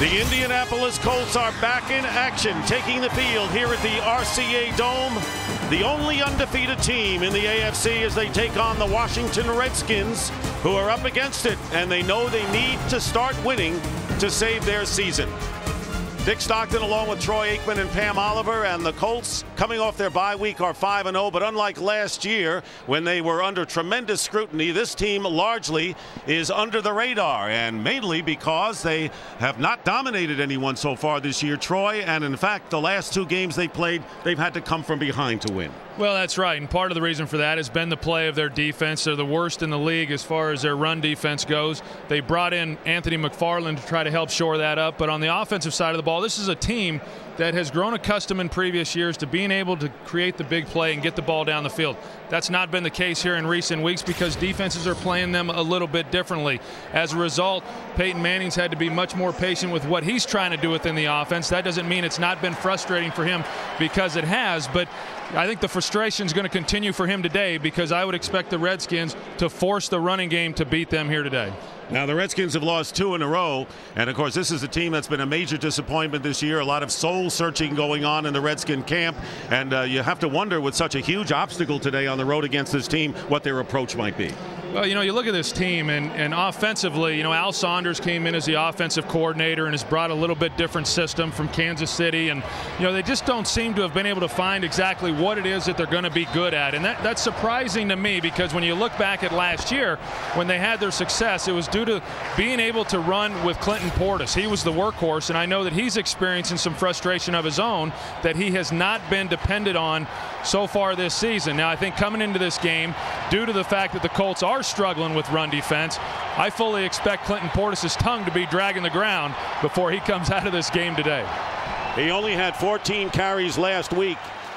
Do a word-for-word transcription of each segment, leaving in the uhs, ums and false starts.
The Indianapolis Colts are back in action, taking the field here at the R C A Dome. The only undefeated team in the A F C as they take on the Washington Redskins, who are up against it, and they know they need to start winning to save their season. Dick Stockton along with Troy Aikman and Pam Oliver, and the Colts, coming off their bye week, are five and oh, but unlike last year when they were under tremendous scrutiny, this team largely is under the radar, and mainly because they have not dominated anyone so far this year, Troy, and in fact the last two games they played, they've had to come from behind to win. Well, that's right, and part of the reason for that has been the play of their defense. They're the worst in the league as far as their run defense goes. They brought in Anthony McFarland to try to help shore that up, but on the offensive side of the ball, this is a team that has grown accustomed in previous years to being able to create the big play and get the ball down the field. That's not been the case here in recent weeks because defenses are playing them a little bit differently. As a result, Peyton Manning's had to be much more patient with what he's trying to do within the offense. That doesn't mean it's not been frustrating for him, because it has, but I think the frustration is going to continue for him today, because I would expect the Redskins to force the running game to beat them here today. Now, the Redskins have lost two in a row, and of course this is a team that's been a major disappointment this year. A lot of soul searching going on in the Redskin camp, and uh, you have to wonder, with such a huge obstacle today on the road against this team, what their approach might be. Well, you know, you look at this team, and, and offensively, you know, Al Saunders came in as the offensive coordinator and has brought a little bit different system from Kansas City, and you know, they just don't seem to have been able to find exactly what it is that they're going to be good at, and that, that's surprising to me, because when you look back at last year when they had their success, it was due to being able to run with Clinton Portis. He was the workhorse, and I know that he's experiencing some frustration of his own that he has not been depended on so far this season. Now, I think coming into this game, due to the fact that the Colts are struggling with run defense, I fully expect Clinton Portis' tongue to be dragging the ground before he comes out of this game today. He only had fourteen carries last week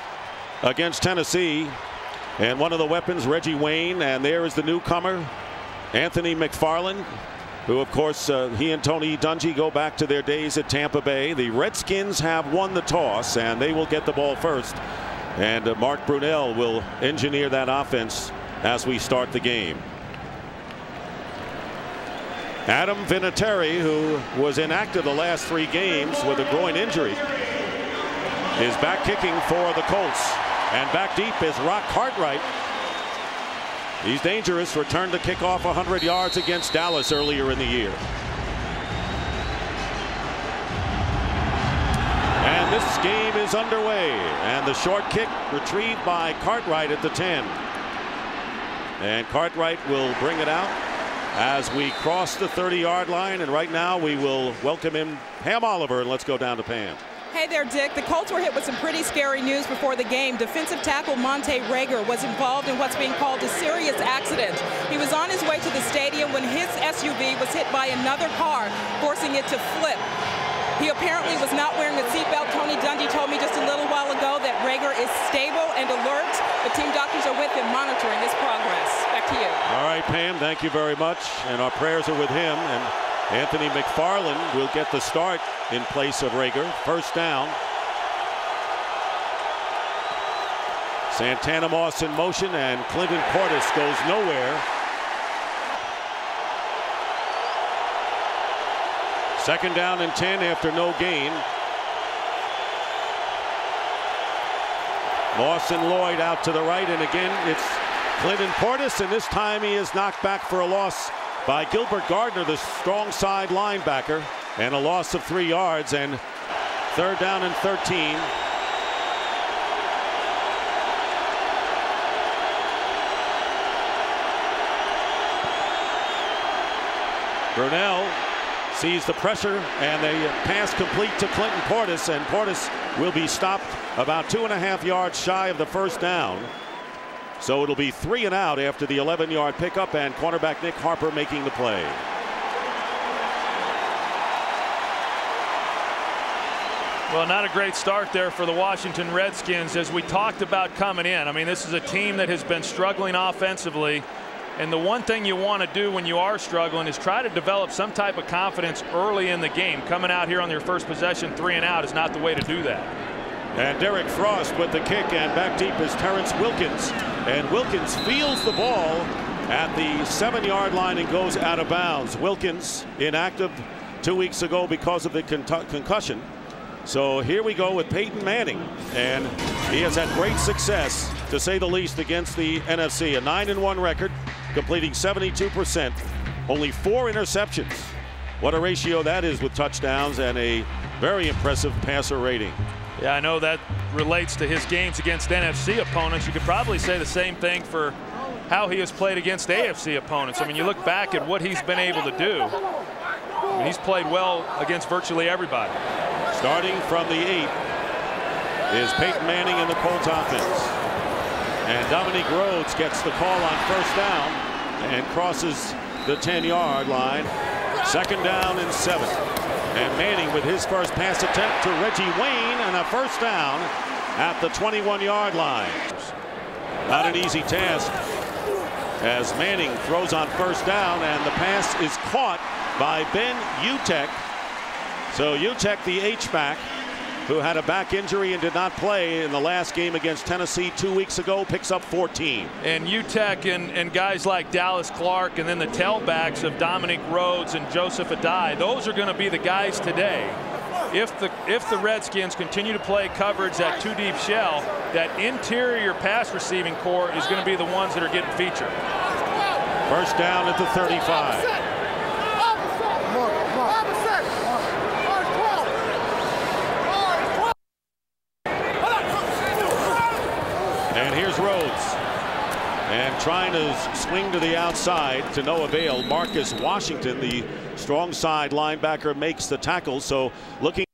against Tennessee, and one of the weapons, Reggie Wayne, and there is the newcomer, Anthony McFarland, who of course uh, he and Tony Dungy go back to their days at Tampa Bay. The Redskins have won the toss, and they will get the ball first, and uh, Mark Brunell will engineer that offense as we start the game. Adam Vinatieri, who was inactive the last three games with a groin injury, is back kicking for the Colts, and back deep is Rock Cartwright. He's dangerous. Returned the kickoff one hundred yards against Dallas earlier in the year. And this game is underway, and the short kick retrieved by Cartwright at the ten. And Cartwright will bring it out as we cross the thirty yard line, and right now we will welcome in Pam Oliver, and let's go down to Pam. Hey there, Dick. The Colts were hit with some pretty scary news before the game. Defensive tackle Monte Rager was involved in what's being called a serious accident. He was on his way to the stadium when his S U V was hit by another car, forcing it to flip. He apparently was not wearing a seatbelt. Tony Dungy told me just a little while ago that Rager is stable and alert. The team doctors are with him monitoring his progress. Back to you. All right, Pam, thank you very much. And our prayers are with him. And Anthony McFarland will get the start in place of Rager. First down. Santana Moss in motion, and Clinton Portis goes nowhere. Second down and ten after no gain. Moss and Lloyd out to the right, and again it's Clinton Portis, and this time he is knocked back for a loss by Gilbert Gardner, the strong side linebacker, and a loss of three yards, and third down and thirteen. Brunell sees the pressure, and a pass complete to Clinton Portis, and Portis will be stopped about two and a half yards shy of the first down. So it'll be three and out after the eleven yard pickup, and cornerback Nick Harper making the play. Well, not a great start there for the Washington Redskins, as we talked about coming in. I mean, this is a team that has been struggling offensively. And the one thing you want to do when you are struggling is try to develop some type of confidence early in the game. Coming out here on your first possession, three and out, is not the way to do that. And Derek Frost with the kick, and back deep is Terrence Wilkins. And Wilkins fields the ball at the seven yard line and goes out of bounds. Wilkins inactive two weeks ago because of the con concussion. So here we go with Peyton Manning, and he has had great success, to say the least, against the N F C. A nine and one record, completing seventy-two percent, only four interceptions. What a ratio that is with touchdowns, and a very impressive passer rating. Yeah, I know that relates to his games against N F C opponents. You could probably say the same thing for how he has played against A F C opponents. I mean, you look back at what he's been able to do. I mean, he's played well against virtually everybody. Starting from the eight is Peyton Manning in the Colts offense. And Dominique Rhodes gets the call on first down and crosses the ten yard line. Second down and seven. And Manning with his first pass attempt to Reggie Wayne, and a first down at the twenty-one yard line. Not an easy task, as Manning throws on first down, and the pass is caught by Ben Utecht. So Utecht, the H-back, who had a back injury and did not play in the last game against Tennessee two weeks ago, picks up fourteen. And Utecht and, and guys like Dallas Clark, and then the tailbacks of Dominique Rhodes and Joseph Adai, those are going to be the guys today. If the if the Redskins continue to play coverage, that two deep shell, that interior pass receiving core is going to be the ones that are getting featured. First down at the thirty-five. And here's Rhodes, and trying to swing to the outside to no avail. Marcus Washington, the strong side linebacker, makes the tackle. So looking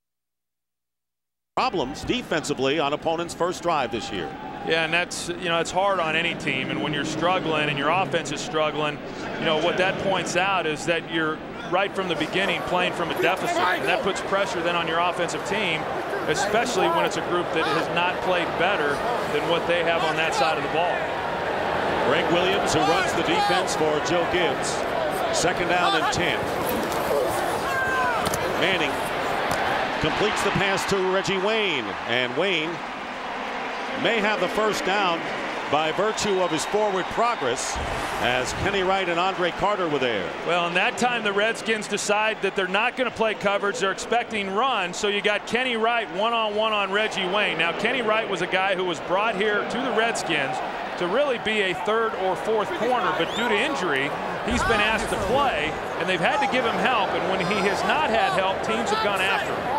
problems defensively on opponents' first drive this year. Yeah, and that's, you know, it's hard on any team, and when you're struggling and your offense is struggling, you know, what that points out is that you're right from the beginning playing from a deficit, and that puts pressure then on your offensive team, especially when it's a group that has not played better than what they have on that side of the ball. Greg Williams, who runs the defense for Joe Gibbs. Second down and ten. Manning completes the pass to Reggie Wayne, and Wayne may have the first down by virtue of his forward progress, as Kenny Wright and Andre Carter were there. Well, and that time the Redskins decide that they're not going to play coverage. They're expecting run, so you got Kenny Wright one-on-one on Reggie Wayne. Now, Kenny Wright was a guy who was brought here to the Redskins to really be a third or fourth corner, but due to injury, he's been asked to play, and they've had to give him help, and when he has not had help, teams have gone after him.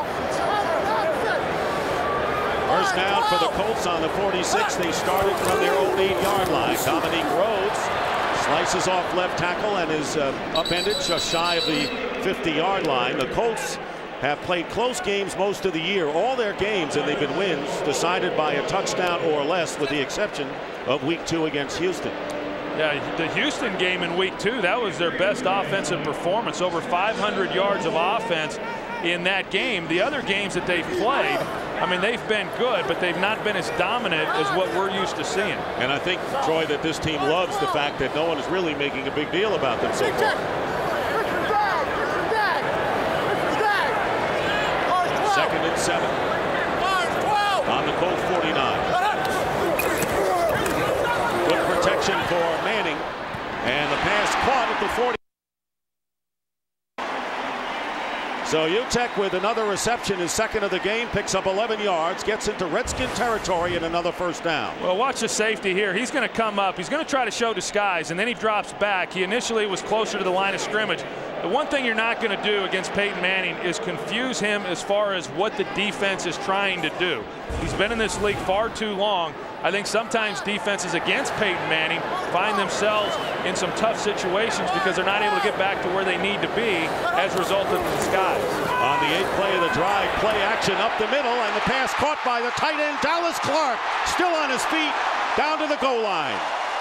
First down for the Colts on the forty-six. They started from their own eight yard line. Dominique Rhodes slices off left tackle and is uh, upended just shy of the fifty yard line. The Colts have played close games most of the year. All their games, and they've been wins, decided by a touchdown or less, with the exception of week two against Houston. Yeah, the Houston game in week two, that was their best offensive performance. Over five hundred yards of offense in that game. The other games that they've played, I mean, they've been good, but they've not been as dominant as what we're used to seeing. And I think, Troy, that this team loves the fact that no one is really making a big deal about them so far. Second and seven on the Colts forty-nine. Good protection for Manning, and the pass caught at the forty. So Utecht with another reception, his second of the game, picks up eleven yards, gets into Redskin territory, and another first down. Well, watch the safety here. He's going to come up. He's going to try to show disguise, and then he drops back. He initially was closer to the line of scrimmage. The one thing you're not going to do against Peyton Manning is confuse him as far as what the defense is trying to do. He's been in this league far too long. I think sometimes defenses against Peyton Manning find themselves in some tough situations because they're not able to get back to where they need to be as a result of the disguise. On the eighth play of the drive, play action up the middle, and the pass caught by the tight end Dallas Clark, still on his feet, down to the goal line.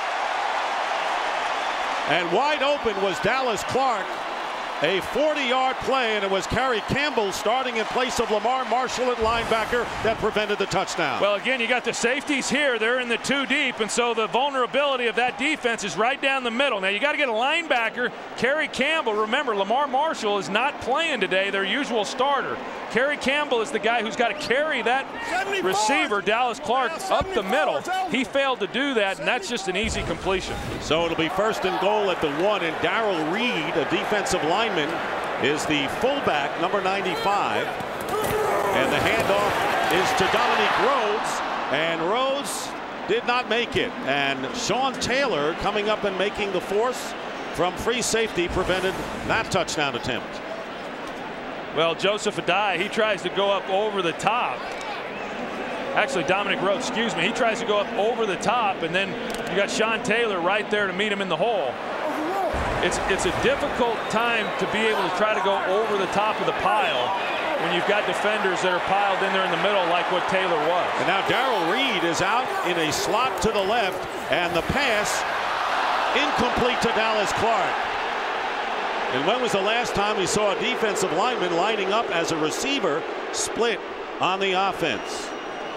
And wide open was Dallas Clark. A forty yard play, and it was Kerry Campbell starting in place of Lamar Marshall at linebacker that prevented the touchdown. Well, again, you got the safeties here. They're in the two deep, and so the vulnerability of that defense is right down the middle. Now, you got to get a linebacker. Kerry Campbell, remember, Lamar Marshall is not playing today, their usual starter. Kerry Campbell is the guy who's got to carry that receiver, Dallas Clark, up the middle. He failed to do that, and that's just an easy completion. So it'll be first and goal at the one, and Darrell Reed, a defensive lineman, is the fullback, number ninety-five. And the handoff is to Dominique Rhodes. And Rhodes did not make it. And Sean Taylor coming up and making the force from free safety prevented that touchdown attempt. Well, Joseph Adai, he tries to go up over the top. Actually, Dominic Rhodes, excuse me, he tries to go up over the top, and then you got Sean Taylor right there to meet him in the hole. It's, it's a difficult time to be able to try to go over the top of the pile when you've got defenders that are piled in there in the middle like what Taylor was. And now Darrell Reed is out in a slot to the left, and the pass incomplete to Dallas Clark. And when was the last time we saw a defensive lineman lining up as a receiver split on the offense?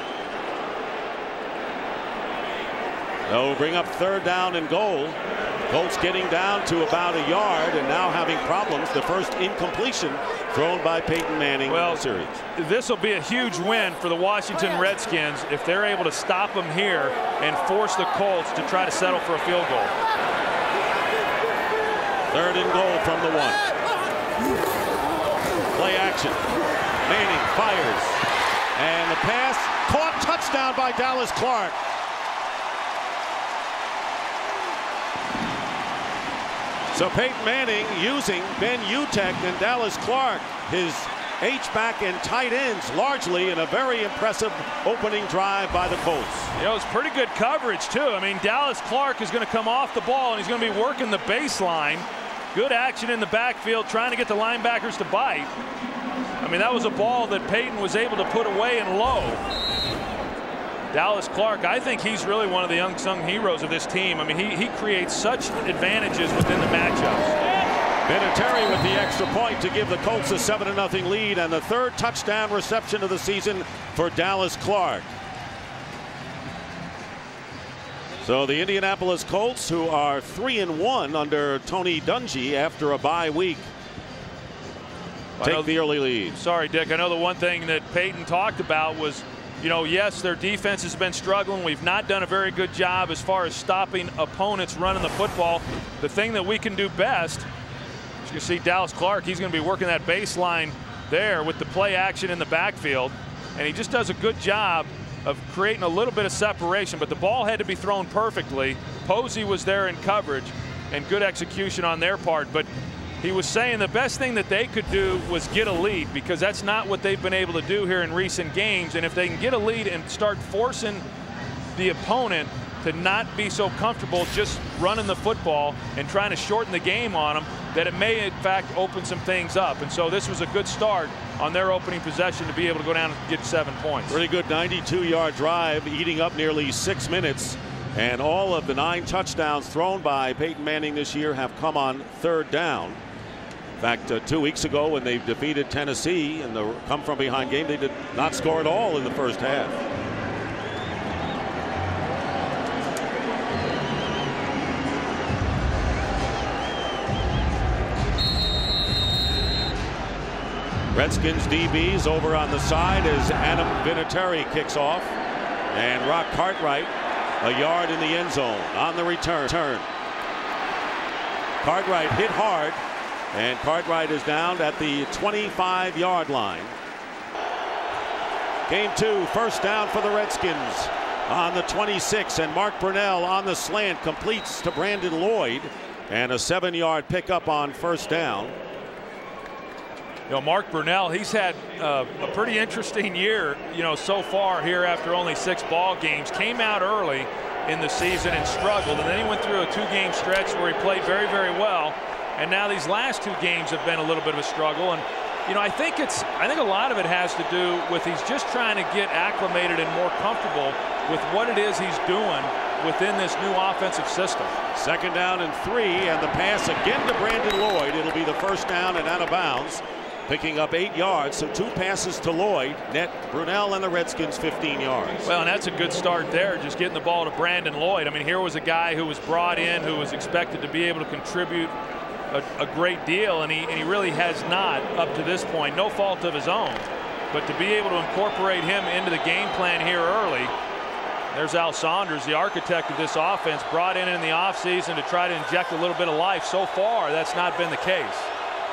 They'll bring up third down and goal. Colts getting down to about a yard and now having problems. The first incompletion thrown by Peyton Manning well, in the series. This will be a huge win for the Washington Redskins if they're able to stop them here and force the Colts to try to settle for a field goal. Third and goal from the one. Play action. Manning fires. And the pass caught, touchdown by Dallas Clark. So Peyton Manning using Ben Utecht and Dallas Clark, his H-back and tight ends, largely in a very impressive opening drive by the Colts. You know, it's pretty good coverage, too. I mean, Dallas Clark is going to come off the ball, and he's going to be working the baseline. Good action in the backfield, trying to get the linebackers to bite. I mean, that was a ball that Peyton was able to put away and low. Dallas Clark, I think he's really one of the unsung heroes of this team. I mean, he, he creates such advantages within the matchups. Vinatieri with the extra point to give the Colts a seven to nothing lead, and the third touchdown reception of the season for Dallas Clark. So the Indianapolis Colts, who are three and one under Tony Dungy after a bye week, take know, the early lead. Sorry, Dick. I know the one thing that Peyton talked about was, you know, yes, their defense has been struggling. We've not done a very good job as far as stopping opponents running the football. The thing that we can do best, as you see Dallas Clark, he's going to be working that baseline there with the play action in the backfield. And he just does a good job of creating a little bit of separation. But the ball had to be thrown perfectly. Posey was there in coverage, and good execution on their part. But he was saying the best thing that they could do was get a lead, because that's not what they've been able to do here in recent games. And if they can get a lead and start forcing the opponent to not be so comfortable just running the football and trying to shorten the game on them, that it may in fact open some things up. And so this was a good start on their opening possession to be able to go down and get seven points. Really good ninety-two yard drive, eating up nearly six minutes. And all of the nine touchdowns thrown by Peyton Manning this year have come on third down. In fact, uh, two weeks ago when they defeated Tennessee in the come from behind game, they did not score at all in the first half. Redskins D Bs over on the side as Adam Vinatieri kicks off, and Rock Cartwright a yard in the end zone on the return. Turn. Cartwright hit hard. And Cartwright is down at the twenty-five yard line. Game two, first down for the Redskins on the twenty-six, and Mark Brunell on the slant completes to Brandon Lloyd, and a seven yard pickup on first down. You know, Mark Brunell, he's had uh, a pretty interesting year, you know, so far here after only six ball games. Came out early in the season and struggled, and then he went through a two game stretch where he played very, very well. And now these last two games have been a little bit of a struggle. And, you know, I think it's I think a lot of it has to do with he's just trying to get acclimated and more comfortable with what it is he's doing within this new offensive system. Second down and three, and the pass again to Brandon Lloyd. It'll be the first down and out of bounds, picking up eight yards. So two passes to Lloyd, net Brunell and the Redskins fifteen yards. Well, and that's a good start there, just getting the ball to Brandon Lloyd. I mean, here was a guy who was brought in, who was expected to be able to contribute A, a great deal, and he, and he really has not up to this point. No fault of his own. But to be able to incorporate him into the game plan here early, there's Al Saunders, the architect of this offense, brought in in the offseason to try to inject a little bit of life. So far, that's not been the case.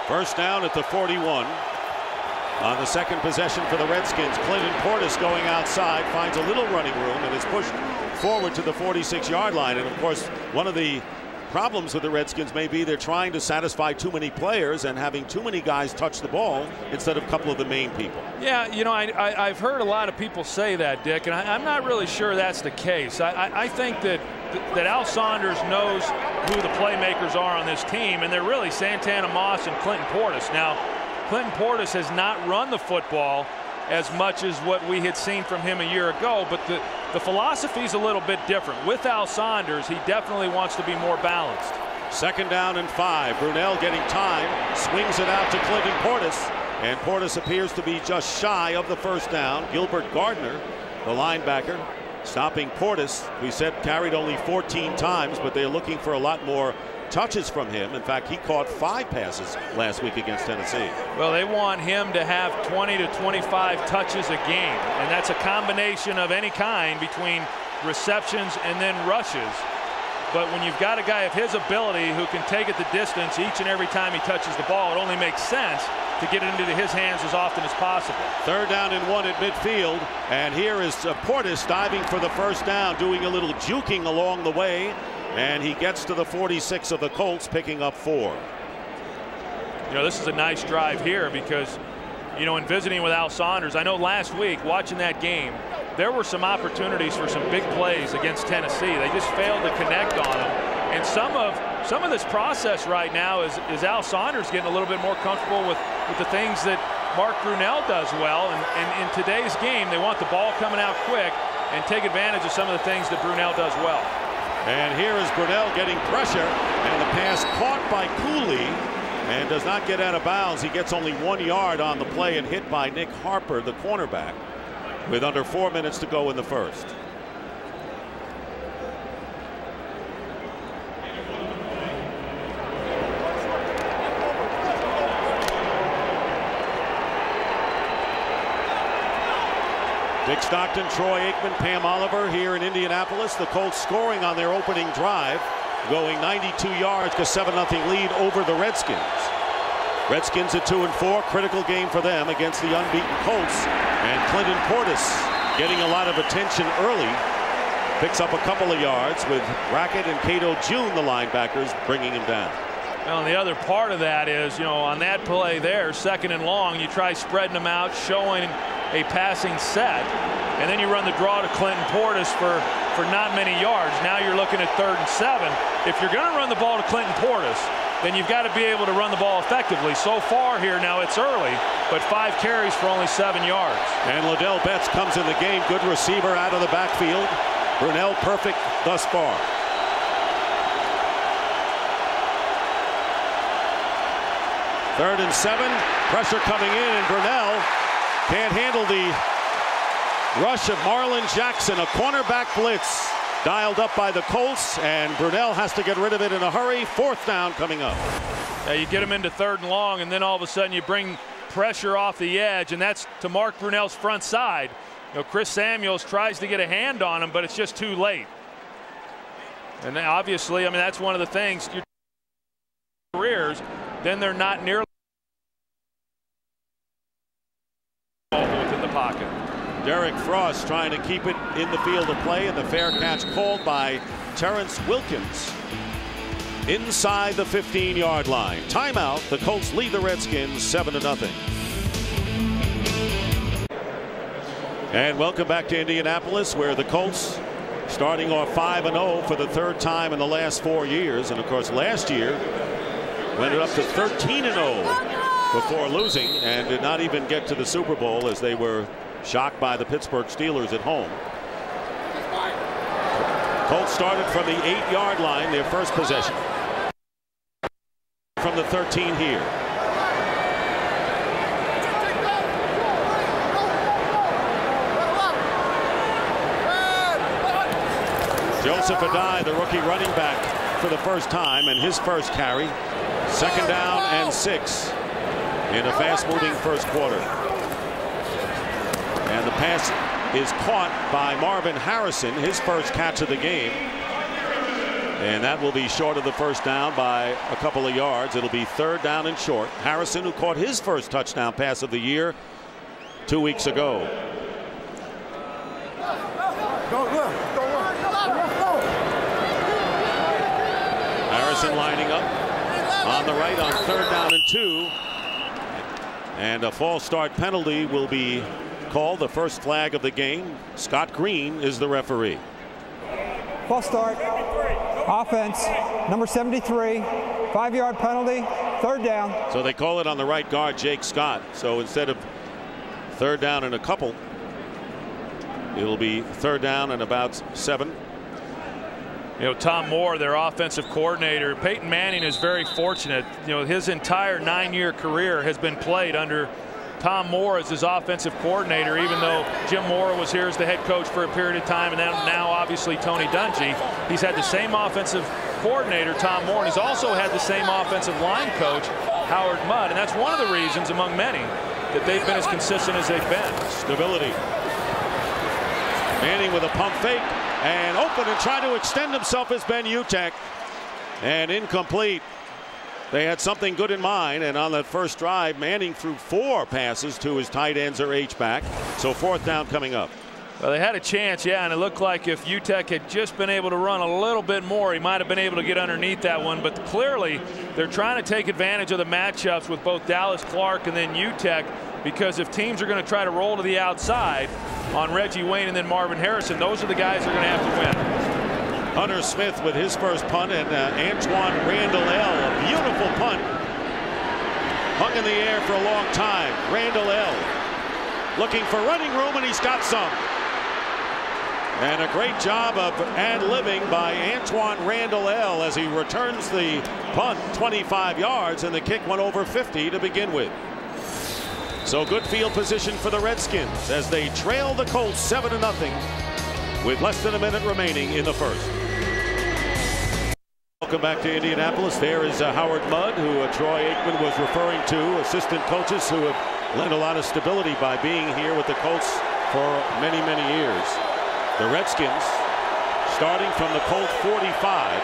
First down at the forty-one. On the second possession for the Redskins, Clinton Portis going outside, finds a little running room and is pushed forward to the forty-six yard line. And of course, one of the problems with the Redskins may be they're trying to satisfy too many players and having too many guys touch the ball instead of a couple of the main people. Yeah, you know, I, I, I've heard a lot of people say that, Dick, and I, I'm not really sure that's the case. I, I, I think that that Al Saunders knows who the playmakers are on this team, and they're really Santana Moss and Clinton Portis. Now, Clinton Portis has not run the football as much as what we had seen from him a year ago, but the, the philosophy is a little bit different. With Al Saunders, he definitely wants to be more balanced. Second down and five. Brunell getting time, swings it out to Clinton Portis, and Portis appears to be just shy of the first down. Gilbert Gardner, the linebacker, stopping Portis. We said carried only fourteen times, but they're looking for a lot more touches from him. In fact, he caught five passes last week against Tennessee. Well, they want him to have twenty to twenty-five touches a game, and that's a combination of any kind between receptions and then rushes. But when you've got a guy of his ability who can take it the distance each and every time he touches the ball, it only makes sense to get it into his hands as often as possible. Third down and one at midfield, and here is uh, Portis diving for the first down, doing a little juking along the way, and he gets to the forty-six of the Colts, picking up four. You know, this is a nice drive here because, you know, in visiting with Al Saunders, I know last week watching that game, there were some opportunities for some big plays against Tennessee. They just failed to connect on them. And some of some of this process right now is, is Al Saunders getting a little bit more comfortable with, with the things that Mark Brunell does well. And, and in today's game, they want the ball coming out quick and take advantage of some of the things that Brunell does well. And here is Brunell getting pressure, and the pass caught by Cooley and does not get out of bounds. He gets only one yard on the play and hit by Nick Harper, the cornerback, with under four minutes to go in the first. Dick Stockton, Troy Aikman, Pam Oliver here in Indianapolis. The Colts scoring on their opening drive, going ninety-two yards to seven nothing lead over the Redskins. Redskins at two and four, critical game for them against the unbeaten Colts. And Clinton Portis getting a lot of attention early. Picks up a couple of yards with Brackett and Cato June, the linebackers, bringing him down. Well, and the other part of that is, you know, on that play there, second and long, you try spreading them out, showing a passing set, and then you run the draw to Clinton Portis for, for not many yards. Now you're looking at third and seven. If you're going to run the ball to Clinton Portis, then you've got to be able to run the ball effectively. So far here, now it's early, but five carries for only seven yards. And Liddell Betts comes in the game. Good receiver out of the backfield. Brunell perfect thus far. Third and seven. Pressure coming in, and Brunell can't handle the rush of Marlon Jackson. A cornerback blitz dialed up by the Colts, and Brunell has to get rid of it in a hurry. Fourth down coming up. Yeah, you get him into third and long, and then all of a sudden you bring pressure off the edge, and that's to Mark Brunell's front side. You know, Chris Samuels tries to get a hand on him, but it's just too late. And obviously, I mean, that's one of the things. Your careers, then they're not nearly within the pocket. Derek Frost trying to keep it in the field of play, and the fair catch called by Terrence Wilkins inside the fifteen yard line. Timeout. The Colts lead the Redskins seven to nothing. And welcome back to Indianapolis, where the Colts starting off five and oh for the third time in the last four years. And of course, last year went up to thirteen and oh before losing, and did not even get to the Super Bowl as they were shocked by the Pittsburgh Steelers at home. Colts started from the eight yard line, their first possession. From the thirteen here. Joseph Adai, the rookie running back, for the first time, and his first carry. Second down and six in a fast-moving first quarter. And the pass is caught by Marvin Harrison, his first catch of the game. And that will be short of the first down by a couple of yards. It'll be third down and short. Harrison, who caught his first touchdown pass of the year two weeks ago. Harrison lining up on the right on third down and two. And a false start penalty will be called, the first flag of the game. Scott Green is the referee. False start. Offense, number seventy-three, five-yard penalty, third down. So they call it on the right guard, Jake Scott. So instead of third down and a couple, it'll be third down and about seven. You know, Tom Moore, their offensive coordinator, Peyton Manning is very fortunate. You know, his entire nine-year career has been played under Tom Moore as his offensive coordinator, even though Jim Moore was here as the head coach for a period of time, and then now obviously Tony Dungy. He's had the same offensive coordinator, Tom Moore, and he's also had the same offensive line coach, Howard Mudd, and that's one of the reasons among many that they've been as consistent as they've been. Stability. Manning with a pump fake and open and trying to extend himself as Ben Utecht, and incomplete. They had something good in mind, and on that first drive, Manning threw four passes to his tight ends or H-back. So fourth down coming up. Well, they had a chance, yeah, and it looked like if Utecht had just been able to run a little bit more, he might have been able to get underneath that one. But clearly, they're trying to take advantage of the matchups with both Dallas Clark and then Utecht, because if teams are going to try to roll to the outside on Reggie Wayne and then Marvin Harrison, those are the guys that are going to have to win. Hunter Smith with his first punt, and uh, Antoine Randall L, a beautiful punt. Hung in the air for a long time. Randall L looking for running room, and he's got some. And a great job of ad-libbing by Antoine Randall L as he returns the punt twenty-five yards, and the kick went over fifty to begin with. So good field position for the Redskins as they trail the Colts seven to nothing with less than a minute remaining in the first. Welcome back to Indianapolis. There is uh, Howard Mudd, who uh, Troy Aikman was referring to, assistant coaches who have lent a lot of stability by being here with the Colts for many, many years. The Redskins starting from the Colt forty-five.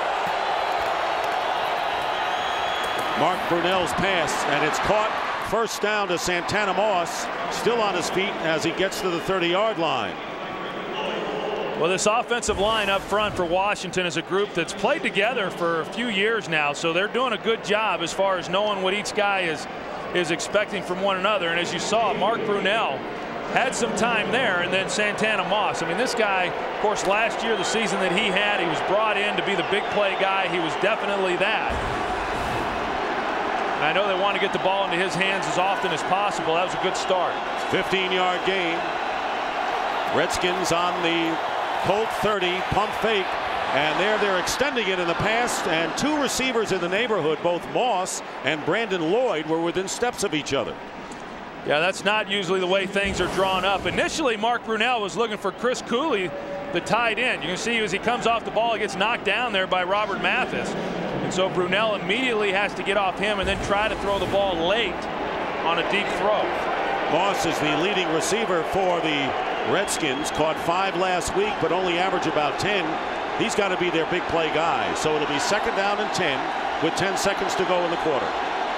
Mark Brunell's pass, and it's caught. First down to Santana Moss, still on his feet as he gets to the thirty yard line. Well, this offensive line up front for Washington is a group that's played together for a few years now, so they're doing a good job as far as knowing what each guy is is expecting from one another. And as you saw, Mark Brunell had some time there, and then Santana Moss. I mean, this guy, of course, last year, the season that he had, he was brought in to be the big play guy. He was definitely that. And I know they want to get the ball into his hands as often as possible. That was a good start. fifteen yard gain. Redskins on the Colt thirty, pump fake, and there they're extending it in the pass, and two receivers in the neighborhood, both Moss and Brandon Lloyd, were within steps of each other. Yeah, that's not usually the way things are drawn up. Initially, Mark Brunell was looking for Chris Cooley, the tight end. You can see as he comes off the ball, he gets knocked down there by Robert Mathis. And so Brunell immediately has to get off him and then try to throw the ball late on a deep throw. Moss is the leading receiver for the Redskins. Caught five last week, but only average about ten. He's got to be their big play guy. So it'll be second down and ten with ten seconds to go in the quarter.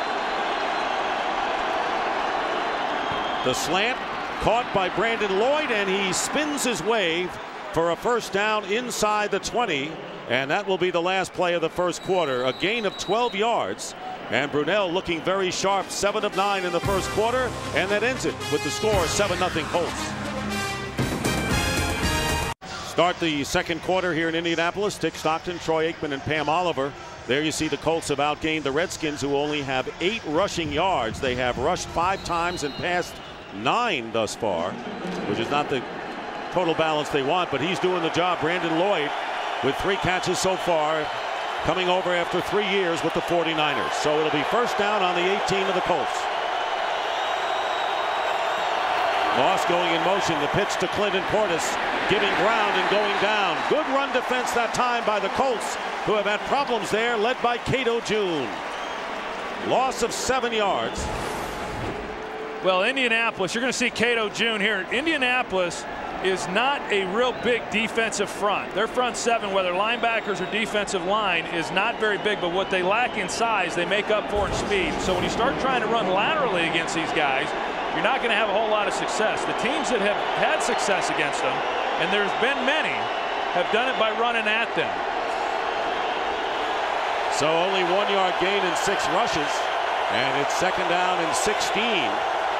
The slant caught by Brandon Lloyd, and he spins his way for a first down inside the twenty. And that will be the last play of the first quarter. A gain of twelve yards. And Brunell looking very sharp, seven of nine in the first quarter. And that ends it with the score seven nothing Colts. Start the second quarter here in Indianapolis. Dick Stockton, Troy Aikman, and Pam Oliver. There you see the Colts have outgained the Redskins, who only have eight rushing yards. They have rushed five times and passed nine thus far, which is not the total balance they want, but he's doing the job. Brandon Lloyd with three catches so far, coming over after three years with the forty-niners. So it'll be first down on the eighteen of the Colts. Moss going in motion. The pitch to Clinton Portis, giving ground and going down. Good run defense that time by the Colts, who have had problems there, led by Cato June. Loss of seven yards. Well, Indianapolis, you're going to see Cato June here. Indianapolis is not a real big defensive front. Their front seven, whether linebackers or defensive line, is not very big, but what they lack in size, they make up for in speed. So when you start trying to run laterally against these guys, you're not going to have a whole lot of success. The teams that have had success against them, and there's been many, have done it by running at them. So only one yard gain in six rushes, and it's second down and sixteen.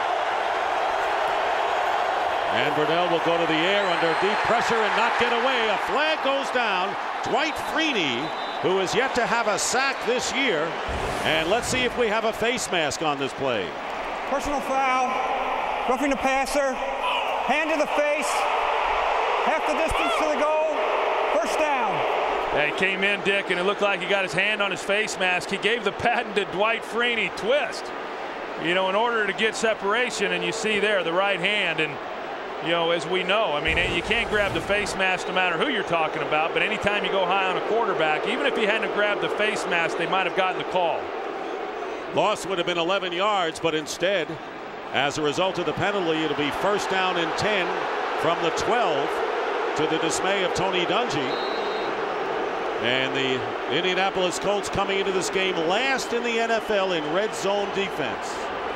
And Brunell will go to the air under deep pressure and not get away. A flag goes down. Dwight Freeney, who is yet to have a sack this year. And let's see if we have a face mask on this play. Personal foul, roughing the passer, hand to the face, half the distance to the goal, first down. Yeah, he came in, Dick, and it looked like he got his hand on his face mask. He gave the patented Dwight Freeney twist, you know, in order to get separation. And you see there the right hand. And you know, as we know, I mean, you can't grab the face mask no matter who you're talking about, but anytime you go high on a quarterback, even if he hadn't grabbed the face mask, they might have gotten the call. Loss would have been eleven yards, but instead, as a result of the penalty, it'll be first down and ten from the twelve, to the dismay of Tony Dungy. And the Indianapolis Colts coming into this game last in the N F L in red zone defense.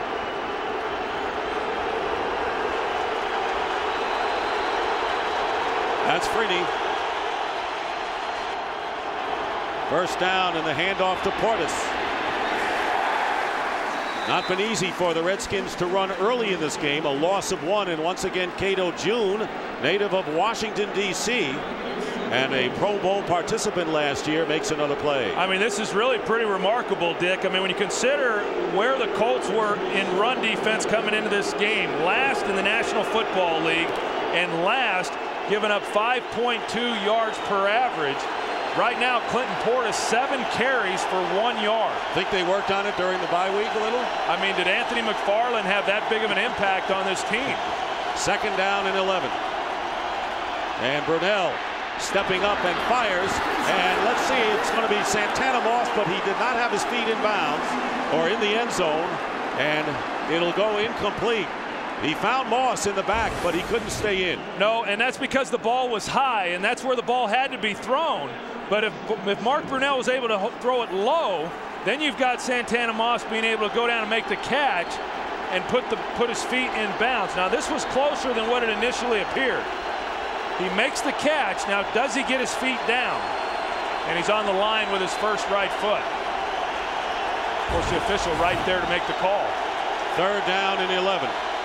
That's Freeney. First down and the handoff to Portis. Not been easy for the Redskins to run early in this game. A loss of one, and once again Cato June, native of Washington, D C and a Pro Bowl participant last year, makes another play. I mean, this is really pretty remarkable, Dick. I mean, when you consider where the Colts were in run defense coming into this game, last in the National Football League and last giving up five point two yards per average. Right now, Clinton Portis, seven carries for one yard. Think they worked on it during the bye week a little? I mean, did Anthony McFarland have that big of an impact on this team? Second down and eleven. And Brunell stepping up and fires. And let's see, it's going to be Santana Moss, but he did not have his feet in bounds or in the end zone. And it'll go incomplete. He found Moss in the back, but he couldn't stay in. No, and that's because the ball was high, and that's where the ball had to be thrown. But if, if Mark Brunell was able to throw it low, then you've got Santana Moss being able to go down and make the catch and put, the, put his feet in bounds. Now, this was closer than what it initially appeared. He makes the catch. Now, does he get his feet down? And he's on the line with his first right foot. Of course, the official right there to make the call. Third down and eleven.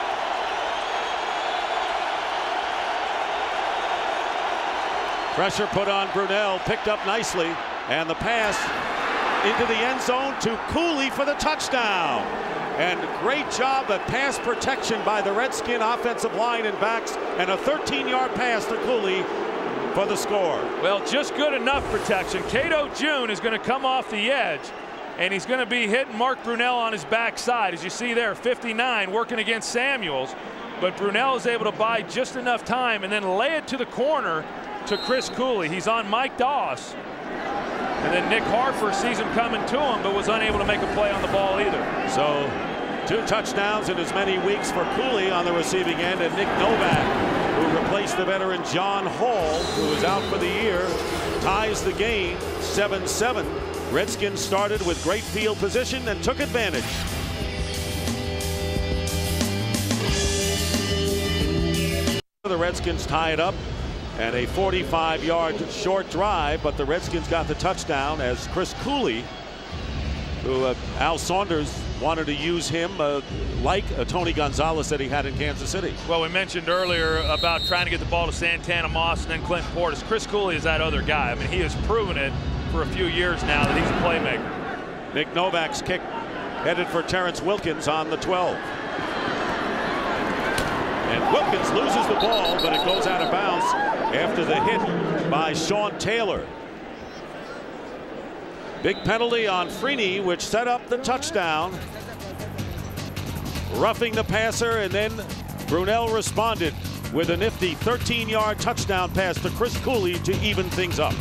Pressure put on Brunell, picked up nicely, and the pass into the end zone to Cooley for the touchdown. And great job at pass protection by the Redskin offensive line and backs, and a thirteen yard pass to Cooley for the score. Well, just good enough protection. Cato June is going to come off the edge, and he's going to be hitting Mark Brunell on his backside. As you see there, fifty-nine working against Samuels, but Brunell is able to buy just enough time and then lay it to the corner to Chris Cooley. He's on Mike Doss. And then Nick Harper sees him coming to him, but was unable to make a play on the ball either. So two touchdowns in as many weeks for Cooley on the receiving end, and Nick Novak, who replaced the veteran John Hall, who is out for the year, ties the game seven seven. Redskins started with great field position and took advantage. The Redskins tie it up. And a forty-five yard short drive, but the Redskins got the touchdown as Chris Cooley, who uh, Al Saunders wanted to use him uh, like uh, Tony Gonzalez that he had in Kansas City. Well, we mentioned earlier about trying to get the ball to Santana Moss and then Clinton Portis. Chris Cooley is that other guy. I mean, he has proven it for a few years now that he's a playmaker. Nick Novak's kick headed for Terrence Wilkins on the twelve. And Wilkins loses the ball, but it goes out of bounds after the hit by Sean Taylor. Big penalty on Freeney, which set up the touchdown. Roughing the passer, and then Brunell responded with a nifty thirteen yard touchdown pass to Chris Cooley to even things up.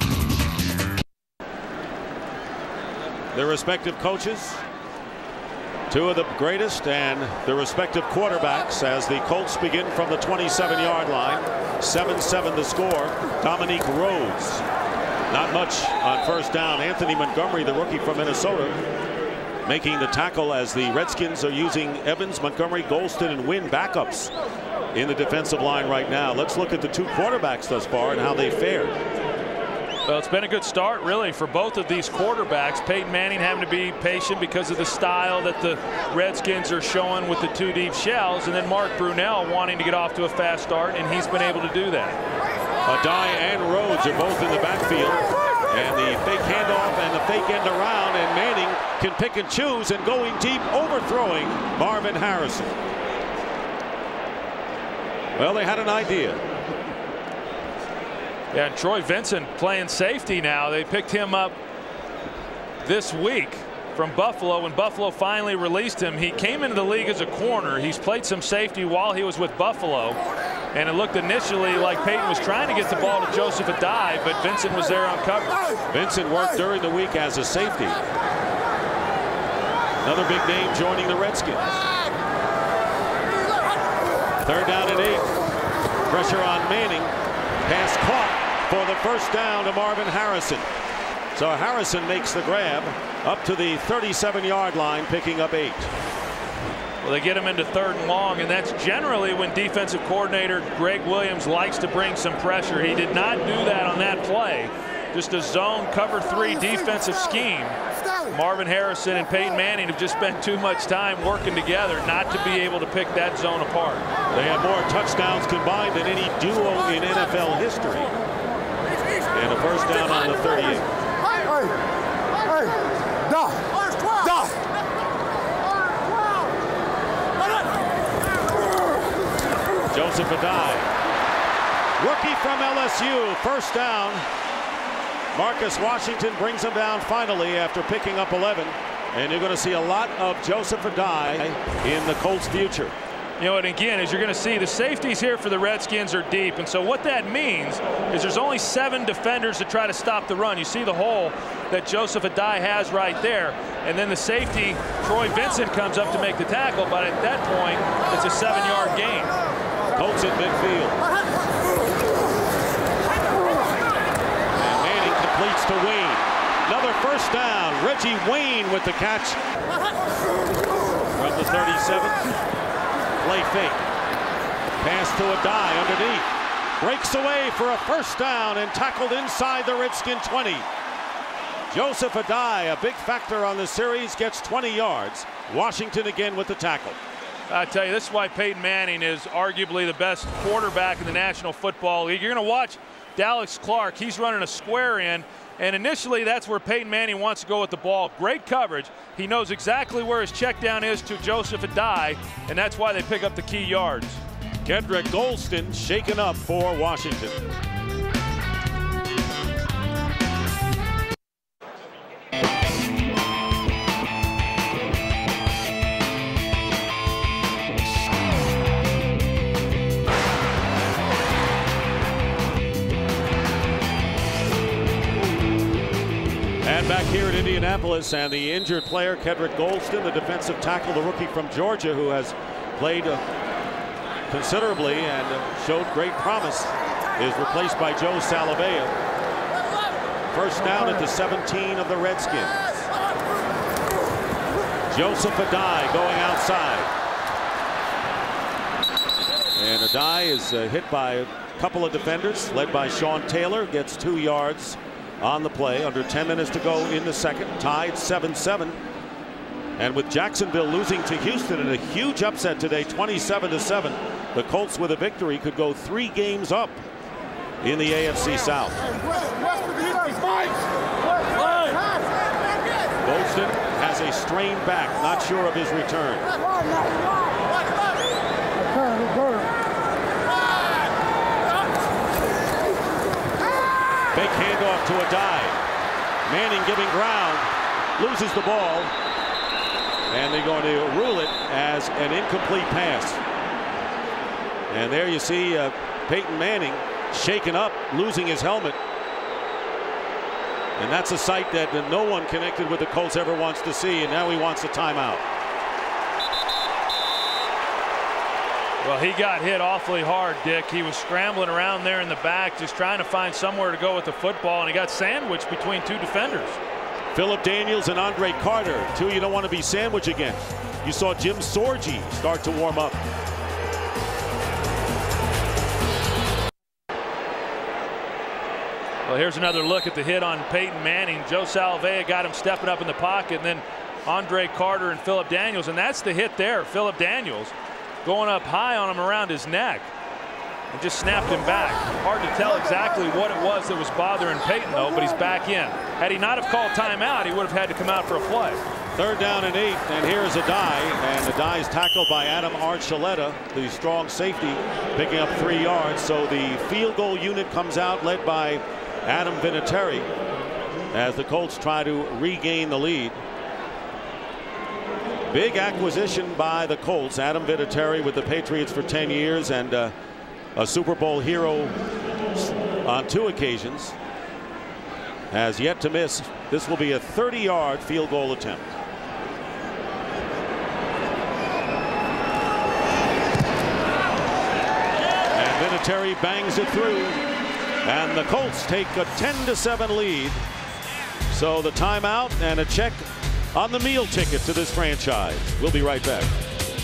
Their respective coaches Two of the greatest and the respective quarterbacks as the Colts begin from the twenty-seven yard line. seven seven to score. Dominique Rhodes. Not much on first down. Anthony Montgomery, the rookie from Minnesota, making the tackle as the Redskins are using Evans, Montgomery, Golston, and Wynn backups in the defensive line right now. Let's look at the two quarterbacks thus far and how they fared. Well, it's been a good start, really, for both of these quarterbacks. Peyton Manning having to be patient because of the style that the Redskins are showing with the two deep shells, and then Mark Brunell wanting to get off to a fast start, and he's been able to do that. Adai and Rhodes are both in the backfield, and the fake handoff and the fake end around, and Manning can pick and choose, and going deep, overthrowing Marvin Harrison. Well, they had an idea. Yeah, and Troy Vincent playing safety now. They picked him up this week from Buffalo. When Buffalo finally released him, he came into the league as a corner. He's played some safety while he was with Buffalo, and it looked initially like Peyton was trying to get the ball to Joseph Adai, but Vincent was there on coverage. Vincent worked during the week as a safety. Another big name joining the Redskins. Third down and eight. Pressure on Manning. Pass caught for the first down to Marvin Harrison. So Harrison makes the grab up to the thirty-seven yard line, picking up eight. Well, they get him into third and long, and that's generally when defensive coordinator Greg Williams likes to bring some pressure. He did not do that on that play. Just a zone cover three defensive scheme. Marvin Harrison and Peyton Manning have just spent too much time working together not to be able to pick that zone apart. They have more touchdowns combined than any duo in N F L history. And a first down on the thirty-eight. Hey, hey, hey, da, da. Joseph Adai, rookie from L S U, first down. Marcus Washington brings him down finally after picking up eleven. And you're going to see a lot of Joseph Adai in the Colts' future. You know, and again, as you're going to see, the safeties here for the Redskins are deep. And so what that means is there's only seven defenders to try to stop the run. You see the hole that Joseph Adai has right there. And then the safety, Troy Vincent, comes up to make the tackle. But at that point, it's a seven yard gain. Colts in midfield. Completes to Wayne. Another first down. Reggie Wayne with the catch from the thirty-seven. Play fake. Pass to Adai underneath. Breaks away for a first down and tackled inside the Redskin twenty. Joseph Adai, a big factor on the series, gets twenty yards. Washington again with the tackle. I tell you, this is why Peyton Manning is arguably the best quarterback in the National Football League. You're going to watch Dallas Clark. He's running a square in, and initially that's where Peyton Manning wants to go with the ball. Great coverage. He knows exactly where his check down is to Joseph Adai, and that's why they pick up the key yards. Kendrick Golston shaken up for Washington. Back here at Indianapolis, and the injured player Kendrick Golston, the defensive tackle, the rookie from Georgia, who has played uh, considerably and uh, showed great promise, is replaced by Joe Salavea. First down at the seventeen of the Redskins. Joseph Adai going outside, and Adai is uh, hit by a couple of defenders, led by Sean Taylor, gets two yards on the play. Under ten minutes to go in the second, tied seven seven. And with Jacksonville losing to Houston in a huge upset today, twenty-seven to seven, the Colts with a victory could go three games up in the A F C South. Golston has a strained back, not sure of his return. Fake handoff to Adai. Manning giving ground, loses the ball, and they're going to rule it as an incomplete pass. And there you see uh, Peyton Manning shaken up, losing his helmet. And that's a sight that no one connected with the Colts ever wants to see, and now he wants a timeout. Well, he got hit awfully hard, Dick. He was scrambling around there in the back, just trying to find somewhere to go with the football, and he got sandwiched between two defenders. Philip Daniels and Andre Carter, two you don't want to be sandwiched against. You saw Jim Sorgi start to warm up. Well, here's another look at the hit on Peyton Manning. Joe Salavea got him stepping up in the pocket, and then Andre Carter and Philip Daniels, and that's the hit there. Philip Daniels going up high on him around his neck and just snapped him back. Hard to tell exactly what it was that was bothering Peyton, though, but he's back in. Had he not have called timeout, he would have had to come out for a play. Third down and eight, and here's a die, and the die is tackled by Adam Archuleta, the strong safety, picking up three yards. So the field goal unit comes out, led by Adam Vinatieri, as the Colts try to regain the lead. Big acquisition by the Colts. Adam Vinatieri with the Patriots for ten years and uh, a Super Bowl hero on two occasions. Has yet to miss. This will be a thirty yard field goal attempt. And Vinatieri bangs it through. And the Colts take a ten to seven lead. So the timeout and a check on the meal ticket to this franchise. We'll be right back.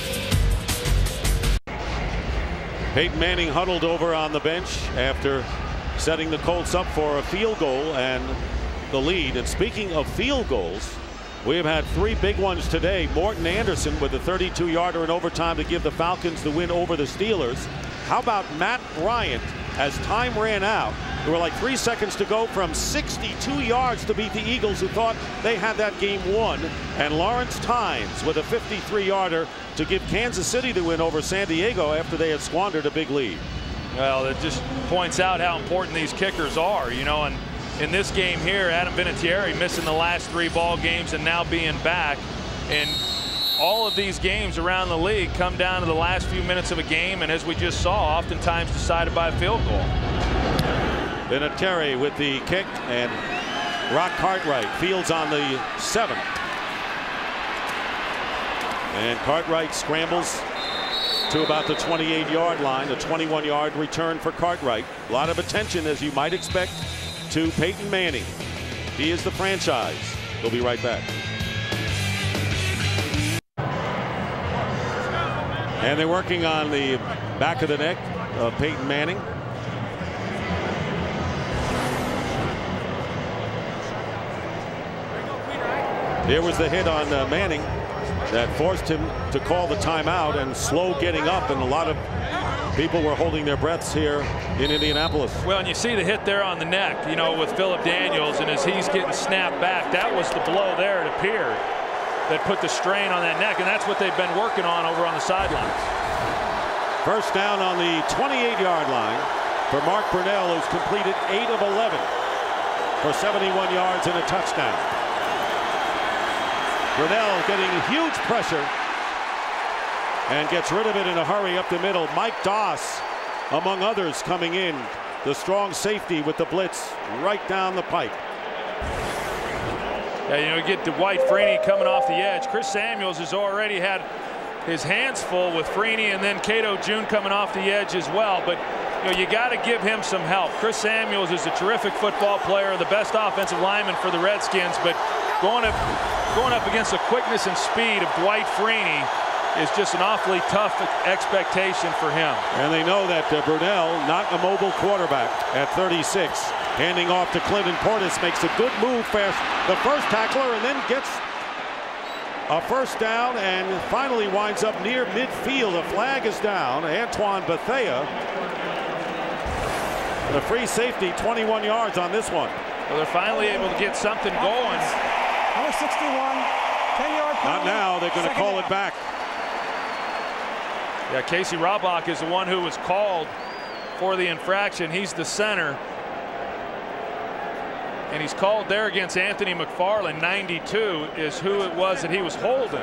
Peyton Manning huddled over on the bench after setting the Colts up for a field goal and the lead. And speaking of field goals, we have had three big ones today. Morton Anderson with a thirty-two yarder in overtime to give the Falcons the win over the Steelers. How about Matt Bryant, as time ran out? There were like three seconds to go, from sixty-two yards to beat the Eagles, who thought they had that game won. And Lawrence Tynes with a fifty-three yarder to give Kansas City the win over San Diego after they had squandered a big lead. Well, it just points out how important these kickers are, you know, and in this game here, Adam Vinatieri missing the last three ball games and now being back. And all of these games around the league come down to the last few minutes of a game, and as we just saw, oftentimes decided by a field goal. Vinatieri with the kick, and Rock Cartwright fields on the seven. And Cartwright scrambles to about the twenty-eight yard line. A twenty-one yard return for Cartwright. A lot of attention, as you might expect, to Peyton Manning. He is the franchise. We'll be right back. And they're working on the back of the neck of Peyton Manning. There was the hit on uh, Manning that forced him to call the timeout and slow getting up, and a lot of people were holding their breaths here in Indianapolis. Well, and you see the hit there on the neck, you know, with Philip Daniels, and as he's getting snapped back, that was the blow there, it appeared, that put the strain on that neck, and that's what they've been working on over on the sidelines. First down on the twenty-eight yard line for Mark Brunell, who's completed eight of eleven for seventy-one yards and a touchdown. Brunell getting huge pressure and gets rid of it in a hurry up the middle. Mike Doss, among others, coming in. The strong safety with the blitz right down the pipe. Yeah, you know, you get Dwight Freeney coming off the edge. Chris Samuels has already had his hands full with Freeney, and then Cato June coming off the edge as well. But you know, you got to give him some help. Chris Samuels is a terrific football player, the best offensive lineman for the Redskins, but going up, going up against the quickness and speed of Dwight Freeney is just an awfully tough expectation for him. And they know that uh, Brunell, not a mobile quarterback at thirty-six. Handing off to Clinton Portis, makes a good move past the first tackler and then gets a first down and finally winds up near midfield. A flag is down. Antoine Bethea, the free safety, twenty-one yards on this one. Well, they're finally able to get something going. Number sixty-one, ten yard penalty. Not now. They're going to call it back. Yeah, Casey Robach is the one who was called for the infraction. He's the center. And he's called there against Anthony McFarland. ninety-two is who it was that he was holding.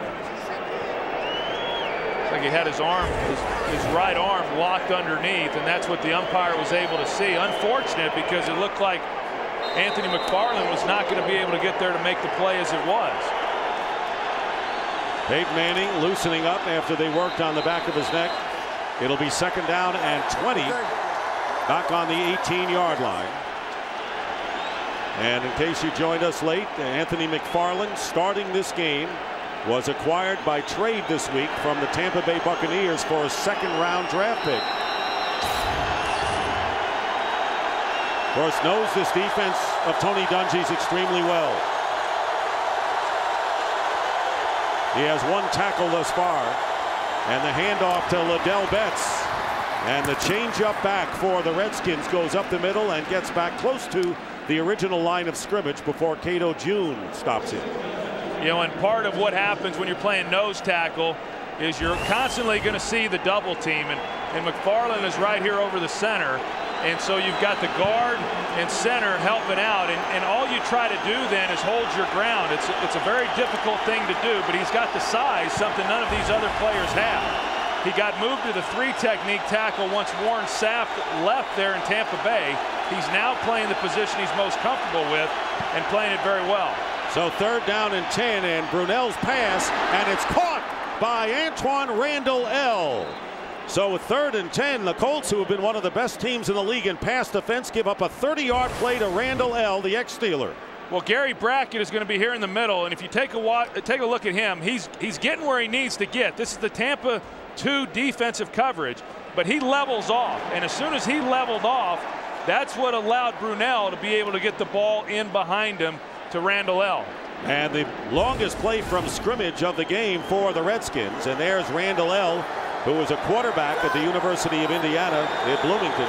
Looks like he had his arm, his, his right arm locked underneath, and that's what the umpire was able to see. Unfortunate, because it looked like Anthony McFarland was not going to be able to get there to make the play as it was. Peyton Manning loosening up after they worked on the back of his neck. It'll be second down and twenty. Back on the eighteen yard line. And in case you joined us late, Anthony McFarland, starting this game, was acquired by trade this week from the Tampa Bay Buccaneers for a second round draft pick. Of course, knows this defense of Tony Dungy's extremely well. He has one tackle thus far, and the handoff to Ladell Betts. And the change-up back for the Redskins goes up the middle and gets back close to the original line of scrimmage before Cato June stops it. You know, and part of what happens when you're playing nose tackle is you're constantly going to see the double team, and, and McFarland is right here over the center, and so you've got the guard and center helping out, and, and all you try to do then is hold your ground. It's, it's a very difficult thing to do, but he's got the size, something none of these other players have. He got moved to the three technique tackle once Warren Sapp left there in Tampa Bay. He's now playing the position he's most comfortable with and playing it very well. So third down and ten, and Brunell's pass, and it's caught by Antoine Randall L. So with third and ten, the Colts, who have been one of the best teams in the league in pass defense, give up a thirty yard play to Randall L., the ex-Steeler. Well, Gary Brackett is going to be here in the middle, and if you take a take a look at him, he's he's getting where he needs to get. This is the Tampa two defensive coverage, but he levels off, and as soon as he leveled off, that's what allowed Brunell to be able to get the ball in behind him to Randall L. And the longest play from scrimmage of the game for the Redskins, and there's Randall L., who was a quarterback at the University of Indiana in Bloomington,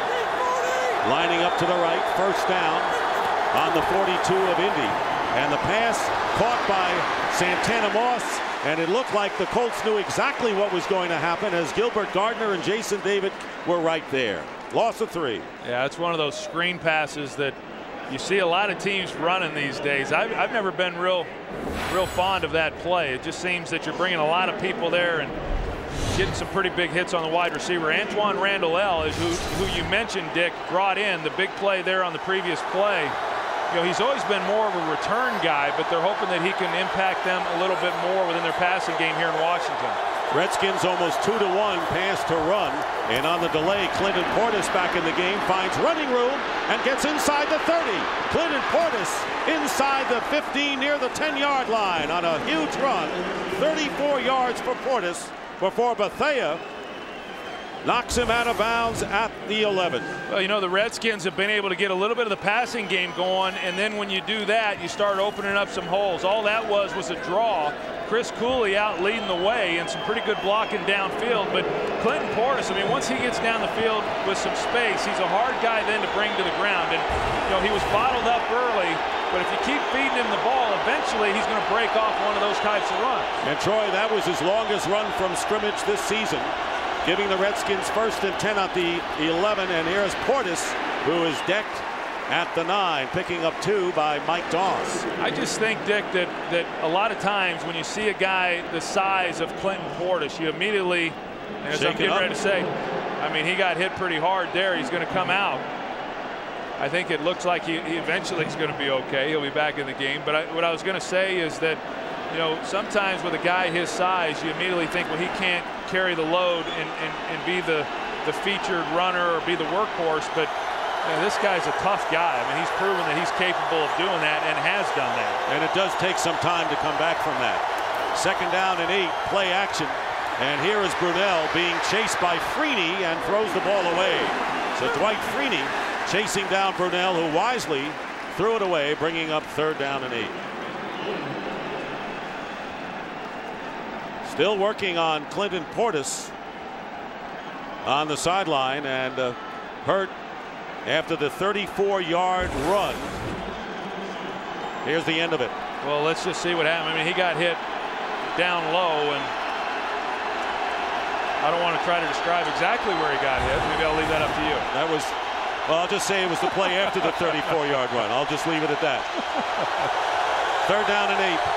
lining up to the right, first down on the forty-two of Indy, and the pass caught by Santana Moss, and it looked like the Colts knew exactly what was going to happen as Gilbert Gardner and Jason David were right there. Loss of three. Yeah, it's one of those screen passes that you see a lot of teams running these days. I've, I've never been real, real fond of that play. It just seems that you're bringing a lot of people there and getting some pretty big hits on the wide receiver. Antoine Randall L. is who, who you mentioned, Dick, brought in the big play there on the previous play. You know, he's always been more of a return guy, but they're hoping that he can impact them a little bit more within their passing game here in Washington. Redskins almost two to one pass to run, and on the delay, Clinton Portis back in the game, finds running room and gets inside the thirty. Clinton Portis inside the fifteen near the ten yard line on a huge run. thirty-four yards for Portis before Bethea knocks him out of bounds at the eleven. Well, you know, the Redskins have been able to get a little bit of the passing game going, and then when you do that, you start opening up some holes. All that was was a draw. Chris Cooley out leading the way and some pretty good blocking downfield, but Clinton Portis, I mean, once he gets down the field with some space, he's a hard guy then to bring to the ground. And, you know, he was bottled up early, but if you keep feeding him the ball, eventually he's going to break off one of those types of runs. And Troy, that was his longest run from scrimmage this season, giving the Redskins first and ten at the eleven, and here's Portis, who is decked at the nine, picking up two by Mike Doss. I just think, Dick, that that a lot of times when you see a guy the size of Clinton Portis, you immediately, and as I'm getting ready to say, I mean, he got hit pretty hard there. He's going to come out. I think it looks like he, he eventually is going to be okay. He'll be back in the game. But I, what I was going to say is that, you know, sometimes with a guy his size, you immediately think, well, he can't carry the load and, and, and be the, the featured runner or be the workhorse. But you know, this guy's a tough guy. I mean, he's proven that he's capable of doing that and has done that. And it does take some time to come back from that. Second down and eight, play action. And here is Brunell being chased by Freeney and throws the ball away. So Dwight Freeney chasing down Brunell, who wisely threw it away, bringing up third down and eight. Still working on Clinton Portis on the sideline, and uh, hurt after the thirty-four yard run. Here's the end of it. Well, let's just see what happened. I mean, he got hit down low, and I don't want to try to describe exactly where he got hit. Maybe I'll leave that up to you. That was, well, I'll just say it was the play after the thirty-four yard run. I'll just leave it at that. Third down and eight.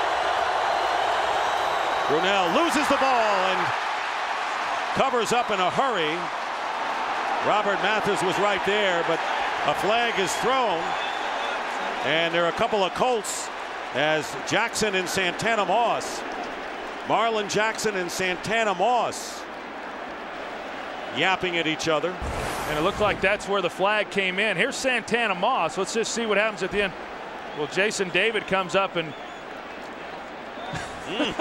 Brunell loses the ball and covers up in a hurry. Robert Mathis was right there, but a flag is thrown, and there are a couple of Colts as Jackson and Santana Moss. Marlon Jackson and Santana Moss yapping at each other. And it looked like that's where the flag came in. Here's Santana Moss. Let's just see what happens at the end. Well, Jason David comes up and mm.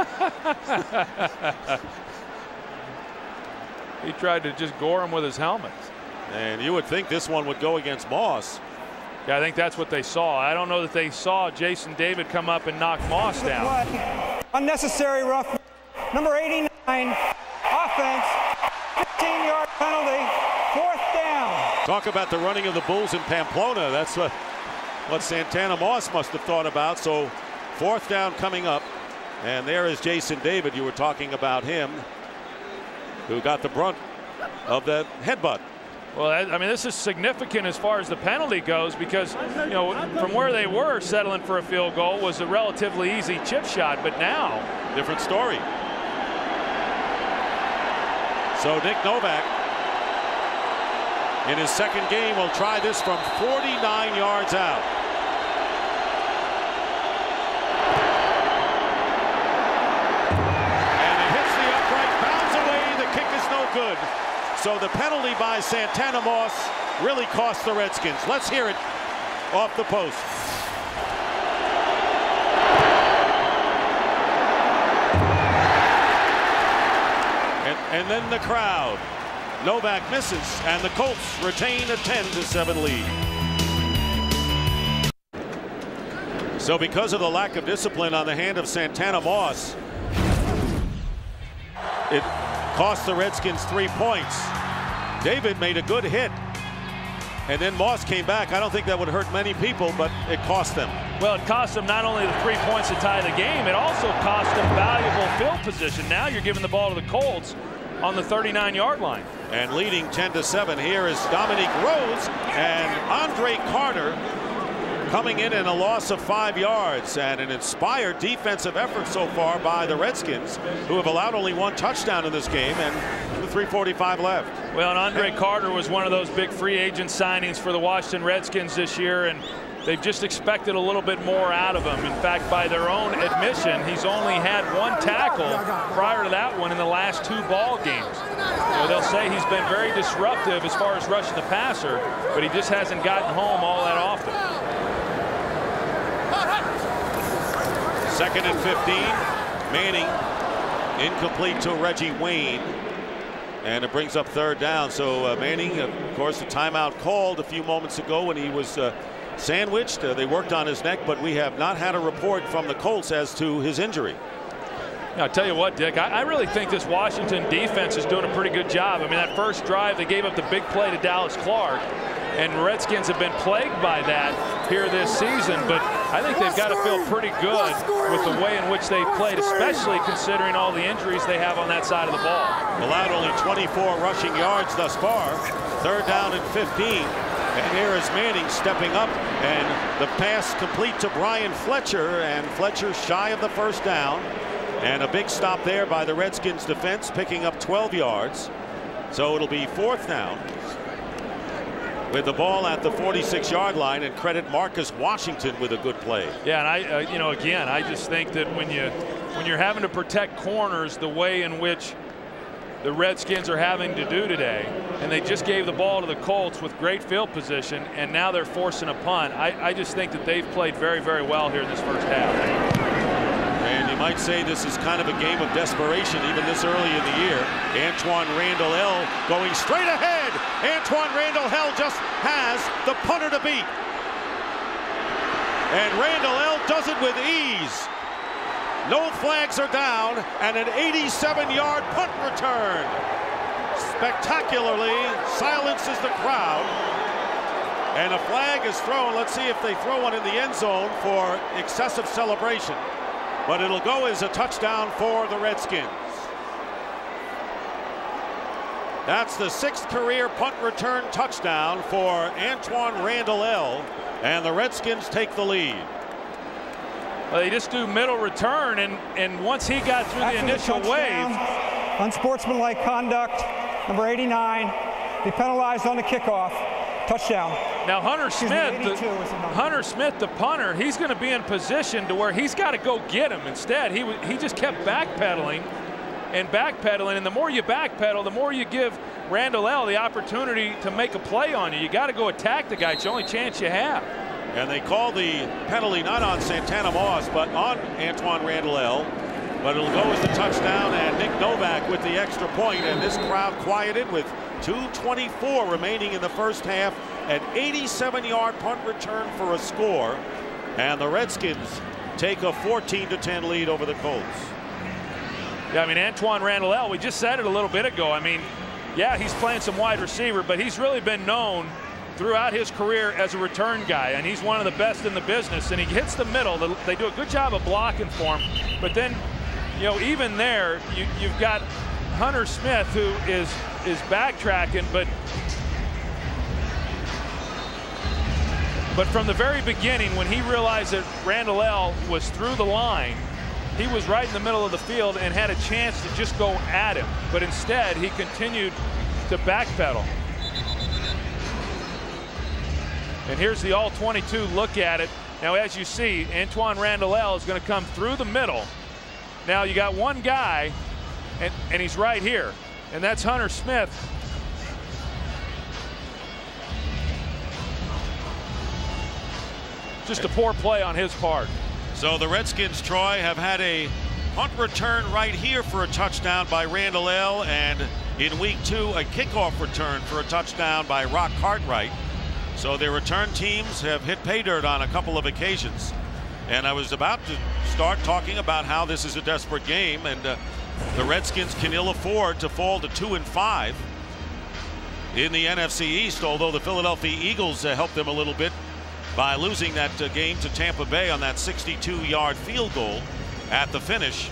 he tried to just gore him with his helmet. And you would think this one would go against Moss. Yeah, I think that's what they saw. I don't know that they saw Jason David come up and knock Moss down. Unnecessary rough. Number eighty-nine, offense, fifteen yard penalty, fourth down. Talk about the running of the Bulls in Pamplona. That's what, what Santana Moss must have thought about. So fourth down coming up. And there is Jason David. You were talking about him, who got the brunt of that headbutt. Well, I mean, this is significant as far as the penalty goes because, you know, from where they were settling for a field goal was a relatively easy chip shot, but now different story. So Nick Novak in his second game will try this from forty-nine yards out. And it hits the upright, bounds away. The kick is no good. So the penalty by Santana Moss really cost the Redskins. Let's hear it off the post. And, and then the crowd. Novak misses, and the Colts retain a ten to seven lead. So because of the lack of discipline on the hand of Santana Moss, it cost the Redskins three points. David made a good hit, and then Moss came back. I don't think that would hurt many people, but it cost them. Well, it cost them not only the three points to tie the game, it also cost them valuable field position. Now you're giving the ball to the Colts on the thirty-nine yard line. And leading ten to seven here is Dominique Rose, and Andre Carter coming in in a loss of five yards, and an inspired defensive effort so far by the Redskins, who have allowed only one touchdown in this game, and with three forty-five left. Well, and Andre Carter was one of those big free agent signings for the Washington Redskins this year, and they've just expected a little bit more out of him. In fact, by their own admission, he's only had one tackle prior to that one in the last two ball games. You know, they'll say he's been very disruptive as far as rushing the passer, but he just hasn't gotten home all that often. Second and fifteen. Manning incomplete to Reggie Wayne, and it brings up third down. So uh, Manning, of course, the timeout called a few moments ago when he was uh, sandwiched. Uh, they worked on his neck, but we have not had a report from the Colts as to his injury. I'll tell you what, Dick, I, I really think this Washington defense is doing a pretty good job. I mean, that first drive, they gave up the big play to Dallas Clark, and Redskins have been plagued by that here this season, but I think they've got to feel pretty good with the way in which they've played, especially considering all the injuries they have on that side of the ball. Allowed only twenty-four rushing yards thus far. Third down and fifteen. And here is Manning stepping up, and the pass complete to Brian Fletcher, and Fletcher shy of the first down. And a big stop there by the Redskins defense, picking up twelve yards. So it'll be fourth down with the ball at the forty-six yard line, and credit Marcus Washington with a good play. Yeah, and I, uh, you know, again, I just think that when you when you're having to protect corners the way in which the Redskins are having to do today, and they just gave the ball to the Colts with great field position, and now they're forcing a punt. I, I just think that they've played very, very well here in this first half. And you might say this is kind of a game of desperation even this early in the year. Antoine Randall L going straight ahead. Antoine Randall L just has the punter to beat. And Randall L does it with ease. No flags are down, and an eighty-seven yard punt return. Spectacularly silences the crowd. And a flag is thrown. Let's see if they throw one in the end zone for excessive celebration. But it'll go as a touchdown for the Redskins. That's the sixth career punt return touchdown for Antoine Randall L. And the Redskins take the lead. Well, they just do middle return, and, and once he got through After the initial the touchdown, wave. Unsportsmanlike conduct, number eighty-nine. Be penalized on the kickoff. Touchdown. Now Hunter Smith, me, the, Hunter Smith, the punter, he's going to be in position to where he's got to go get him. Instead, he he just kept backpedaling and backpedaling, and the more you backpedal, the more you give Randall L. the opportunity to make a play on you. You got to go attack the guy. It's the only chance you have. And they call the penalty not on Santana Moss, but on Antoine Randall L. But it'll go as the touchdown, and Nick Novak with the extra point, and this crowd quieted with two twenty-four remaining in the first half. An eighty-seven yard punt return for a score, and the Redskins take a fourteen to ten lead over the Colts. Yeah, I mean, Antoine Randall L., we just said it a little bit ago. I mean, yeah, he's playing some wide receiver, but he's really been known throughout his career as a return guy, and he's one of the best in the business, and he hits the middle. They do a good job of blocking for him, but then, you know, even there, you, you've got Hunter Smith, who is is backtracking, but but from the very beginning, when he realized that Randall L. was through the line, he was right in the middle of the field and had a chance to just go at him, but instead he continued to backpedal. And here's the all twenty-two look at it. Now, as you see, Antoine Randall L. is going to come through the middle. Now you got one guy, and, and he's right here, and that's Hunter Smith. Just a poor play on his part. So the Redskins, Troy, have had a punt return right here for a touchdown by Randall L. And in week two, a kickoff return for a touchdown by Rock Cartwright. So their return teams have hit pay dirt on a couple of occasions. And I was about to start talking about how this is a desperate game, and uh, the Redskins can ill afford to fall to two and five in the N F C East, although the Philadelphia Eagles uh, helped them a little bit by losing that uh, game to Tampa Bay on that sixty-two yard field goal at the finish.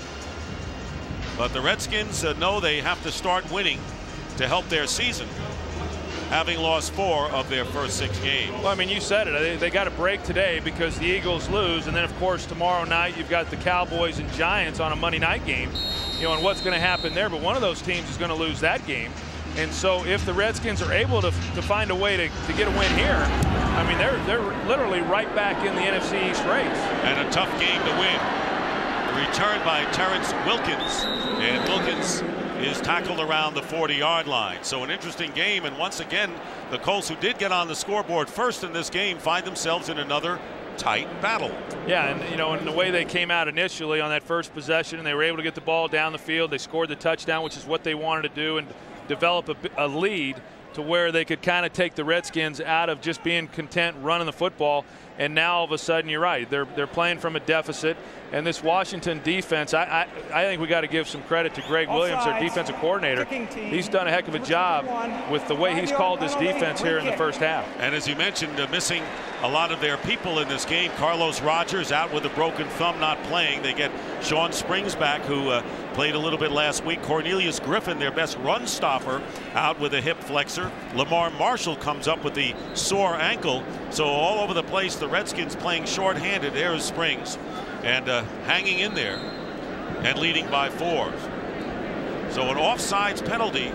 But the Redskins uh, know they have to start winning to help their season, having lost four of their first six games. Well, I mean, you said it. They, they got a break today because the Eagles lose, and then, of course, tomorrow night you've got the Cowboys and Giants on a Monday night game. You know, and what's going to happen there? But one of those teams is going to lose that game. And so if the Redskins are able to, to find a way to, to get a win here, I mean, they're, they're literally right back in the N F C East race. And a tough game to win. Returned by Terrence Wilkins. And Wilkins is tackled around the forty yard line. So an interesting game, and once again the Colts, who did get on the scoreboard first in this game, find themselves in another tight battle. Yeah, and you know, and the way they came out initially on that first possession, and they were able to get the ball down the field, they scored the touchdown, which is what they wanted to do, and develop a, a lead to where they could kind of take the Redskins out of just being content running the football. And now all of a sudden, you're right, they're they're playing from a deficit. And this Washington defense, I I, I think we got to give some credit to Greg Williams, their defensive coordinator. He's done a heck of a job with the way he's called this defense here in the first half. And as you mentioned, uh, missing a lot of their people in this game. Carlos Rogers out with a broken thumb, not playing. They get Sean Springs back, who uh, played a little bit last week. Cornelius Griffin, their best run stopper, out with a hip flexor. Lamar Marshall comes up with the sore ankle. So all over the place, the Redskins playing shorthanded. There is Springs, and uh, hanging in there and leading by four. So an offsides penalty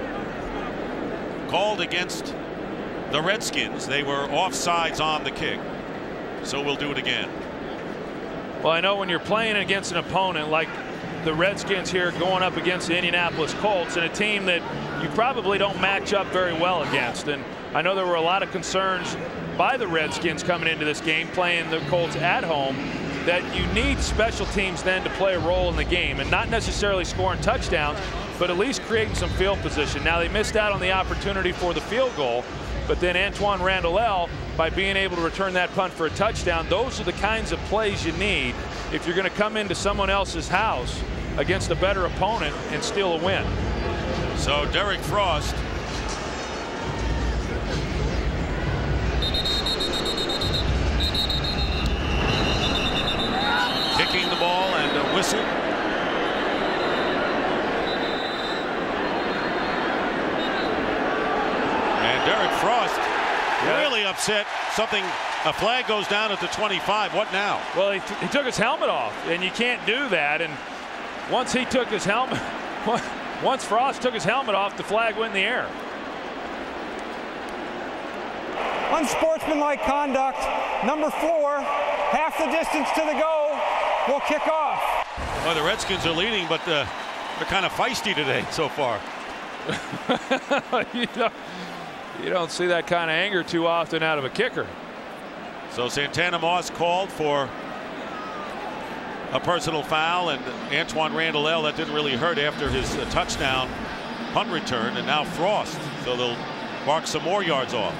called against the Redskins. They were offsides on the kick. So we'll do it again. Well, I know when you're playing against an opponent like the Redskins here, going up against the Indianapolis Colts, and a team that you probably don't match up very well against. And I know there were a lot of concerns by the Redskins coming into this game, playing the Colts at home, that you need special teams then to play a role in the game, and not necessarily scoring touchdowns, but at least creating some field position. Now, they missed out on the opportunity for the field goal, but then Antoine Randall L., by being able to return that punt for a touchdown, those are the kinds of plays you need if you're going to come into someone else's house against a better opponent and steal a win. So Derek Frost kicking the ball, and a whistle. And Derek Frost yeah. really upset. Something, a flag goes down at the twenty-five. What now? Well, he, he took his helmet off, and you can't do that. And once he took his helmet, once Frost took his helmet off, the flag went in the air. Unsportsmanlike conduct. Number four, half the distance to the goal, will kick off. Well, the Redskins are leading, but uh, they're kind of feisty today so far. you, don't, you don't see that kind of anger too often out of a kicker. So Santana Moss called for a personal foul, and Antoine Randall El, that didn't really hurt after his uh, touchdown punt return, and now Frost. So they'll mark some more yards off.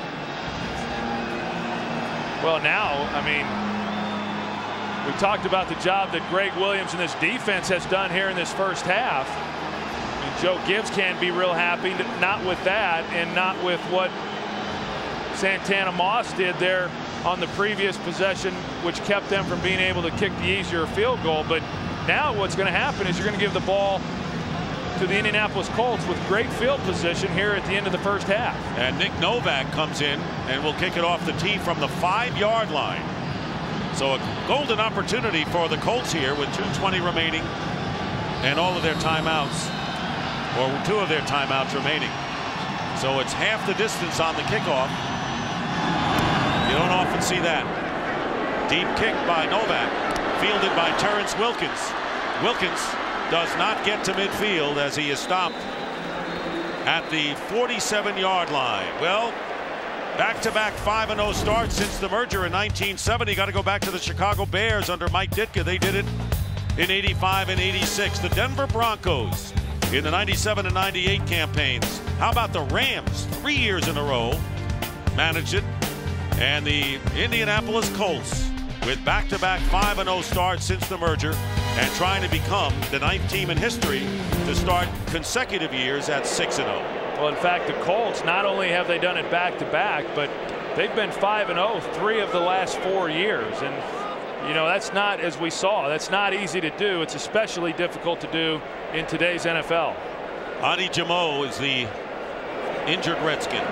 Well, now, I mean, we talked about the job that Greg Williams and this defense has done here in this first half. And Joe Gibbs can't be real happy, not with that, and not with what Santana Moss did there on the previous possession, which kept them from being able to kick the easier field goal. But now what's going to happen is you're going to give the ball to the Indianapolis Colts with great field position here at the end of the first half. And Nick Novak comes in and will kick it off the tee from the five-yard line. So a golden opportunity for the Colts here with two twenty remaining and all of their timeouts, or two of their timeouts remaining. So it's half the distance on the kickoff. You don't often see that. Deep kick by Novak, fielded by Terrence Wilkins. Wilkins does not get to midfield as he is stopped at the forty-seven yard line. Well, back-to-back five and oh starts since the merger in nineteen seventy. Got to go back to the Chicago Bears under Mike Ditka. They did it in eighty-five and eighty-six. The Denver Broncos in the ninety-seven and ninety-eight campaigns. How about the Rams? Three years in a row managed it. And the Indianapolis Colts with back-to-back five and oh starts since the merger, and trying to become the ninth team in history to start consecutive years at six and oh. Well, in fact, the Colts, not only have they done it back-to-back, but they've been five and oh three of the last four years. And, you know, that's not, as we saw, that's not easy to do. It's especially difficult to do in today's N F L. Adi Jamo is the injured Redskin.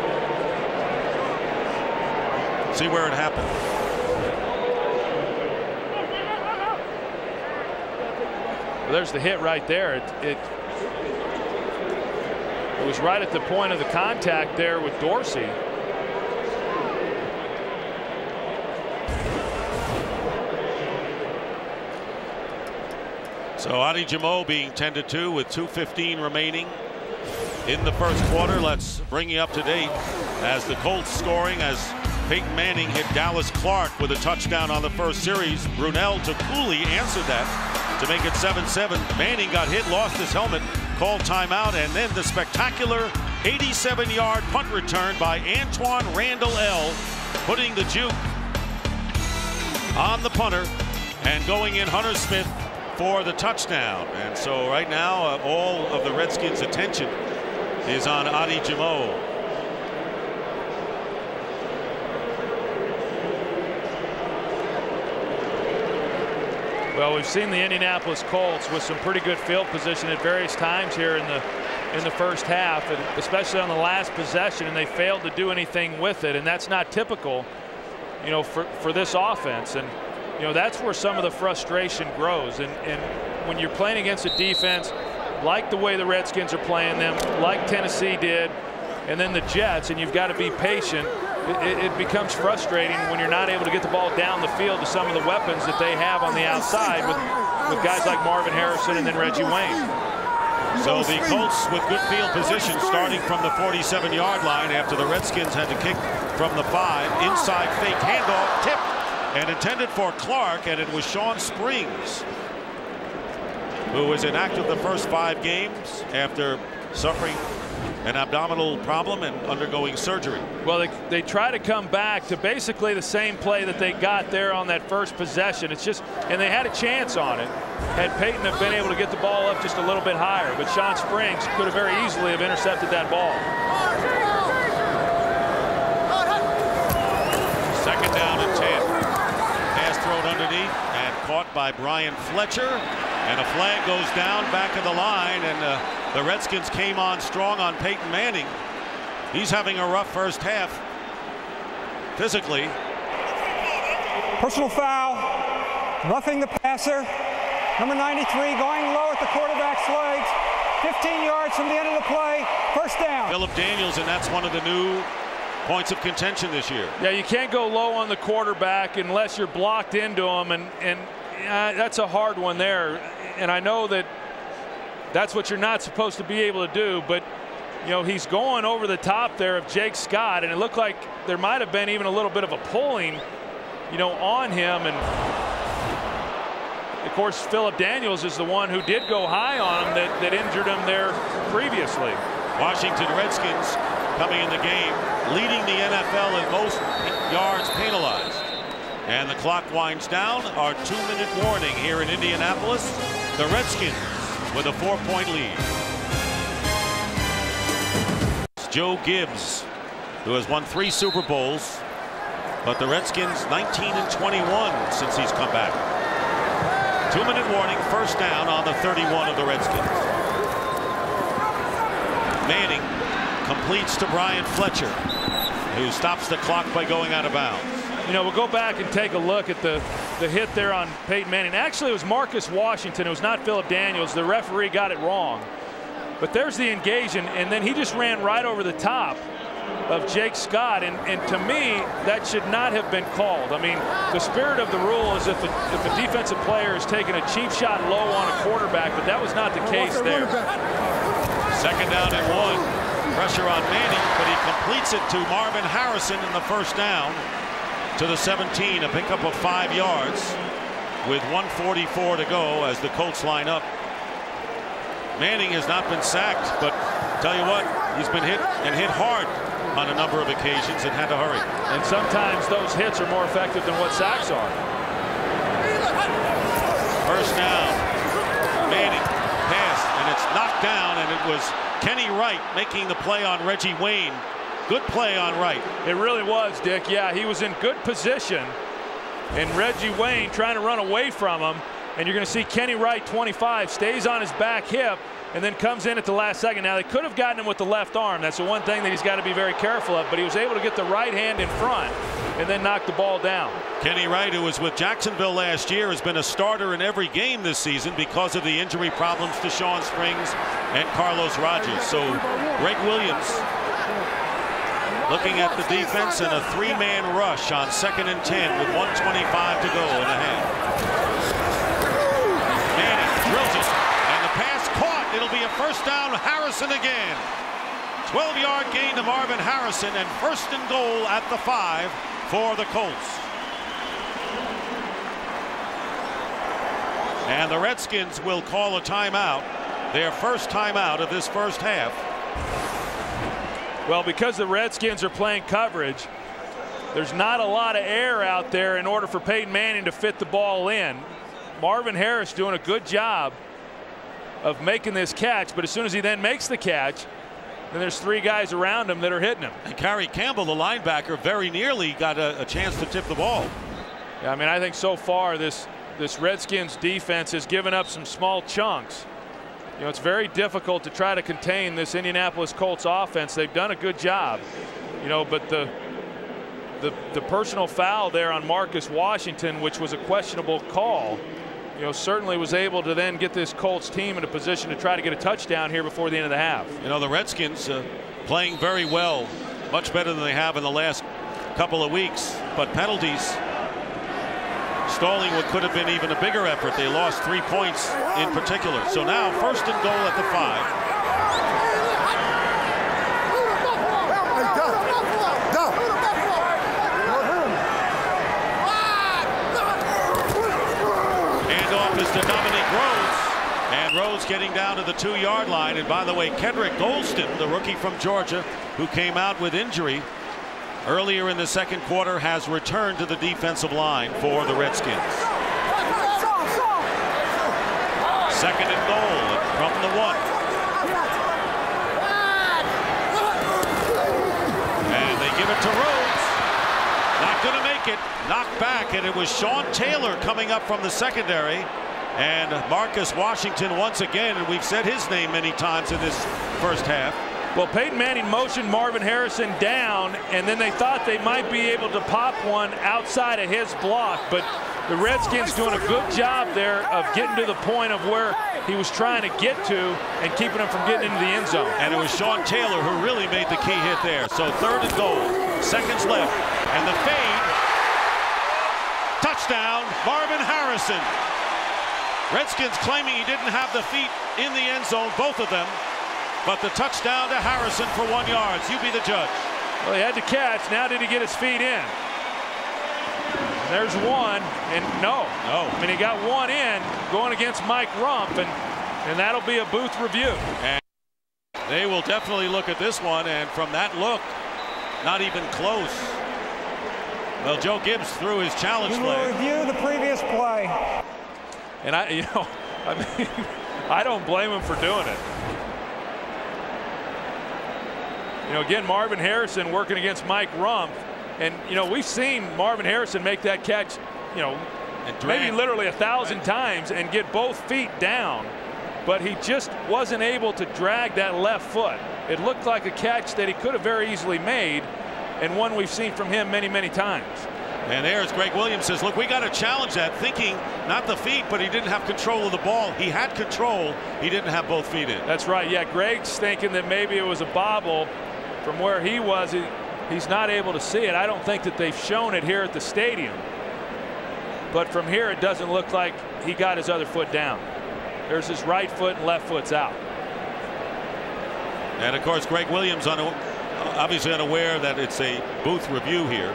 See where it happened. Well, there's the hit right there. It, it, it was right at the point of the contact there with Dorsey. So Adi Jamo being tended to with two fifteen remaining in the first quarter. Let's bring you up to date as the Colts scoring as Peyton Manning hit Dallas Clark with a touchdown on the first series. Brunell to Cooley answered that to make it seven seven. Manning got hit, lost his helmet, called timeout, and then the spectacular eighty-seven yard punt return by Antoine Randall El, putting the juke on the punter and going in Hunter Smith for the touchdown. And so right now uh, all of the Redskins' attention is on Adi Jamo. Well, we've seen the Indianapolis Colts with some pretty good field position at various times here in the in the first half, and especially on the last possession, and they failed to do anything with it, and that's not typical, you know, for for this offense. And you know, that's where some of the frustration grows. And and when you're playing against a defense like the way the Redskins are playing them, like Tennessee did, and then the Jets, and you've got to be patient. It, it becomes frustrating when you're not able to get the ball down the field to some of the weapons that they have on the outside with, with guys like Marvin Harrison and then Reggie Wayne. So the Colts with good field position starting from the forty-seven yard line after the Redskins had to kick from the five. Inside fake handoff, tipped and intended for Clark, and it was Sean Springs who was inactive the first five games after suffering an abdominal problem and undergoing surgery. Well, they, they try to come back to basically the same play that they got there on that first possession. It's just, and they had a chance on it. Had Peyton have been able to get the ball up just a little bit higher, but Sean Springs could have very easily have intercepted that ball. Second down and ten. Pass thrown underneath and caught by Brian Fletcher, and a flag goes down back of the line, and uh, the Redskins came on strong on Peyton Manning. He's having a rough first half physically. Personal foul, roughing the passer. Number ninety-three going low at the quarterback's legs. fifteen yards from the end of the play. First down. Philip Daniels, and that's one of the new points of contention this year. Yeah, you can't go low on the quarterback unless you're blocked into him, and, and uh, that's a hard one there. And I know that that's what you're not supposed to be able to do. But you know, he's going over the top there of Jake Scott, and it looked like there might have been even a little bit of a pulling, you know, on him. And of course, Philip Daniels is the one who did go high on him that, that injured him there previously. Washington Redskins coming in the game, leading the N F L in most yards penalized. And the clock winds down. Our two-minute warning here in Indianapolis. The Redskins with a four-point lead. Joe Gibbs, who has won three Super Bowls, but the Redskins nineteen and twenty-one since he's come back. Two-minute warning, first down on the thirty-one of the Redskins. Manning completes to Brian Fletcher, who stops the clock by going out of bounds. You know, we'll go back and take a look at the, the hit there on Peyton Manning. Actually, it was Marcus Washington. It was not Philip Daniels. The referee got it wrong. But there's the engagement, and then he just ran right over the top of Jake Scott. And, and to me, that should not have been called. I mean, the spirit of the rule is if a, if a defensive player is taking a cheap shot low on a quarterback, but that was not the case there. Second down and one. Pressure on Manning, but he completes it to Marvin Harrison in the first down to the seventeen, a pickup of five yards with one forty-four to go as the Colts line up. Manning has not been sacked, but tell you what, he's been hit and hit hard on a number of occasions and had to hurry. And sometimes those hits are more effective than what sacks are. First down. Manning pass, and it's knocked down, and it was Kenny Wright making the play on Reggie Wayne. Good play on Wright. It really was, Dick. Yeah, he was in good position, and Reggie Wayne trying to run away from him. And you're going to see Kenny Wright, twenty-five, stays on his back hip and then comes in at the last second. Now, they could have gotten him with the left arm. That's the one thing that he's got to be very careful of. But he was able to get the right hand in front and then knock the ball down. Kenny Wright, who was with Jacksonville last year, has been a starter in every game this season because of the injury problems to Sean Springs and Carlos Rogers. So Greg Williams looking at the defense and a three-man rush on second and ten with one twenty-five to go in the half. Drills it, and the pass caught. It'll be a first down. Harrison again. twelve yard gain to Marvin Harrison, and first and goal at the five for the Colts. And the Redskins will call a timeout, their first timeout of this first half. Well, because the Redskins are playing coverage, there's not a lot of air out there in order for Peyton Manning to fit the ball in. Marvin Harris doing a good job of making this catch, but as soon as he then makes the catch, then there's three guys around him that are hitting him. And Kerry Campbell, the linebacker, very nearly got a, a chance to tip the ball. Yeah, I mean, I think so far this this Redskins defense has given up some small chunks. You know, it's very difficult to try to contain this Indianapolis Colts offense. They've done a good job, you know, but the the the personal foul there on Marcus Washington, which was a questionable call, you know, certainly was able to then get this Colts team in a position to try to get a touchdown here before the end of the half. You know, the Redskins uh, playing very well, much better than they have in the last couple of weeks, but penalties stalling what could have been even a bigger effort. They lost three points in particular. So now first and goal at the five. Handoff is to Dominic Rhodes, and Rhodes getting down to the two yard line. And by the way, Kendrick Golston, the rookie from Georgia who came out with injury earlier in the second quarter, has returned to the defensive line for the Redskins. Second and goal from the one. And they give it to Rhodes. Not going to make it. Knocked back, and it was Sean Taylor coming up from the secondary. And Marcus Washington once again, and we've said his name many times in this first half. Well, Peyton Manning motioned Marvin Harrison down, and then they thought they might be able to pop one outside of his block, but the Redskins doing a good job there of getting to the point of where he was trying to get to and keeping him from getting into the end zone. And it was Sean Taylor who really made the key hit there. So third and goal, seconds left, and the fade. Touchdown, Marvin Harrison. Redskins claiming he didn't have the feet in the end zone, both of them. But the touchdown to Harrison for one yard. You be the judge. Well, he had to catch. Now did he get his feet in? There's one, and no. No. I mean, he got one in going against Mike Rump, and, and that'll be a booth review. And they will definitely look at this one, and from that look, not even close. Well, Joe Gibbs threw his challenge We flag. will review the previous play. And I, you know, I mean, I don't blame him for doing it. You know, again, Marvin Harrison working against Mike Rump. And, you know, we've seen Marvin Harrison make that catch, you know, maybe literally a thousand right. times and get both feet down. But he just wasn't able to drag that left foot. It looked like a catch that he could have very easily made, and one we've seen from him many, many times. And there's Greg Williams says, look, we got to challenge that, thinking not the feet, but he didn't have control of the ball. He had control. He didn't have both feet in. That's right. Yeah, Greg's thinking that maybe it was a bobble from where he was. He, he's not able to see it. I don't think that they've shown it here at the stadium. But from here, it doesn't look like he got his other foot down. There's his right foot and left foot's out. And of course, Greg Williams on obviously unaware that it's a booth review here.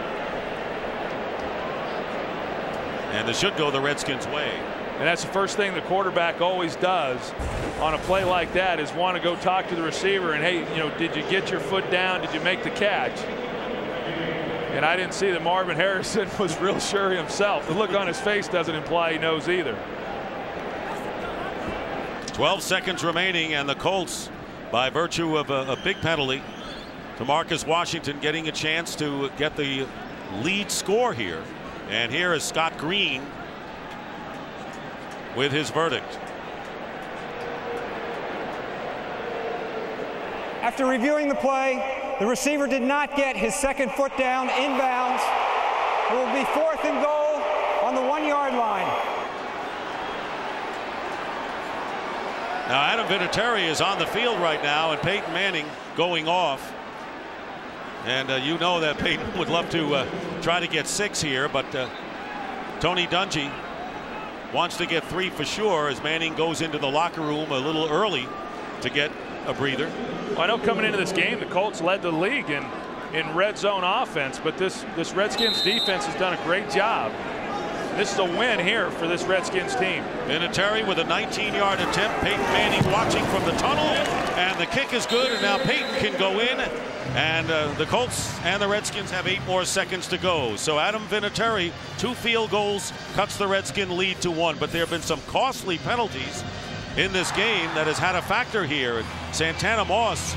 And this should go the Redskins' way. And that's the first thing the quarterback always does on a play like that, is want to go talk to the receiver and, hey, you know, did you get your foot down? Did you make the catch? And I didn't see that Marvin Harrison was real sure himself. The look on his face doesn't imply he knows either. twelve seconds remaining, and the Colts, by virtue of a, a big penalty to Marcus Washington, getting a chance to get the lead score here. And here is Scott Green with his verdict. After reviewing the play, the receiver did not get his second foot down inbounds. It will be fourth and goal on the one-yard line. Now Adam Vinatieri is on the field right now, and Peyton Manning going off. And uh, you know that Peyton would love to uh, try to get six here, but uh, Tony Dungy wants to get three for sure, as Manning goes into the locker room a little early to get a breather. Well, I know coming into this game, the Colts led the league in in red zone offense, but this this Redskins defense has done a great job. This is a win here for this Redskins team. Vinatieri with a nineteen yard attempt. Peyton Manning watching from the tunnel, and the kick is good, and now Peyton can go in, and uh, the Colts and the Redskins have eight more seconds to go. So Adam Vinatieri, two field goals, cuts the Redskin lead to one, but there have been some costly penalties in this game that has had a factor here. Santana Moss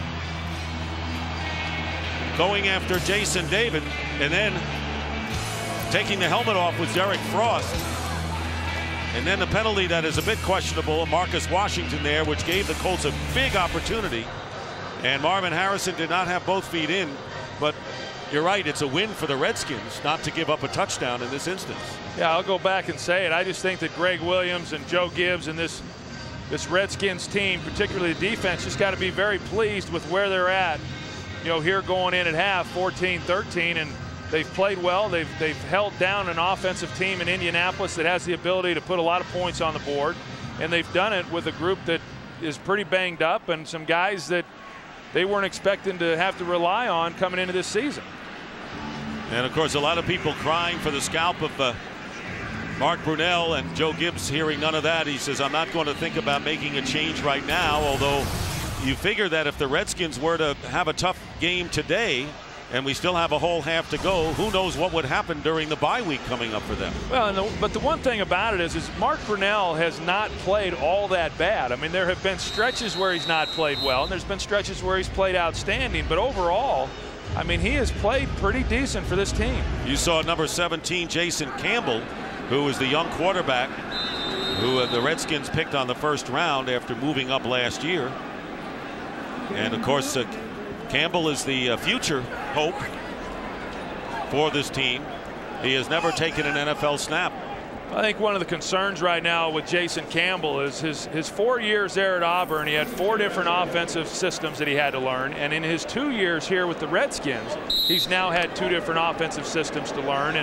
going after Jason David, and then taking the helmet off with Derek Frost. And then the penalty that is a bit questionable, Marcus Washington there, which gave the Colts a big opportunity. And Marvin Harrison did not have both feet in, but you're right, it's a win for the Redskins not to give up a touchdown in this instance. Yeah, I'll go back and say it. I just think that Greg Williams and Joe Gibbs and this this Redskins team, particularly the defense, just got to be very pleased with where they're at. You know, here going in at half, fourteen thirteen, and they've played well. They've they've held down an offensive team in Indianapolis that has the ability to put a lot of points on the board, and they've done it with a group that is pretty banged up and some guys that they weren't expecting to have to rely on coming into this season. And of course, a lot of people crying for the scalp of uh, Mark Brunell, and Joe Gibbs hearing none of that. He says, I'm not going to think about making a change right now, although you figure that if the Redskins were to have a tough game today and we still have a whole half to go, who knows what would happen during the bye week coming up for them. Well, and the, but the one thing about it is, is Mark Brunell has not played all that bad. I mean, there have been stretches where he's not played well, and there's been stretches where he's played outstanding, but overall, I mean, he has played pretty decent for this team. You saw number seventeen, Jason Campbell, who is the young quarterback who uh, the Redskins picked on the first round after moving up last year. And of course, uh, Campbell is the uh, future hope for this team. He has never taken an N F L snap. I think one of the concerns right now with Jason Campbell is his his four years there at Auburn. He had four different offensive systems that he had to learn, and in his two years here with the Redskins, he's now had two different offensive systems to learn. And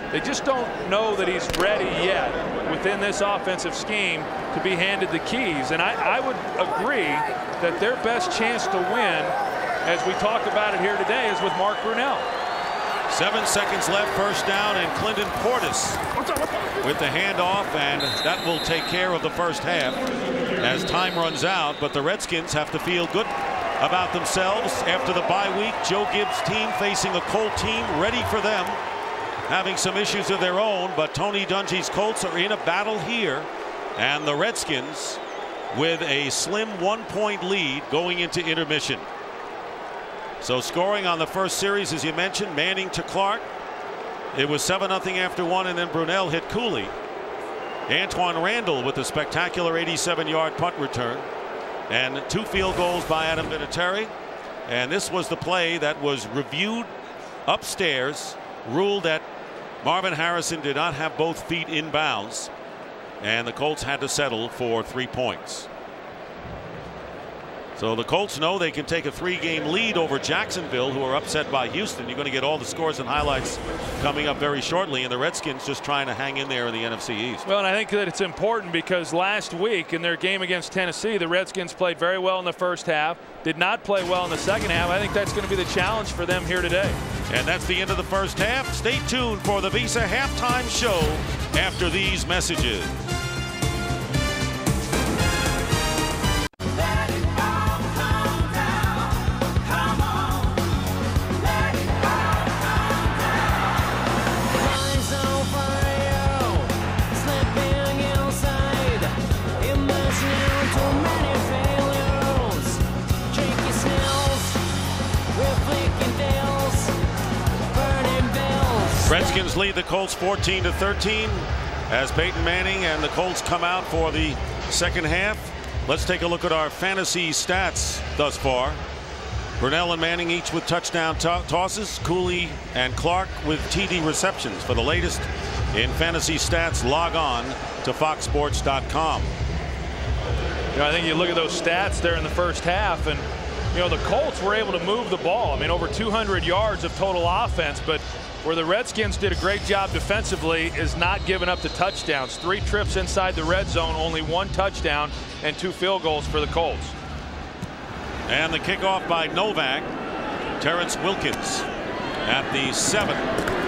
they just don't know that he's ready yet within this offensive scheme to be handed the keys. And I, I would agree that their best chance to win, as we talk about it here today, is with Mark Brunell. Seven seconds left, first down, and Clinton Portis with the handoff, and that will take care of the first half as time runs out. But the Redskins have to feel good about themselves after the bye week. Joe Gibbs' team facing a Colt team ready for them, having some issues of their own, but Tony Dungy's Colts are in a battle here, and the Redskins with a slim one-point lead going into intermission. So scoring on the first series, as you mentioned, Manning to Clark. It was seven nothing after one, and then Brunell hit Cooley. Antoine Randall with a spectacular eighty-seven yard punt return, and two field goals by Adam Vinatieri. And this was the play that was reviewed upstairs, ruled that Marvin Harrison did not have both feet in bounds, and the Colts had to settle for three points. So the Colts know they can take a three game lead over Jacksonville, who are upset by Houston. You're going to get all the scores and highlights coming up very shortly, and the Redskins just trying to hang in there in the N F C East. Well, and I think that it's important because last week in their game against Tennessee, the Redskins played very well in the first half, did not play well in the second half. I think that's going to be the challenge for them here today. And that's the end of the first half. Stay tuned for the Visa halftime show after these messages. Redskins lead the Colts fourteen to thirteen as Peyton Manning and the Colts come out for the second half. Let's take a look at our fantasy stats thus far. Brunell and Manning each with touchdown to tosses. Cooley and Clark with T D receptions. For the latest in fantasy stats, log on to fox sports dot com. You know, I think you look at those stats there in the first half, and you know the Colts were able to move the ball. I mean, over two hundred yards of total offense, but where the Redskins did a great job defensively is not giving up the touchdowns. Three trips inside the red zone, only one touchdown, and two field goals for the Colts. And the kickoff by Novak. Terrence Wilkins at the seven.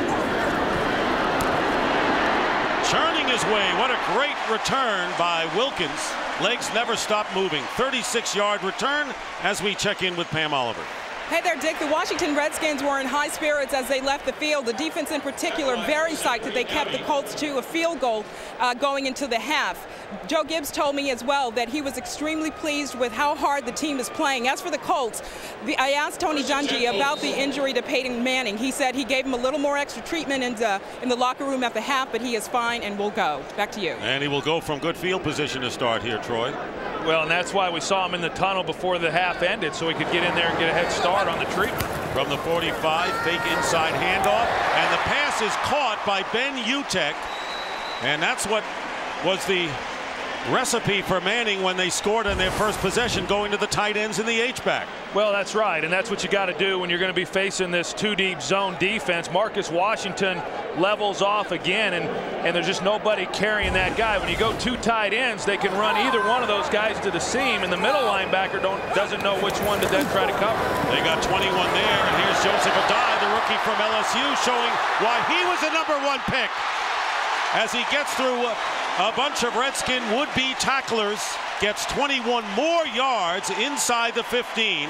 Churning his way. What a great return by Wilkins. Legs never stop moving. thirty-six yard return as we check in with Pam Oliver. Hey there, Dick. The Washington Redskins were in high spirits as they left the field. The defense in particular very psyched that they kept the Colts to a field goal uh, going into the half. Joe Gibbs told me as well that he was extremely pleased with how hard the team is playing. As for the Colts, the, I asked Tony Dungy about the injury to Peyton Manning. He said he gave him a little more extra treatment in the, in the locker room at the half, but he is fine and will go. Back to you. And he will go from good field position to start here, Troy. Well, and that's why we saw him in the tunnel before the half ended, so he could get in there and get a head start on the treatment. From the forty-five, fake inside handoff, and the pass is caught by Ben Utek, and that's what was the recipe for Manning when they scored on their first possession, going to the tight ends in the H-back. Well, that's right, and that's what you got to do when you're going to be facing this two-deep zone defense. Marcus Washington levels off again, and, and there's just nobody carrying that guy. When you go two tight ends, they can run either one of those guys to the seam, and the middle linebacker don't, doesn't know which one to then try to cover. They got twenty-one there, and here's Joseph Adai, the rookie from L S U, showing why he was the number one pick. As he gets through a, a bunch of Redskin would-be tacklers, gets twenty-one more yards inside the fifteen.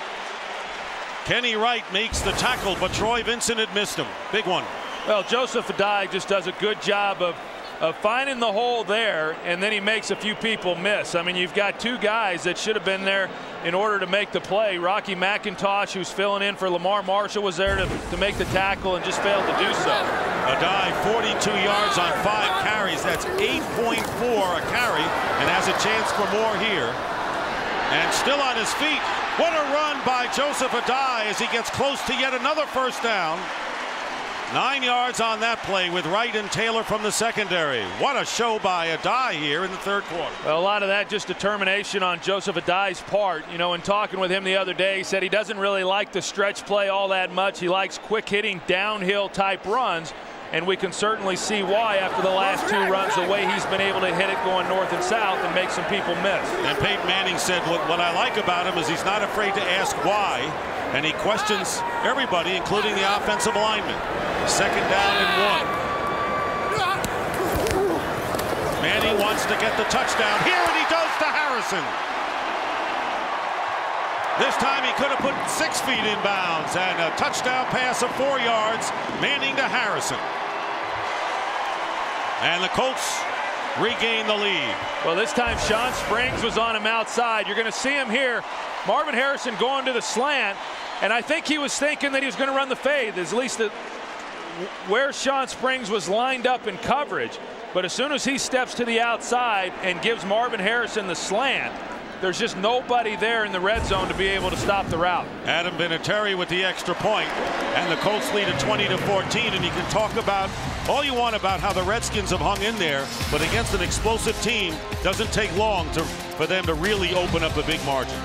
Kenny Wright makes the tackle, but Troy Vincent had missed him. Big one. Well, Joseph Adai just does a good job of, of finding the hole there, and then he makes a few people miss. I mean, you've got two guys that should have been there in order to make the play. Rocky McIntosh, who's filling in for Lamar Marshall, was there to, to make the tackle and just failed to do so. Adai, forty-two yards on five carries. That's eight point four a carry, and has a chance for more here. And still on his feet. What a run by Joseph Adai as he gets close to yet another first down. Nine yards on that play with Wright and Taylor from the secondary. What a show by Adai here in the third quarter. Well, a lot of that just determination on Joseph Adai's part. You know, in talking with him the other day, he said he doesn't really like the stretch play all that much. He likes quick hitting downhill type runs. and we can certainly see why after the last two runs, the way he's been able to hit it going north and south and make some people miss. And Peyton Manning said, what, what I like about him is he's not afraid to ask why, and he questions everybody, including the offensive lineman. Second down and one. Manning wants to get the touchdown here, and he does to Harrison. This time he could have put six feet in bounds, and a touchdown pass of four yards, Manning to Harrison. And the Colts regain the lead. Well, this time Sean Springs was on him outside. You're going to see him here. Marvin Harrison going to the slant, and I think he was thinking that he was going to run the fade, at least the, where Sean Springs was lined up in coverage. But as soon as he steps to the outside and gives Marvin Harrison the slant, there's just nobody there in the red zone to be able to stop the route. Adam Vinatieri with the extra point, and the Colts lead at twenty to fourteen. And you can talk about all you want about how the Redskins have hung in there, but against an explosive team, doesn't take long to, for them to really open up a big margin.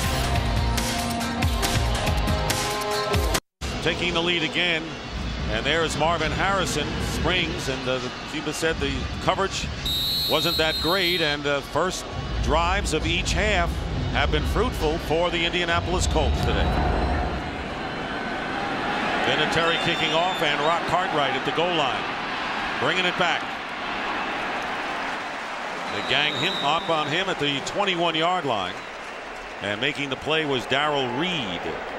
Taking the lead again, and there's Marvin Harrison. Springs, and uh, the Cuba said the coverage wasn't that great, and uh, first drives of each half have been fruitful for the Indianapolis Colts today. Vinatieri kicking off, and Rock Cartwright at the goal line, bringing it back. They gang him up on him at the twenty-one yard line, and making the play was Darrell Reed.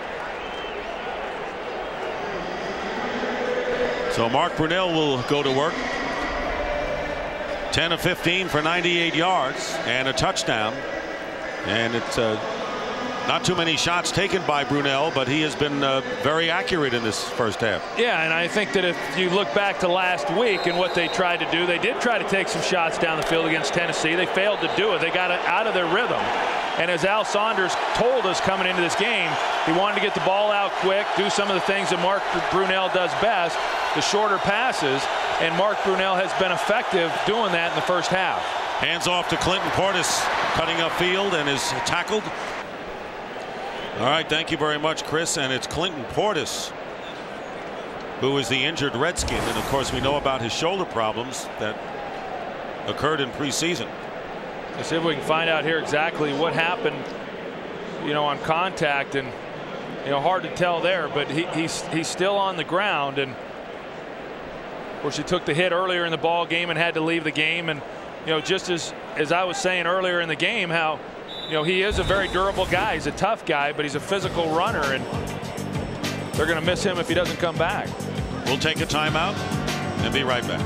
So Mark Brunell will go to work. ten of fifteen for ninety-eight yards and a touchdown. And it's uh, not too many shots taken by Brunell, but he has been uh, very accurate in this first half. Yeah, and I think that if you look back to last week and what they tried to do, they did try to take some shots down the field against Tennessee. They failed to do it. They got out of their rhythm. And as Al Saunders told us coming into this game, he wanted to get the ball out quick, do some of the things that Mark Brunell does best, the shorter passes, and Mark Brunell has been effective doing that in the first half. Hands off to Clinton Portis, cutting upfield, and is tackled. All right, thank you very much, Chris. And it's Clinton Portis who is the injured Redskin, and of course we know about his shoulder problems that occurred in preseason. Let's see if we can find out here exactly what happened, you know, on contact, and you know, hard to tell there, but he, he's he's still on the ground, and of course he took the hit earlier in the ball game and had to leave the game. And you know, just as as I was saying earlier in the game, how you know he is a very durable guy. He's a tough guy, but he's a physical runner, and they're going to miss him if he doesn't come back. We'll take a timeout and be right back.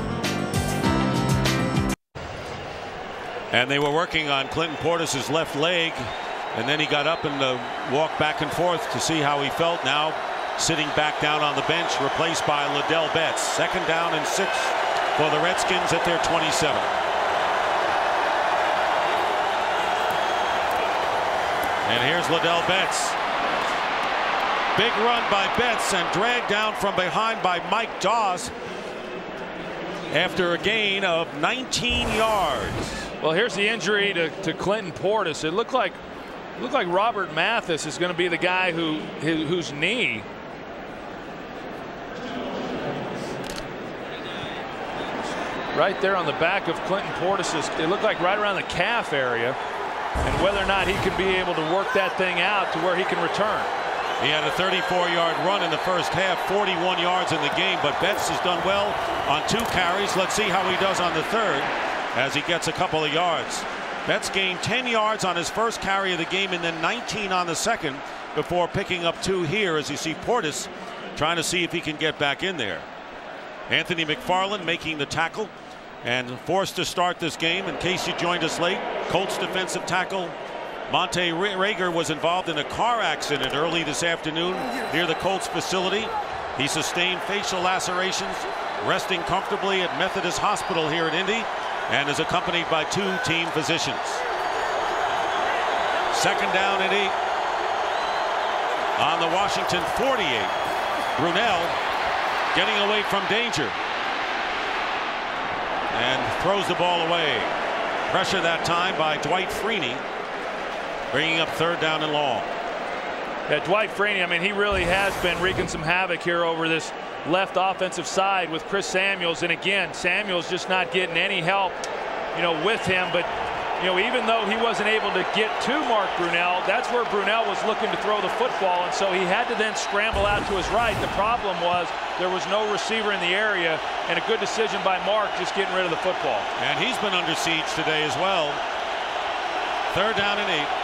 And they were working on Clinton Portis's left leg, and then he got up and uh, walked back and forth to see how he felt. Now sitting back down on the bench, replaced by Liddell Betts. Second down and six for the Redskins at their twenty-seven. And here's Liddell Betts. Big run by Betts, and dragged down from behind by Mike Dawes after a gain of nineteen yards. Well, here's the injury to, to Clinton Portis. It looked like it looked like Robert Mathis is going to be the guy who his, whose knee right there on the back of Clinton Portis's. It looked like right around the calf area, and whether or not he can be able to work that thing out to where he can return. He had a thirty-four yard run in the first half, forty-one yards in the game, but Betts has done well on two carries. Let's see how he does on the third as he gets a couple of yards. Betts gained ten yards on his first carry of the game, and then nineteen on the second before picking up two here, as you see Portis trying to see if he can get back in there. Anthony McFarland making the tackle and forced to start this game. In case you joined us late, Colts defensive tackle Monte Rager was involved in a car accident early this afternoon near the Colts facility. He sustained facial lacerations, resting comfortably at Methodist Hospital here in Indy, and is accompanied by two team physicians. Second down and eight on the Washington forty-eight. Brunell getting away from danger and throws the ball away. Pressure that time by Dwight Freeney, bringing up third down and long. Yeah, Dwight Freeney, I mean, he really has been wreaking some havoc here over this left offensive side with Chris Samuels. And again, Samuels just not getting any help, you know, with him. But, you know, even though he wasn't able to get to Mark Brunell, that's where Brunell was looking to throw the football. And so he had to then scramble out to his right. The problem was there was no receiver in the area, and a good decision by Mark just getting rid of the football. And he's been under siege today as well. Third down and eight.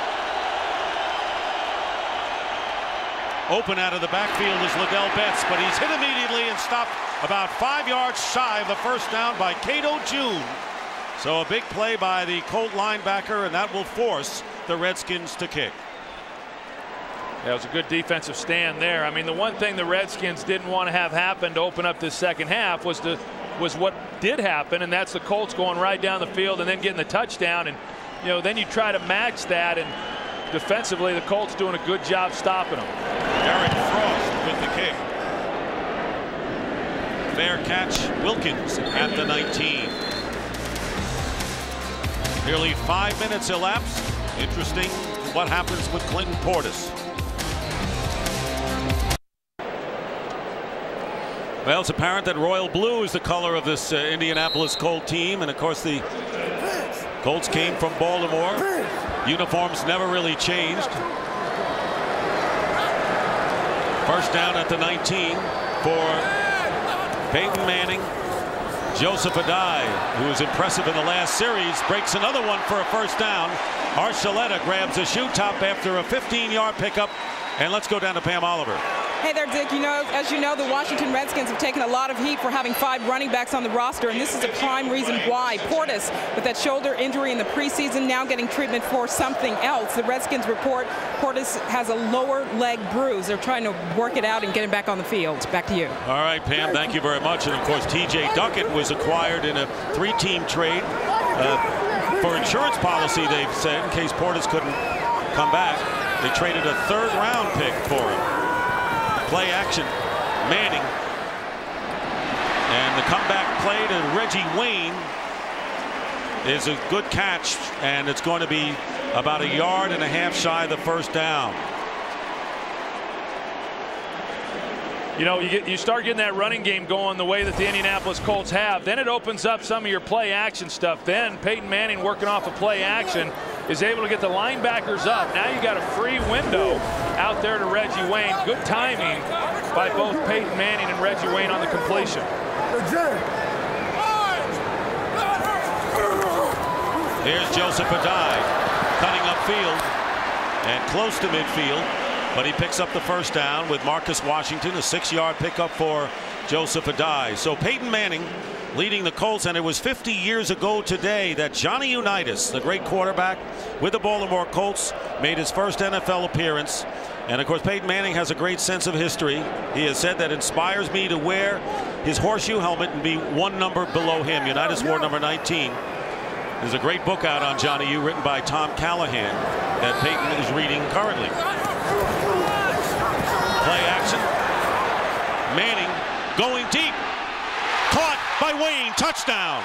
Open out of the backfield is Liddell Betts, but he's hit immediately and stopped about five yards shy of the first down by Cato June. So a big play by the Colt linebacker, and that will force the Redskins to kick. That was a good defensive stand there. I mean, the one thing the Redskins didn't want to have happen to open up this second half was to was what did happen, and that's the Colts going right down the field and then getting the touchdown. And you know, then you try to match that, and defensively the Colts doing a good job stopping them. Derek Frost with the kick. Fair catch, Wilkins at the nineteen. Nearly five minutes elapsed. Interesting what happens with Clinton Portis. Well, it's apparent that royal blue is the color of this uh, Indianapolis Colt team, and of course the Colts came from Baltimore. Uniforms never really changed. First down at the nineteen for Peyton Manning. Joseph Adai, who was impressive in the last series, breaks another one for a first down. Archuleta grabs a shoe top after a fifteen yard pickup. And let's go down to Pam Oliver. Hey there, Dick. You know, as you know, the Washington Redskins have taken a lot of heat for having five running backs on the roster, and this is a prime reason why. Portis, with that shoulder injury in the preseason, now getting treatment for something else. The Redskins report Portis has a lower leg bruise. They're trying to work it out and get him back on the field. Back to you. All right, Pam, thank you very much. And of course, T J Duckett was acquired in a three-team trade uh, for insurance policy, they've said, in case Portis couldn't come back. They traded a third round pick for him. Play action, Manning, and the comeback play to Reggie Wayne is a good catch, and it's going to be about a yard and a half shy of the first down. You know, you get you start getting that running game going the way that the Indianapolis Colts have, then it opens up some of your play action stuff. Then Peyton Manning, working off of play action, is able to get the linebackers up. Now you got a free window out there to Reggie Wayne. Good timing by both Peyton Manning and Reggie Wayne on the completion. Here's Joseph Adai cutting upfield and close to midfield, but he picks up the first down with Marcus Washington, a six yard pickup for Joseph Adai. So Peyton Manning leading the Colts, and it was fifty years ago today that Johnny Unitas, the great quarterback with the Baltimore Colts, made his first N F L appearance. And of course, Peyton Manning has a great sense of history. He has said that inspires me to wear his horseshoe helmet and be one number below him. Unitas wore number nineteen. There's a great book out on Johnny U written by Tom Callahan that Peyton is reading currently. Play action. Manning going deep. Caught by Wayne. Touchdown.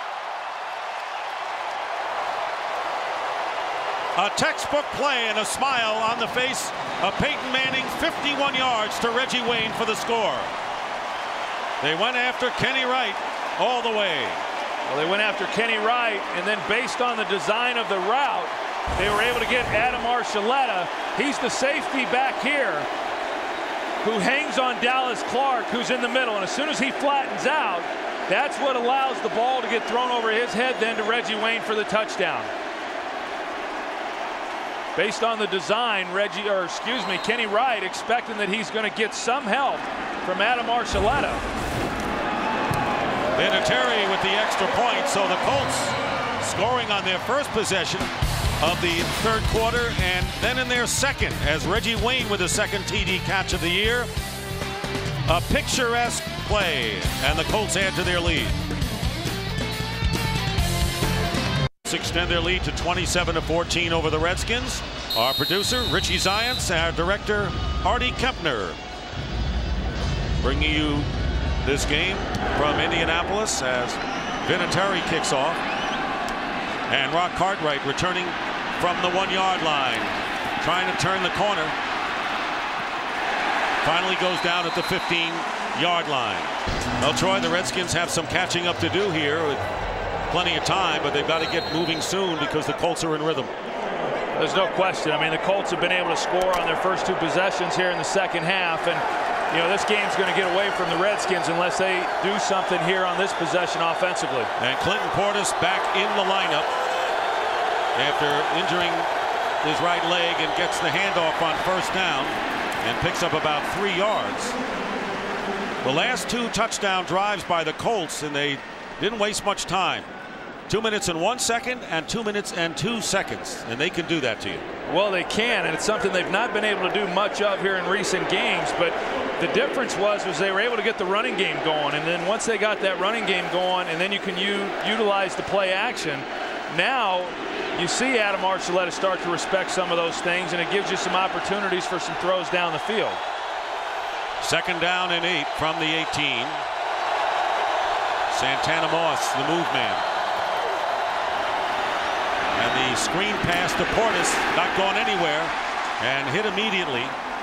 A textbook play and a smile on the face of Peyton Manning. fifty-one yards to Reggie Wayne for the score. They went after Kenny Wright all the way. Well, they went after Kenny Wright, and then based on the design of the route, they were able to get Adam Archuleta. He's the safety back here who hangs on Dallas Clark, who's in the middle. And as soon as he flattens out, that's what allows the ball to get thrown over his head then to Reggie Wayne for the touchdown. Based on the design, Reggie, or excuse me, Kenny Wright expecting that he's going to get some help from Adam Archuleta. Vinatieri with the extra point, so the Colts scoring on their first possession of the third quarter, and then in their second, as Reggie Wayne with the second T D catch of the year. A picturesque play, and the Colts add to their lead. Extend their lead to twenty-seven to fourteen over the Redskins. Our producer, Richie Zients, our director, Artie Kempner, bringing you this game from Indianapolis as Vinatieri kicks off. And Rock Cartwright returning from the one yard line, trying to turn the corner. Finally goes down at the fifteen yard line. Well, Troy, the Redskins have some catching up to do here with plenty of time, but they've got to get moving soon because the Colts are in rhythm. There's no question. I mean, the Colts have been able to score on their first two possessions here in the second half, and you know, this game's going to get away from the Redskins unless they do something here on this possession offensively. And Clinton Portis back in the lineup after injuring his right leg, and gets the handoff on first down and picks up about three yards. The last two touchdown drives by the Colts, and they didn't waste much time. Two minutes and one second and two minutes and two seconds, and they can do that to you. Well, they can, and it's something they've not been able to do much of here in recent games. But the difference was was they were able to get the running game going, and then once they got that running game going, and then you can u utilize the play action. Now you see Adam Archuleta start to respect some of those things, and it gives you some opportunities for some throws down the field. Second down and eight from the eighteen. Santana Moss, the move man. And the screen pass to Portis, not going anywhere, and hit immediately.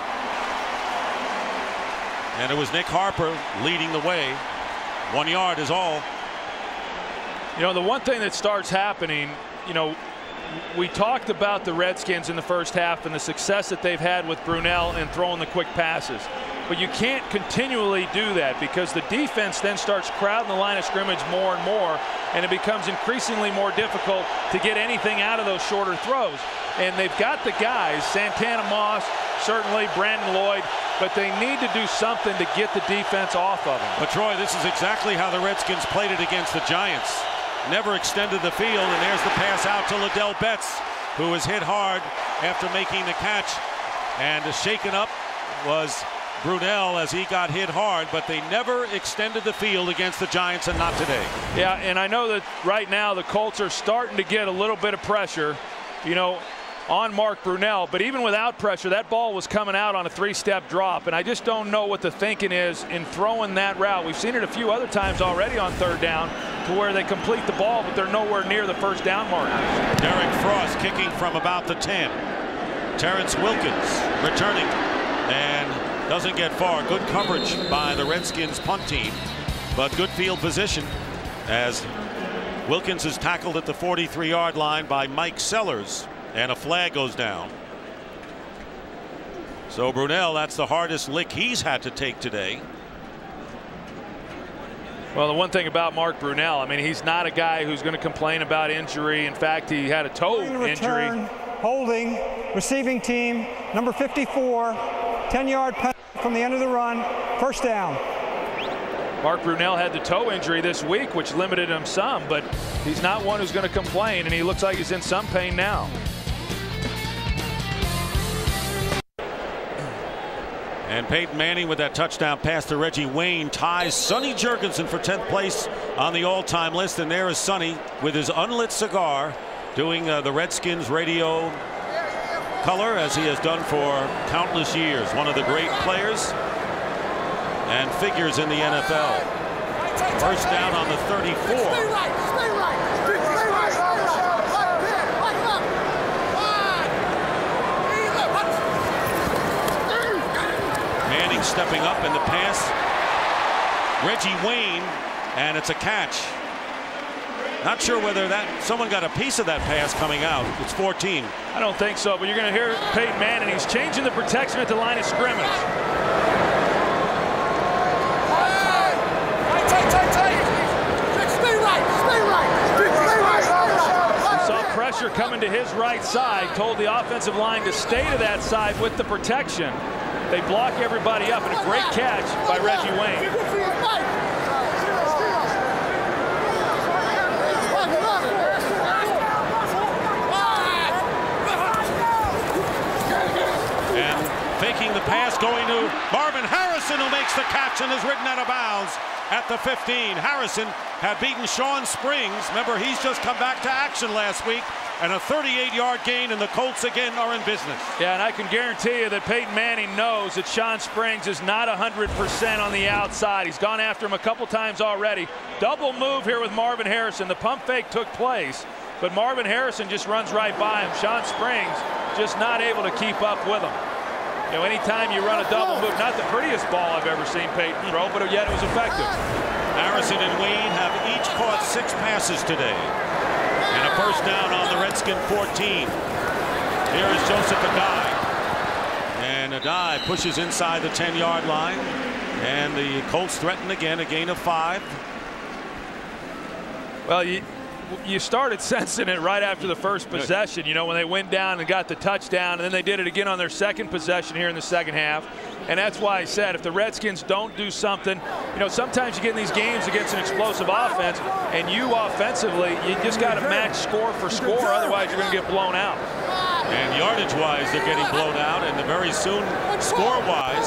And it was Nick Harper leading the way. One yard is all. You know, the one thing that starts happening, you know, we talked about the Redskins in the first half and the success that they've had with Brunell and throwing the quick passes. But you can't continually do that because the defense then starts crowding the line of scrimmage more and more, and it becomes increasingly more difficult to get anything out of those shorter throws. And they've got the guys, Santana Moss, certainly Brandon Lloyd, but they need to do something to get the defense off of them. But Troy, this is exactly how the Redskins played it against the Giants. Never extended the field, and there's the pass out to Liddell Betts, who was hit hard after making the catch. And shaken up was Brunell as he got hit hard, but they never extended the field against the Giants, and not today. Yeah, and I know that right now the Colts are starting to get a little bit of pressure, you know, on Mark Brunell, but even without pressure, that ball was coming out on a three-step drop, and I just don't know what the thinking is in throwing that route. We've seen it a few other times already on third down to where they complete the ball, but they're nowhere near the first down mark. Derek Frost kicking from about the ten. Terrence Wilkins returning and doesn't get far. Good coverage by the Redskins punt team, but good field position as Wilkins is tackled at the forty-three yard line by Mike Sellers, and a flag goes down. So Brunell, that's the hardest lick he's had to take today. Well, the one thing about Mark Brunell, I mean, he's not a guy who's going to complain about injury. In fact, he had a toe injury. Return, holding, receiving team, number fifty-four, ten yard penalty from the end of the run, first down. Mark Brunell had the toe injury this week, which limited him some, but he's not one who's going to complain, and he looks like he's in some pain now. And Peyton Manning with that touchdown pass to Reggie Wayne ties Sonny Jurgensen for tenth place on the all-time list. And there is Sonny with his unlit cigar doing uh, the Redskins radio color, as he has done for countless years. One of the great players and figures in the N F L. First down on the thirty-four. Stay right, stay right, stay right, stay right, lock it up. Manning stepping up in the pass. Reggie Wayne, and it's a catch. Not sure whether that someone got a piece of that pass coming out. It's fourteen. I don't think so, but you're going to hear Peyton Manning. He's changing the protection at the line of scrimmage. Pressure coming to his right side, told the offensive line to stay to that side with the protection. They block everybody up, and a great catch by Reggie Wayne. And faking the pass, going to Marvin Harrison, who makes the catch and is ridden out of bounds at the fifteen. Harrison had beaten Sean Springs. Remember, he's just come back to action last week, and a thirty-eight yard gain, and the Colts again are in business. Yeah, and I can guarantee you that Peyton Manning knows that Sean Springs is not one hundred percent on the outside. He's gone after him a couple times already. Double move here with Marvin Harrison. The pump fake took place, but Marvin Harrison just runs right by him. Sean Springs just not able to keep up with him. You know, anytime you run a double move, not the prettiest ball I've ever seen Peyton throw, but yet it was effective. Harrison and Wayne have each caught six passes today. And a first down on the Redskin fourteen. Here is Joseph Adai. And Adai pushes inside the ten yard line. And the Colts threaten again, a gain of five. Well, you, you started sensing it right after the first possession, you know, when they went down and got the touchdown, and then they did it again on their second possession here in the second half. And that's why I said if the Redskins don't do something, you know, sometimes you get in these games against an explosive offense, and you offensively, you just got to match score for score, otherwise you're going to get blown out. And yardage-wise, they're getting blown out, and very soon, score-wise,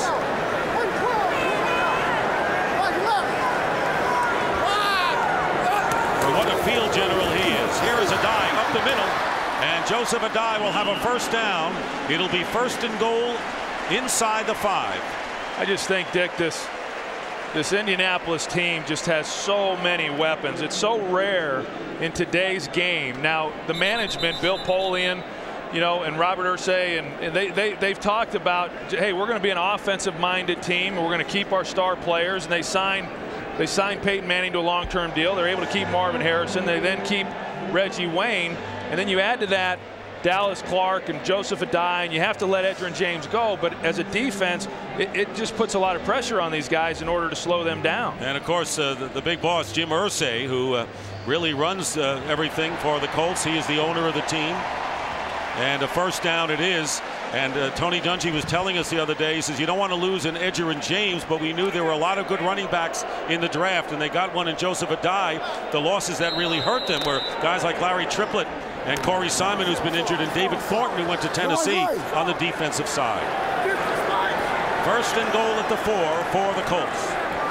what a field general he is. Here is Adai up the middle, and Joseph Adai will have a first down. It'll be first and goal inside the five. I just think, Dick, this this Indianapolis team just has so many weapons. It's so rare in today's game. Now, the management, Bill Polian, you know, and Robert Irsay, and, and they, they, they've talked about, hey, we're going to be an offensive-minded team, and we're going to keep our star players, and they signed They signed Peyton Manning to a long-term deal. They're able to keep Marvin Harrison. They then keep Reggie Wayne. And then you add to that Dallas Clark and Joseph Adai, and you have to let Edgerrin James go. But as a defense, it, it just puts a lot of pressure on these guys in order to slow them down. And, of course, uh, the, the big boss, Jim Irsay, who uh, really runs uh, everything for the Colts. He is the owner of the team. And a first down it is. And uh, Tony Dungy was telling us the other day, he says, you don't want to lose an Edgerrin James, but we knew there were a lot of good running backs in the draft, and they got one in Joseph Adai. The losses that really hurt them were guys like Larry Triplett and Corey Simon, who's been injured, and David Thornton, who went to Tennessee on the defensive side. First and goal at the four for the Colts.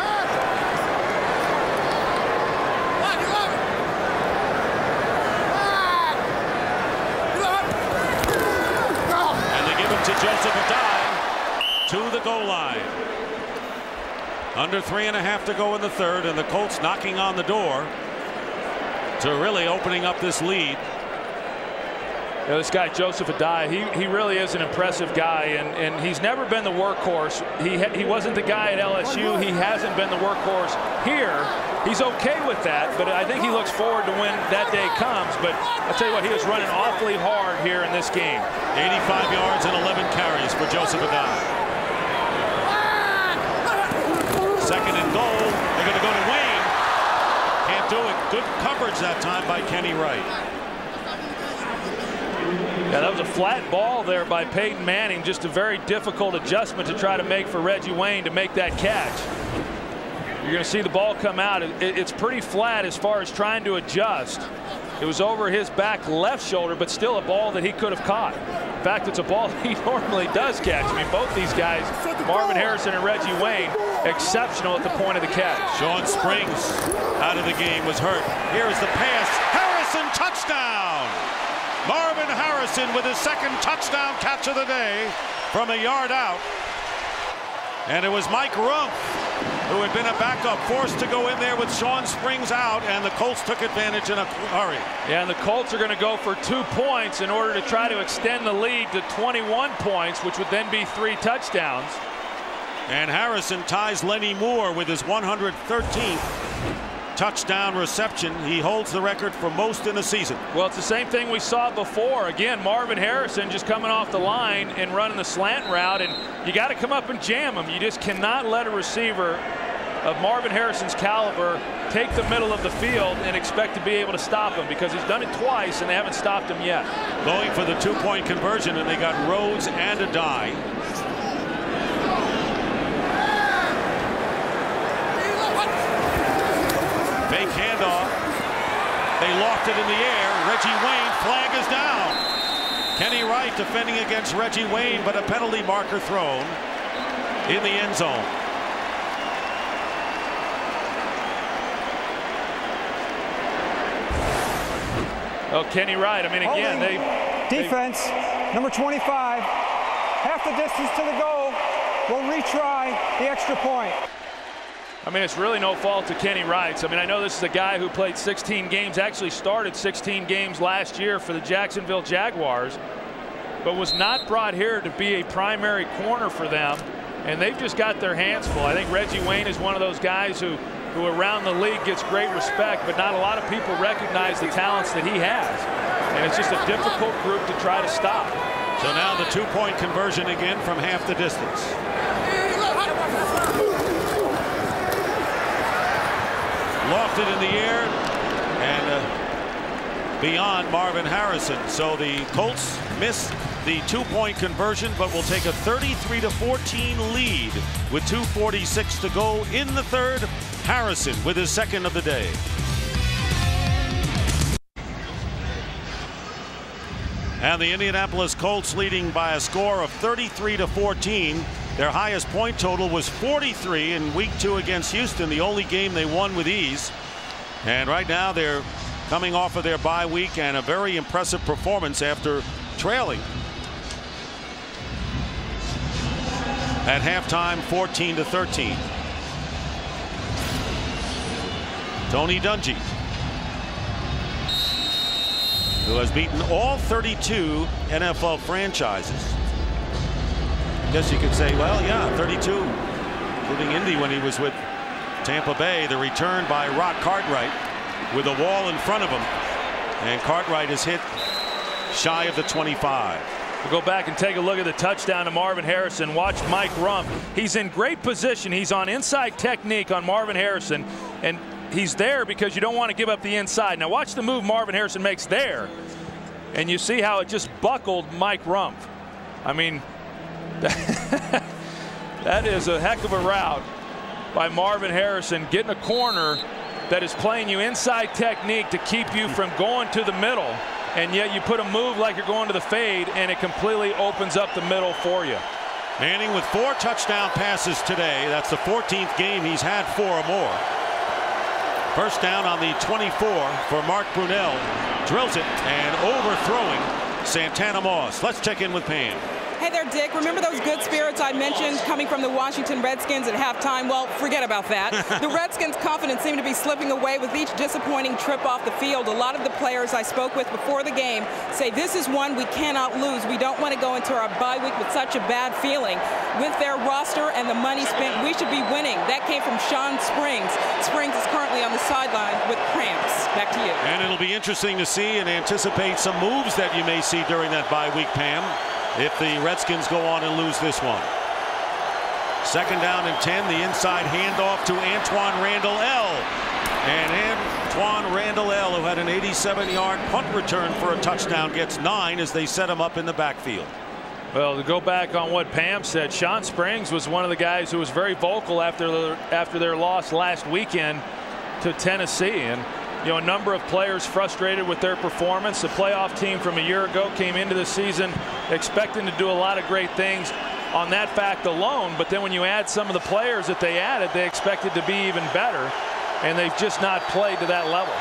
To Joseph Adai to the goal line. Under three and a half to go in the third, and the Colts knocking on the door to really opening up this lead. You know, this guy Joseph Adai, he he really is an impressive guy, and and he's never been the workhorse. He he wasn't the guy at L S U. He hasn't been the workhorse here. He's okay with that, but I think he looks forward to when that day comes. But I'll tell you what, he was running awfully hard here in this game. eighty-five yards and eleven carries for Joseph Adai. Second and goal. They're going to go to Wayne. Can't do it. Good coverage that time by Kenny Wright. Yeah, that was a flat ball there by Peyton Manning. Just a very difficult adjustment to try to make for Reggie Wayne to make that catch. You're going to see the ball come out. It, it's pretty flat as far as trying to adjust. It was over his back left shoulder, but still a ball that he could have caught. In fact, it's a ball he normally does catch. I mean, both these guys, Marvin Harrison and Reggie Wayne, exceptional at the point of the catch. Sean Springs out of the game, was hurt. Here is the pass. Harrison, touchdown! Marvin Harrison with his second touchdown catch of the day from a yard out. And it was Mike Rumpf, who had been a backup, forced to go in there with Sean Springs out, and the Colts took advantage in a hurry. Yeah, and the Colts are going to go for two points in order to try to extend the lead to twenty-one points, which would then be three touchdowns. And Harrison ties Lenny Moore with his one hundred thirteenth touchdown reception. He holds the record for most in a season. Well, it's the same thing we saw before. Again, Marvin Harrison just coming off the line and running the slant route, and you got to come up and jam him. You just cannot let a receiver of Marvin Harrison's caliber take the middle of the field and expect to be able to stop him, because he's done it twice and they haven't stopped him yet. Going for the two-point conversion, and they got Rhodes and Adai. Fake handoff. They loft it in the air. Reggie Wayne, flag is down. Kenny Wright defending against Reggie Wayne, but a penalty marker thrown in the end zone. Oh, Kenny Wright. I mean, again, Holding. they defense, they, number twenty-five, half the distance to the goal. We'll retry the extra point. I mean, it's really no fault to Kenny Wright. I mean, I know this is a guy who played sixteen games, actually started sixteen games last year for the Jacksonville Jaguars. but was not brought here to be a primary corner for them. And they've just got their hands full. I think Reggie Wayne is one of those guys who, who around the league gets great respect, but not a lot of people recognize the talents that he has. And it's just a difficult group to try to stop. So now the two-point conversion again from half the distance. Lofted in the air and uh, beyond Marvin Harrison. So the Colts miss the two-point conversion, but will take a thirty-three to fourteen lead with two forty-six to go in the third. Harrison with his second of the day. And the Indianapolis Colts leading by a score of thirty-three to fourteen. Their highest point total was forty-three in week two against Houston, the only game they won with ease. And right now they're coming off of their bye week and a very impressive performance after trailing at halftime fourteen to thirteen. Tony Dungy, who has beaten all thirty-two N F L franchises. I guess you could say, well, yeah, thirty-two, including Indy when he was with Tampa Bay. The return by Rock Cartwright with a wall in front of him, and Cartwright is hit shy of the twenty-five. We'll go back and take a look at the touchdown to Marvin Harrison. Watch Mike Rumph. He's in great position. He's on inside technique on Marvin Harrison, and he's there because you don't want to give up the inside. Now watch the move Marvin Harrison makes there, and you see how it just buckled Mike Rumph. I mean, that is a heck of a route by Marvin Harrison, getting a corner that is playing you inside technique to keep you from going to the middle, and yet you put a move like you're going to the fade and it completely opens up the middle for you. Manning with four touchdown passes today. That's the fourteenth game he's had four or more. First down on the twenty-four for Mark Brunell. Drills it and overthrowing Santana Moss. Let's check in with Pam. Hey there, Dick. Remember those good spirits I mentioned coming from the Washington Redskins at halftime? Well, forget about that. The Redskins' confidence seemed to be slipping away with each disappointing trip off the field. A lot of the players I spoke with before the game say this is one we cannot lose. We don't want to go into our bye week with such a bad feeling. With their roster and the money spent, we should be winning. That came from Sean Springs. Springs is currently on the sideline with cramps. Back to you. And it'll be interesting to see and anticipate some moves that you may see during that bye week, Pam, if the Redskins go on and lose this one. Second down and ten, the inside handoff to Antoine Randall L. And Antoine Randall L, who had an eighty-seven yard punt return for a touchdown, gets nine as they set him up in the backfield. Well, to go back on what Pam said, Sean Springs was one of the guys who was very vocal after the, after their loss last weekend to Tennessee. And you know, a number of players frustrated with their performance. The playoff team from a year ago came into the season expecting to do a lot of great things on that fact alone, but then when you add some of the players that they added, they expected to be even better, and they've just not played to that level.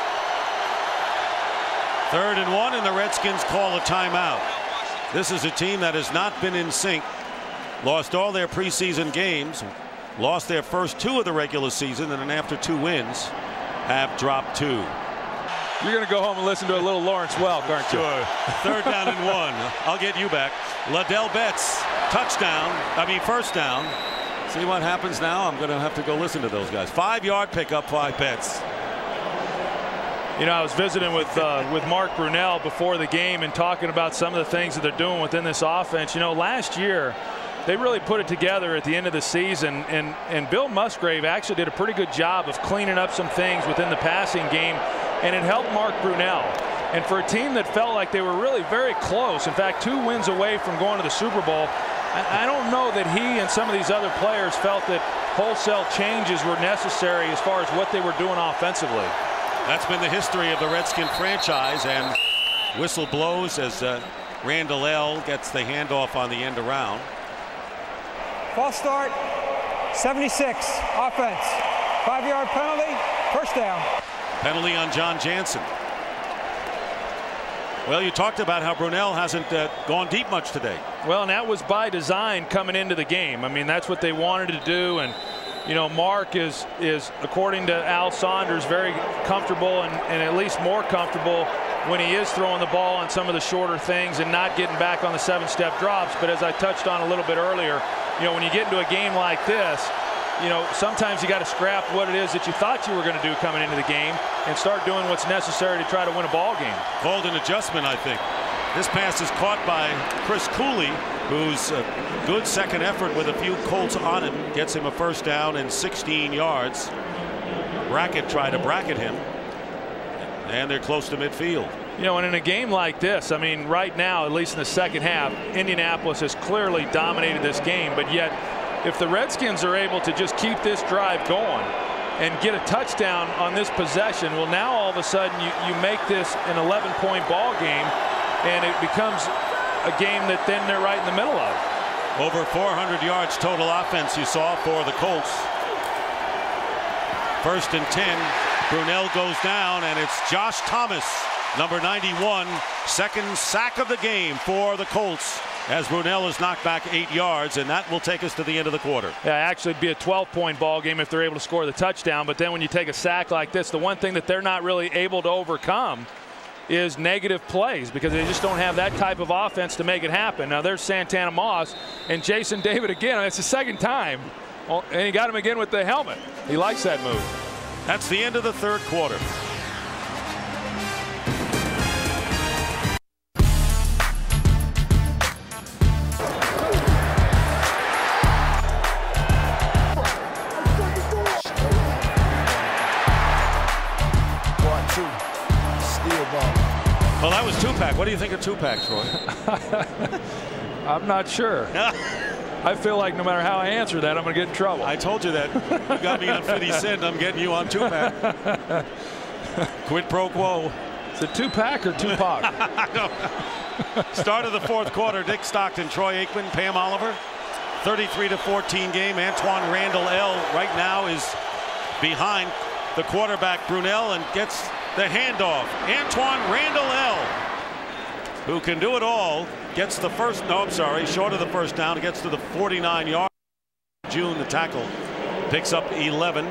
Third and one, and the Redskins call a timeout. This is a team that has not been in sync. Lost all their preseason games, lost their first two of the regular season, and then after two wins have dropped two. You're going to go home and listen to a little Lawrence Welk, aren't you? Sure. Third down and one. I'll get you back. Ladell Betts, touchdown. I mean, first down. See what happens now? I'm going to have to go listen to those guys. Five yard pickup by Betts. You know, I was visiting with uh, with Mark Brunell before the game and talking about some of the things that they're doing within this offense. You know, last year they really put it together at the end of the season, and and Bill Musgrave actually did a pretty good job of cleaning up some things within the passing game, and it helped Mark Brunell. And for a team that felt like they were really very close, in fact two wins away from going to the Super Bowl, I, I don't know that he and some of these other players felt that wholesale changes were necessary as far as what they were doing offensively. That's been the history of the Redskin franchise, and whistle blows as uh, Randall L gets the handoff on the end around. False start, seventy-six, offense. Five yard penalty, first down. Penalty on John Jansen. Well, you talked about how Brunell hasn't uh, gone deep much today. Well, and that was by design coming into the game. I mean, that's what they wanted to do, and you know, Mark is, is according to Al Saunders, very comfortable and, and at least more comfortable when he is throwing the ball on some of the shorter things and not getting back on the seven-step drops. But as I touched on a little bit earlier, you know, when you get into a game like this, you know, sometimes you got to scrap what it is that you thought you were going to do coming into the game and start doing what's necessary to try to win a ball game. Called an adjustment, I think. This pass is caught by Chris Cooley, who's a good second effort with a few Colts on him. Gets him a first down and sixteen yards. Brackett tried to bracket him, and they're close to midfield. You know, and in a game like this, I mean, right now, at least in the second half, Indianapolis has clearly dominated this game. But yet, if the Redskins are able to just keep this drive going and get a touchdown on this possession, well, now all of a sudden you, you make this an eleven point ball game, and it becomes a game that then they're right in the middle of. Over four hundred yards total offense you saw for the Colts. First and ten. Brunell goes down, and it's Josh Thomas, number ninety-one, second sack of the game for the Colts, as Brunell is knocked back eight yards, and that will take us to the end of the quarter. Yeah, actually it'd be a twelve point ball game if they're able to score the touchdown. But then when you take a sack like this, the one thing that they're not really able to overcome is negative plays, because they just don't have that type of offense to make it happen. Now there's Santana Moss and Jason David again. It's the second time, and he got him again with the helmet. He likes that move. That's the end of the third quarter. Well, that was two-pack. What do you think of two-pack, Troy? I'm not sure. I feel like no matter how I answer that, I'm going to get in trouble. I told you that. You got me on fifty cent. I'm getting you on two-pack. Quid pro quo. Is it two-pack or two-pack? Start of the fourth quarter. Dick Stockton, Troy Aikman, Pam Oliver. thirty-three to fourteen game. Antoine Randall L. right now is behind the quarterback Brunell and gets the handoff. Antoine Randall L., who can do it all, gets the first, no, I'm sorry, short of the first down, gets to the forty-nine yard. June, the tackle, picks up eleven.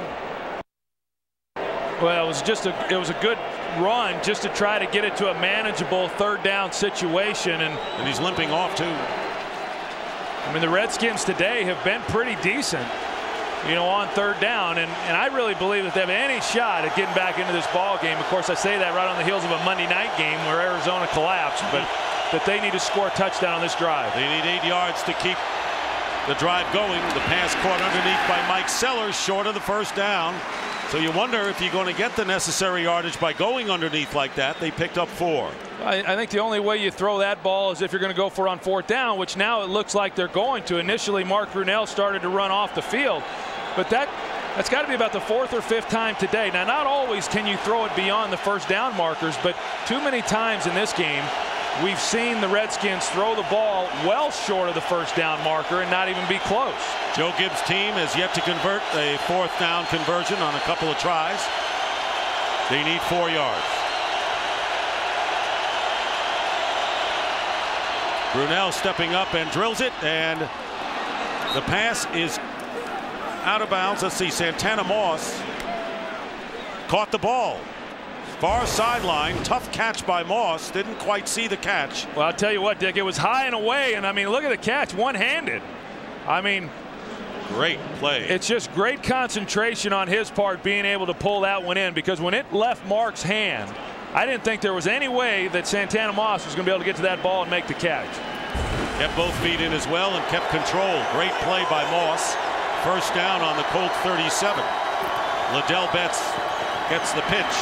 Well, it was just a, it was a good run just to try to get it to a manageable third down situation. And, and he's limping off, too. I mean, the Redskins today have been pretty decent, you know, on third down, and, and I really believe that they have any shot at getting back into this ball game. Of course, I say that right on the heels of a Monday night game where Arizona collapsed, but that they need to score a touchdown on this drive. They need eight yards to keep the drive going. The pass caught underneath by Mike Sellers, short of the first down. So you wonder if you're going to get the necessary yardage by going underneath like that. They picked up four. I, I think the only way you throw that ball is if you're going to go for it on fourth down, which now it looks like they're going to. Initially, Mark Brunell started to run off the field, but that that's got to be about the fourth or fifth time today. Now, not always can you throw it beyond the first down markers, but too many times in this game we've seen the Redskins throw the ball well short of the first down marker and not even be close. Joe Gibbs' team has yet to convert a fourth down conversion on a couple of tries. They need four yards. Brunell stepping up and drills it, and the pass is out of bounds. Let's see, Santana Moss caught the ball. Far sideline, tough catch by Moss. Didn't quite see the catch. Well, I'll tell you what, Dick, it was high and away, and I mean, look at the catch, one-handed. I mean, great play. It's just great concentration on his part being able to pull that one in, because when it left Mark's hand, I didn't think there was any way that Santana Moss was going to be able to get to that ball and make the catch. Kept both feet in as well and kept control. Great play by Moss. First down on the Colts thirty-seven. Liddell Betts gets the pitch.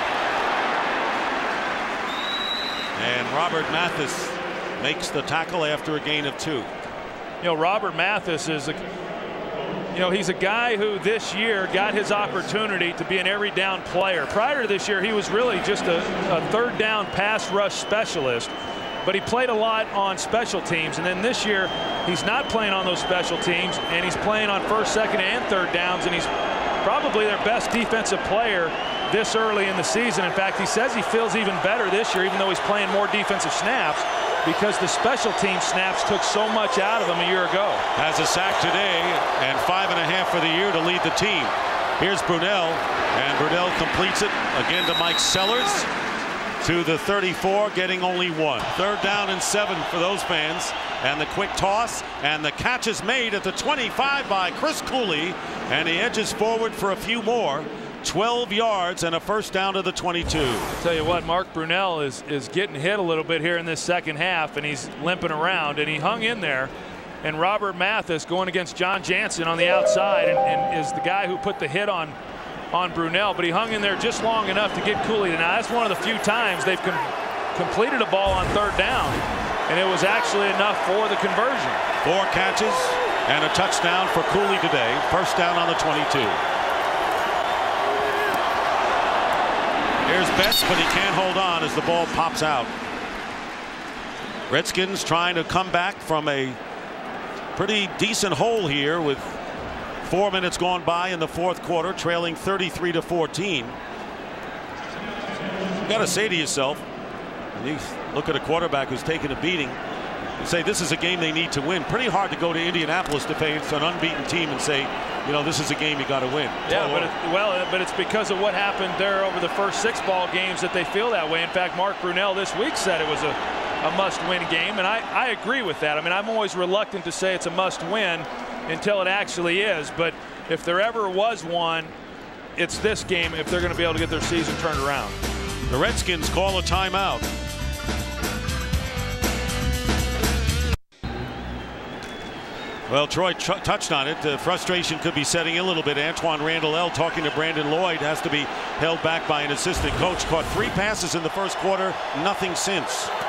And Robert Mathis makes the tackle after a gain of two. You know, Robert Mathis is a, you know, he's a guy who this year got his opportunity to be an every down player. Prior to this year, he was really just a, a third down pass rush specialist, but he played a lot on special teams. And then this year, he's not playing on those special teams, and he's playing on first, second, and third downs, and he's probably their best defensive player this early in the season. In fact, he says he feels even better this year, even though he's playing more defensive snaps, because the special team snaps took so much out of him a year ago. Has a sack today and five and a half for the year to lead the team. Here's Brunell, and Brunell completes it again to Mike Sellers. to the thirty-four, getting only one. Third down and seven for those fans. And the quick toss, and the catch is made at the twenty-five by Chris Cooley, and he edges forward for a few more. twelve yards and a first down to the twenty-two. I'll tell you what, Mark Brunell is is getting hit a little bit here in this second half, and he's limping around, and he hung in there. And Robert Mathis going against John Jansen on the outside, and, and is the guy who put the hit on on Brunell, but he hung in there just long enough to get Cooley. Now that's one of the few times they've com completed a ball on third down, and it was actually enough for the conversion. Four catches and a touchdown for Cooley today. First down on the twenty-two. Here's Betts, but he can't hold on as the ball pops out. Redskins trying to come back from a pretty decent hole here with four minutes gone by in the fourth quarter, trailing thirty-three to fourteen. You got to say to yourself, when you look at a quarterback who's taken a beating, and say this is a game they need to win. Pretty hard to go to Indianapolis to face an unbeaten team and say, you know, this is a game you got to win. Yeah, but it, well, but it's because of what happened there over the first six ball games that they feel that way. In fact, Mark Brunell this week said it was a, a must-win game, and I, I agree with that. I mean, I'm always reluctant to say it's a must-win until it actually is. But if there ever was one, it's this game if they're going to be able to get their season turned around. The Redskins call a timeout. Well, Troy touched on it. The frustration could be setting in a little bit. Antoine Randall talking to Brandon Lloyd, has to be held back by an assistant coach. Caught three passes in the first quarter, nothing since.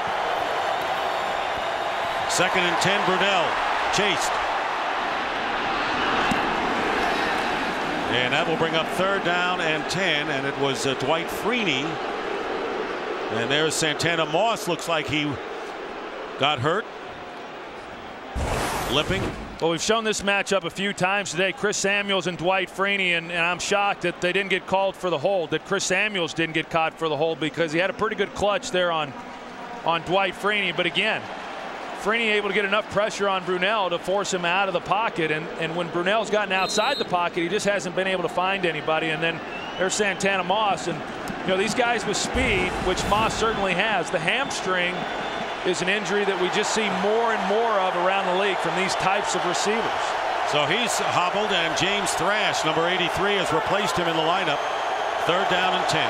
Second and ten, Brunell chased. And that will bring up third down and ten, and it was uh, Dwight Freeney. And there's Santana Moss. Looks like he got hurt. Limping. Well, we've shown this matchup a few times today. Chris Samuels and Dwight Freeney, and, and I'm shocked that they didn't get called for the hold, that Chris Samuels didn't get caught for the hold, because he had a pretty good clutch there on, on Dwight Freeney. But again, Freeney able to get enough pressure on Brunell to force him out of the pocket, and, and when Brunell's gotten outside the pocket, he just hasn't been able to find anybody. And then there's Santana Moss, and you know, these guys with speed, which Moss certainly has, the hamstring is an injury that we just see more and more of around the league from these types of receivers. So he's hobbled, and James Thrash, number eighty-three, has replaced him in the lineup. Third down and ten.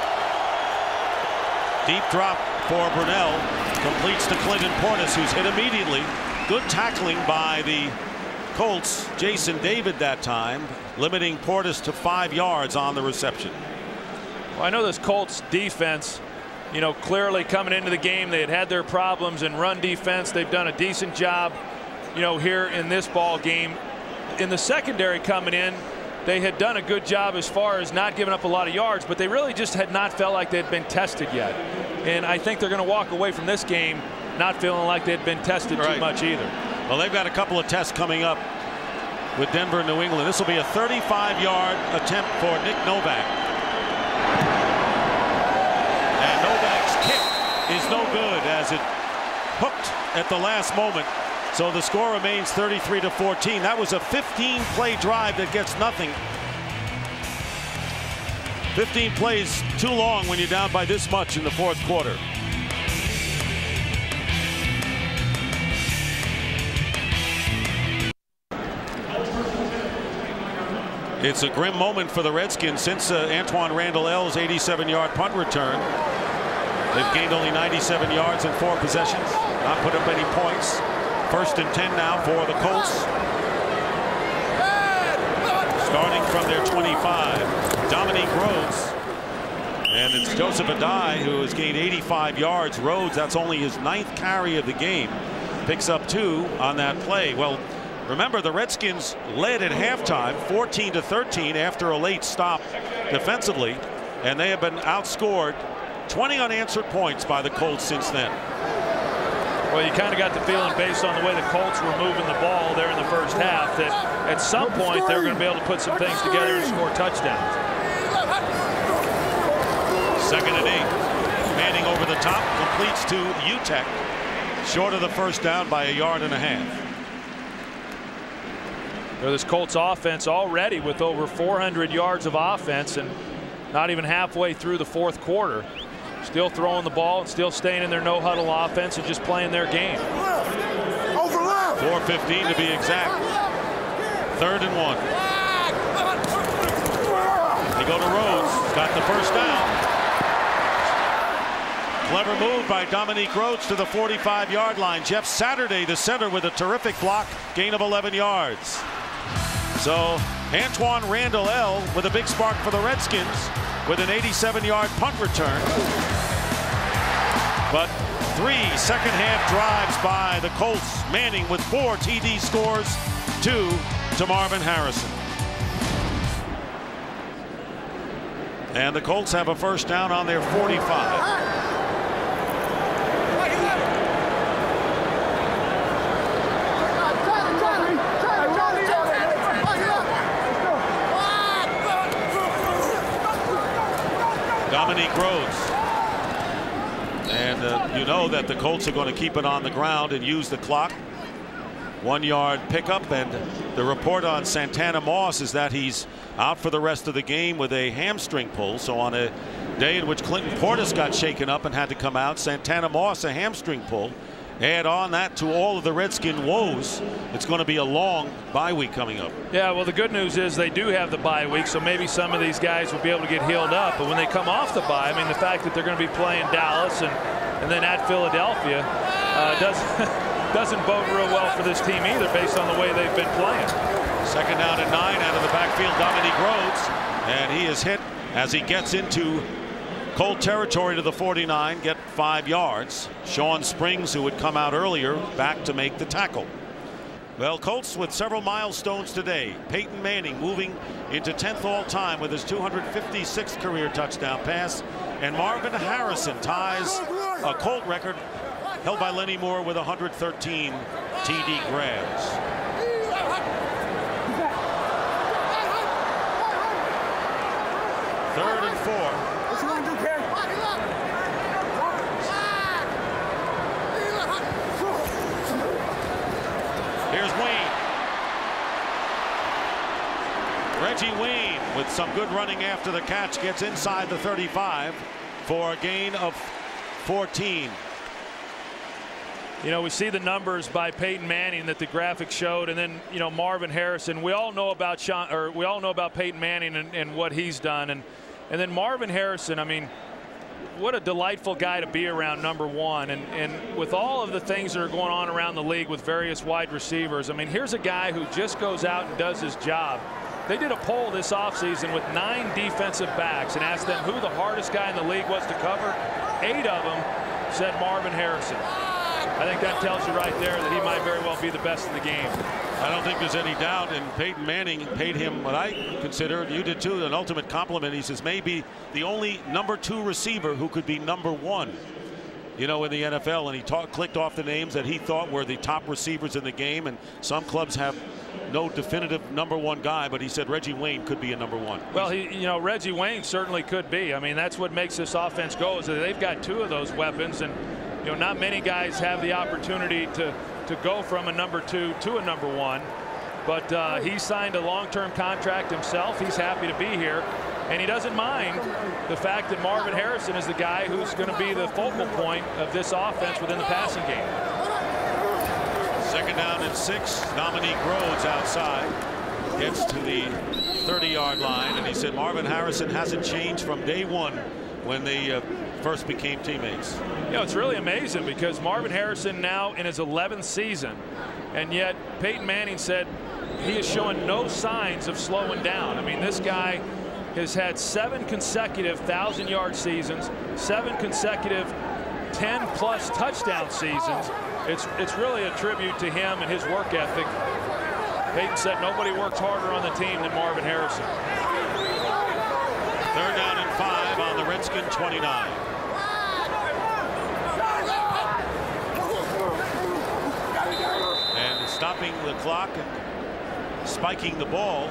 Deep drop for Brunell, completes to Clinton Portis, who's hit immediately. Good tackling by the Colts. Jason David that time, limiting Portis to five yards on the reception. Well, I know this Colts defense, you know, clearly coming into the game, they had had their problems in run defense. They've done a decent job, you know, here in this ball game. In the secondary coming in, they had done a good job as far as not giving up a lot of yards, but they really just had not felt like they had been tested yet. And I think they're going to walk away from this game not feeling like they had been tested right. too much either. Well, they've got a couple of tests coming up with Denver and New England. This will be a thirty-five yard attempt for Nick Novak. Is no good as it hooked at the last moment. So the score remains thirty-three to fourteen. That was a fifteen play drive that gets nothing. fifteen plays too long when you're down by this much in the fourth quarter. It's a grim moment for the Redskins since uh, Antoine Randall-L's eighty-seven yard punt return. They've gained only ninety-seven yards in four possessions, not put up any points. First and ten now for the Colts. Starting from their twenty-five, Dominique Rhodes. And it's Joseph Adai who has gained eighty-five yards. Rhodes, that's only his ninth carry of the game. Picks up two on that play. Well, remember, the Redskins led at halftime fourteen to thirteen after a late stop defensively, and they have been outscored twenty unanswered points by the Colts since then. Well, you kind of got the feeling based on the way the Colts were moving the ball there in the first half that at some point they were going to be able to put some things together and score touchdowns. Second and eight. Manning over the top, completes to Utek, short of the first down by a yard and a half. You know, this Colts offense already with over four hundred yards of offense and not even halfway through the fourth quarter. still throwing the ball and still staying in their no-huddle offense and just playing their game. four fifteen to be exact. Third and one. They go to Rhodes. Got the first down. Clever move by Dominique Rhodes to the forty-five yard line. Jeff Saturday, the center, with a terrific block, gain of eleven yards. So Antoine Randall L with a big spark for the Redskins with an eighty-seven yard punt return. But three second half drives by the Colts. Manning with four T D scores, two to Marvin Harrison. And the Colts have a first down on their forty-five. Dominique Rhodes. And uh, you know that the Colts are going to keep it on the ground and use the clock. One yard pickup, and the report on Santana Moss is that he's out for the rest of the game with a hamstring pull. So on a day in which Clinton Portis got shaken up and had to come out, Santana Moss a hamstring pull. Add on that to all of the Redskin woes, it's going to be a long bye week coming up. Yeah, well, the good news is they do have the bye week, so maybe some of these guys will be able to get healed up. But when they come off the bye, I mean, the fact that they're going to be playing Dallas and, and then at Philadelphia uh, doesn't, doesn't bode real well for this team either, based on the way they've been playing. Second down and nine out of the backfield, Dominique Rhodes. And he is hit as he gets into Colt territory to the forty-nine, get five yards. Sean Springs, who had come out earlier, back to make the tackle. Well, Colts with several milestones today. Peyton Manning moving into tenth all time with his two hundred fifty-sixth career touchdown pass. And Marvin Harrison ties a Colt record held by Lenny Moore with one hundred thirteen T D grabs. Third and four. Here's Wayne. Reggie Wayne with some good running after the catch gets inside the thirty-five for a gain of fourteen. You know, we see the numbers by Peyton Manning that the graphic showed, and then, you know, Marvin Harrison. We all know about Sean, or we all know about Peyton Manning and, and what he's done, and and then Marvin Harrison. I mean, what a delightful guy to be around, number one. And, and with all of the things that are going on around the league with various wide receivers, I mean, here's a guy who just goes out and does his job. They did a poll this offseason with nine defensive backs and asked them who the hardest guy in the league was to cover. Eight of them said Marvin Harrison. I think that tells you right there that he might very well be the best in the game. I don't think there's any doubt, and Peyton Manning paid him what I consider, you did too, an ultimate compliment. He says maybe the only number two receiver who could be number one, you know, in the N F L. And he talk, clicked off the names that he thought were the top receivers in the game, and some clubs have no definitive number one guy, but he said Reggie Wayne could be a number one. Well, he, you know, Reggie Wayne certainly could be. I mean, that's what makes this offense go, is that they've got two of those weapons, and you know, not many guys have the opportunity to to go from a number two to a number one. But uh, he signed a long-term contract himself. He's happy to be here, and he doesn't mind the fact that Marvin Harrison is the guy who's going to be the focal point of this offense within the passing game. Second down and six. Dominique Rhodes outside gets to the thirty yard line, and he said Marvin Harrison hasn't changed from day one when they uh, first became teammates. You know, it's really amazing because Marvin Harrison now in his eleventh season, and yet Peyton Manning said he is showing no signs of slowing down. I mean, this guy has had seven consecutive thousand yard seasons, seven consecutive ten plus touchdown seasons. It's it's really a tribute to him and his work ethic. Peyton said nobody works harder on the team than Marvin Harrison. Third down and five on the Redskin twenty-nine. And stopping the clock and spiking the ball.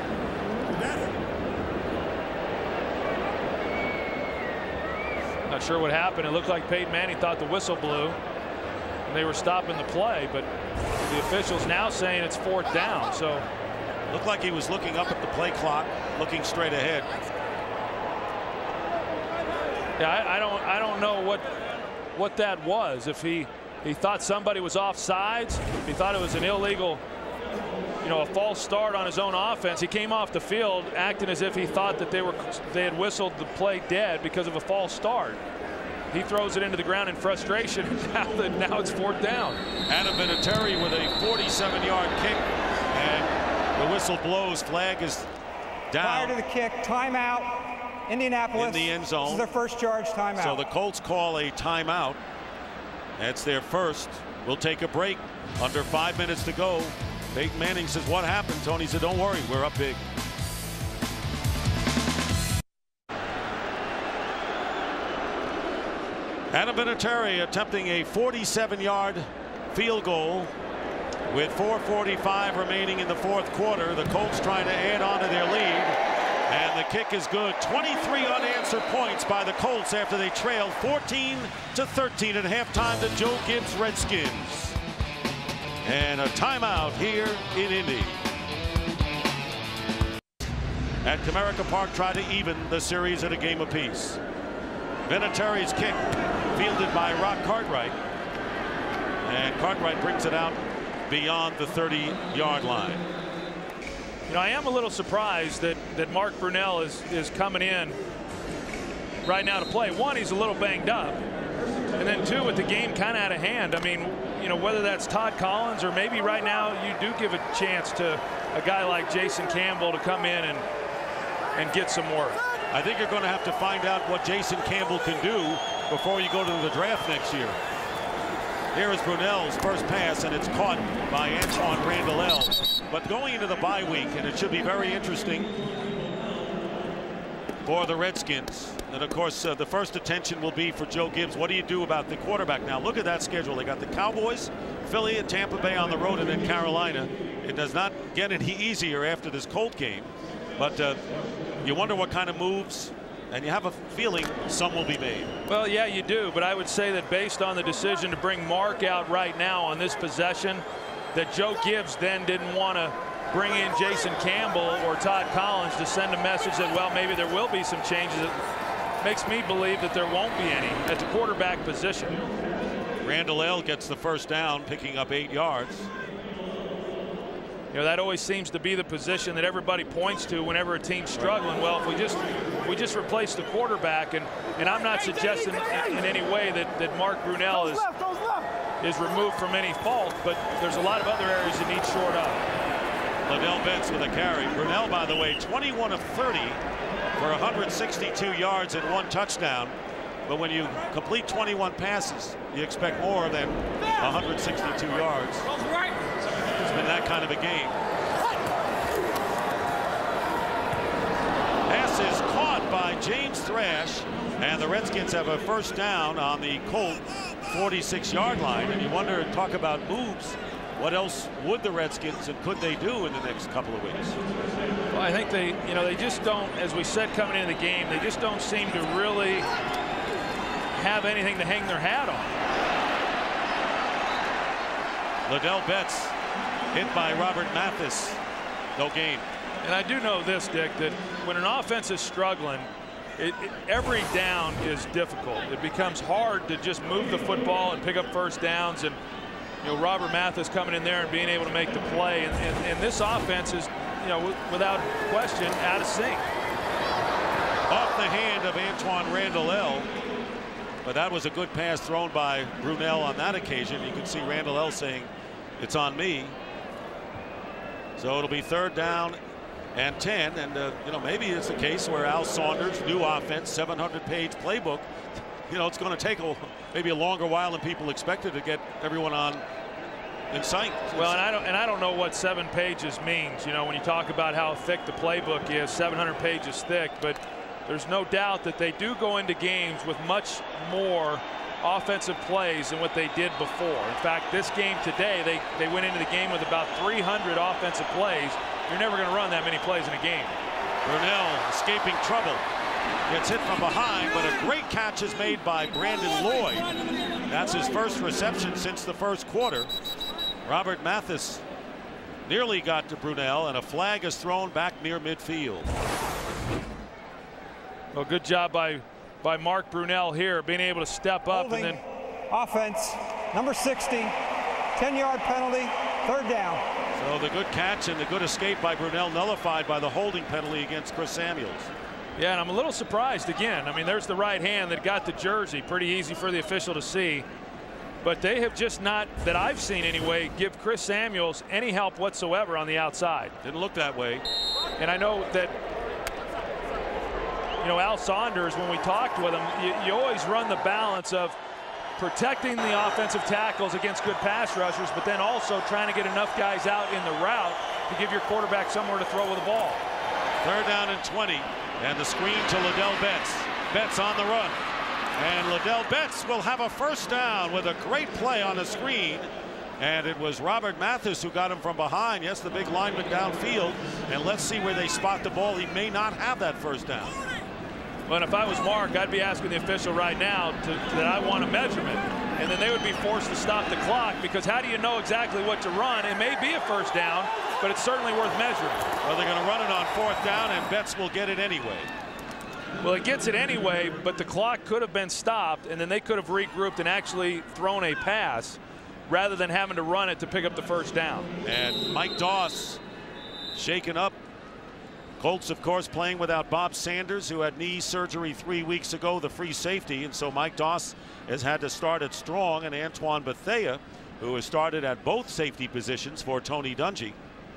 Not sure what happened. It looked like Peyton Manning thought the whistle blew and they were stopping the play, but the officials now saying it's fourth down. So looked like he was looking up at the play clock, looking straight ahead. Yeah, I, I don't I don't know what what that was. If he he thought somebody was offsides, if he thought it was an illegal, you know, a false start on his own offense. He came off the field acting as if he thought that they were they had whistled the play dead because of a false start. He throws it into the ground in frustration. now, now it's fourth down. Adam Vinatieri with a forty-seven yard kick, and the whistle blows. Flag is down. Prior to the kick, timeout, Indianapolis. In the end zone. This is their first charge timeout. So the Colts call a timeout. That's their first. We'll take a break. Under five minutes to go. Peyton Manning says, what happened? Tony said, don't worry, we're up big. Adam Vinatieri attempting a forty-seven yard field goal with four forty-five remaining in the fourth quarter. The Colts trying to add on to their lead, and the kick is good. twenty-three unanswered points by the Colts after they trailed fourteen to thirteen at halftime to Joe Gibbs Redskins. And a timeout here in Indy. At Comerica Park, try to even the series at a game apiece. Vinatieri's kick fielded by Rock Cartwright, and Cartwright brings it out beyond the thirty yard line. You know, I am a little surprised that that Mark Brunell is is coming in right now to play. One, he's a little banged up, and then two, with the game kind of out of hand. I mean, you know, whether that's Todd Collins or maybe right now you do give a chance to a guy like Jason Campbell to come in and and get some work. I think you're going to have to find out what Jason Campbell can do before you go to the draft next year. Here is Brunell's first pass, and it's caught by Antoine Randall. But going into the bye week, and it should be very interesting for the Redskins. And of course, uh, the first attention will be for Joe Gibbs. What do you do about the quarterback now? Look at that schedule. They got the Cowboys, Philly, and Tampa Bay on the road, and then Carolina. It does not get any easier after this Colt game. But uh, you wonder what kind of moves, and you have a feeling some will be made. Well, yeah, you do. But I would say that based on the decision to bring Mark out right now on this possession, that Joe Gibbs then didn't want to bring in Jason Campbell or Todd Collins to send a message that, well, maybe there will be some changes. It makes me believe that there won't be any at the quarterback position. Randall L gets the first down, picking up eight yards. You know, that always seems to be the position that everybody points to whenever a team's struggling. Well, if we just if we just replace the quarterback, and and I'm not suggesting in, in any way that that Mark Brunell is is removed from any fault, but there's a lot of other areas that need shored up. Liddell Betts with a carry. Brunell, by the way, twenty-one of thirty for one hundred sixty-two yards and one touchdown. But when you complete twenty-one passes, you expect more than one hundred sixty-two yards. It's been that kind of a game. Pass is caught by James Thrash, and the Redskins have a first down on the Colt forty-six yard line. And you wonder, talk about moves, what else would the Redskins and could they do in the next couple of weeks? Well, I think they, you know, they just don't, as we said coming into the game, they just don't seem to really have anything to hang their hat on. Liddell Betts hit by Robert Mathis. No gain. And I do know this, Dick, that when an offense is struggling, it, it, every down is difficult. It becomes hard to just move the football and pick up first downs. And, you know, Robert Mathis coming in there and being able to make the play. And, and, and this offense is, you know, without question, out of sync. Off the hand of Antoine Randall L. But that was a good pass thrown by Brunell on that occasion. You can see Randall L saying, it's on me. So it'll be third down and ten, and uh, you know, maybe it's the case where Al Saunders, new offense, seven hundred page playbook, you know, it's going to take a, maybe a longer while than people expected to get everyone on in sight. Well, and I don't and I don't know what seven pages means. You know, when you talk about how thick the playbook is, seven hundred pages thick, but there's no doubt that they do go into games with much more offensive plays than what they did before. In fact, this game today, they they went into the game with about three hundred offensive plays. You're never going to run that many plays in a game. Brunell escaping trouble, gets hit from behind, but a great catch is made by Brandon Lloyd. That's his first reception since the first quarter. Robert Mathis nearly got to Brunell, and a flag is thrown back near midfield. Well, good job by by Mark Brunell here, being able to step up. Holding. And then Offense, number sixty, ten yard penalty, third down. So the good catch and the good escape by Brunell nullified by the holding penalty against Chris Samuels. Yeah, and I'm a little surprised again. I mean, there's the right hand that got the jersey. Pretty easy for the official to see. But they have just not, that I've seen anyway, give Chris Samuels any help whatsoever on the outside. Didn't look that way. And I know that, you know, Al Saunders, when we talked with him, you, you always run the balance of protecting the offensive tackles against good pass rushers, but then also trying to get enough guys out in the route to give your quarterback somewhere to throw with the ball. Third down and twenty, and the screen to Liddell Betts. Betts on the run, and Liddell Betts will have a first down with a great play on the screen. And it was Robert Mathis who got him from behind. Yes, the big lineman downfield. And let's see where they spot the ball. He may not have that first down. Well, if I was Mark, I'd be asking the official right now to, that I want a measurement. And then they would be forced to stop the clock, because how do you know exactly what to run? It may be a first down, but it's certainly worth measuring. Well, they're going to run it on fourth down, and Betts will get it anyway. Well, it gets it anyway, but the clock could have been stopped, and then they could have regrouped and actually thrown a pass rather than having to run it to pick up the first down. And Mike Doss shaken up. Colts, of course, playing without Bob Sanders, who had knee surgery three weeks ago, the free safety. And so Mike Doss has had to start at strong, and Antoine Bethea, who has started at both safety positions for Tony Dungy.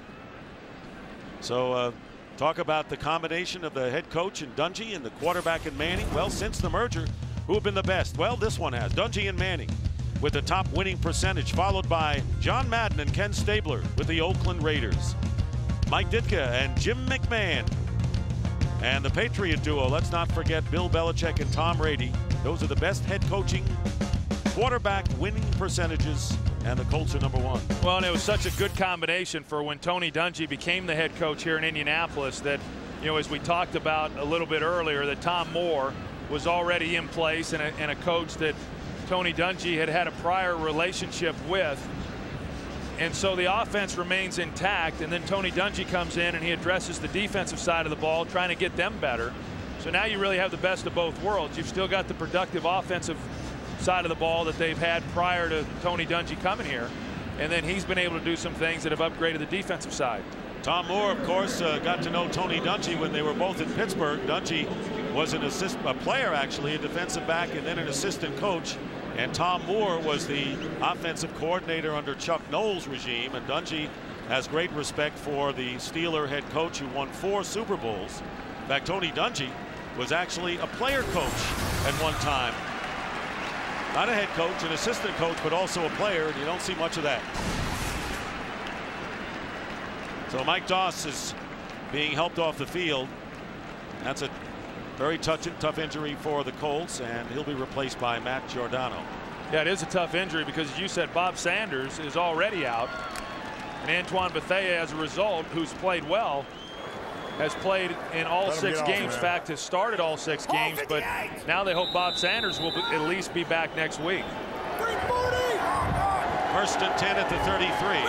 So uh, talk about the combination of the head coach and Dungy and the quarterback and Manning. Well, since the merger, who have been the best? Well, this one has. Dungy and Manning with the top winning percentage, followed by John Madden and Ken Stabler with the Oakland Raiders. Mike Ditka and Jim McMahon. And the Patriot duo, let's not forget Bill Belichick and Tom Brady. Those are the best head coaching, quarterback winning percentages, and the Colts are number one. Well, and it was such a good combination for when Tony Dungy became the head coach here in Indianapolis that, you know, as we talked about a little bit earlier, that Tom Moore was already in place, and a, and a coach that Tony Dungy had had a prior relationship with. And so the offense remains intact, and then Tony Dungy comes in and he addresses the defensive side of the ball, trying to get them better. So now you really have the best of both worlds. You've still got the productive offensive side of the ball that they've had prior to Tony Dungy coming here, and then he's been able to do some things that have upgraded the defensive side. Tom Moore, of course, uh, got to know Tony Dungy when they were both in Pittsburgh. Dungy was an assist, a player, actually, a defensive back, and then an assistant coach. And Tom Moore was the offensive coordinator under Chuck Noll's regime. And Dungy has great respect for the Steeler head coach who won four Super Bowls. In fact, Tony Dungy was actually a player coach at one time. Not a head coach, an assistant coach, but also a player, and you don't see much of that. So Mike Doss is being helped off the field. That's a very tough, tough injury for the Colts, and he'll be replaced by Matt Giordano. Yeah, it is a tough injury because, as you said, Bob Sanders is already out. And Antoine Bethea, as a result, who's played well, has played in all six games. In fact, has started all six games, but now they hope Bob Sanders will at least be back next week. First and ten at the thirty-three.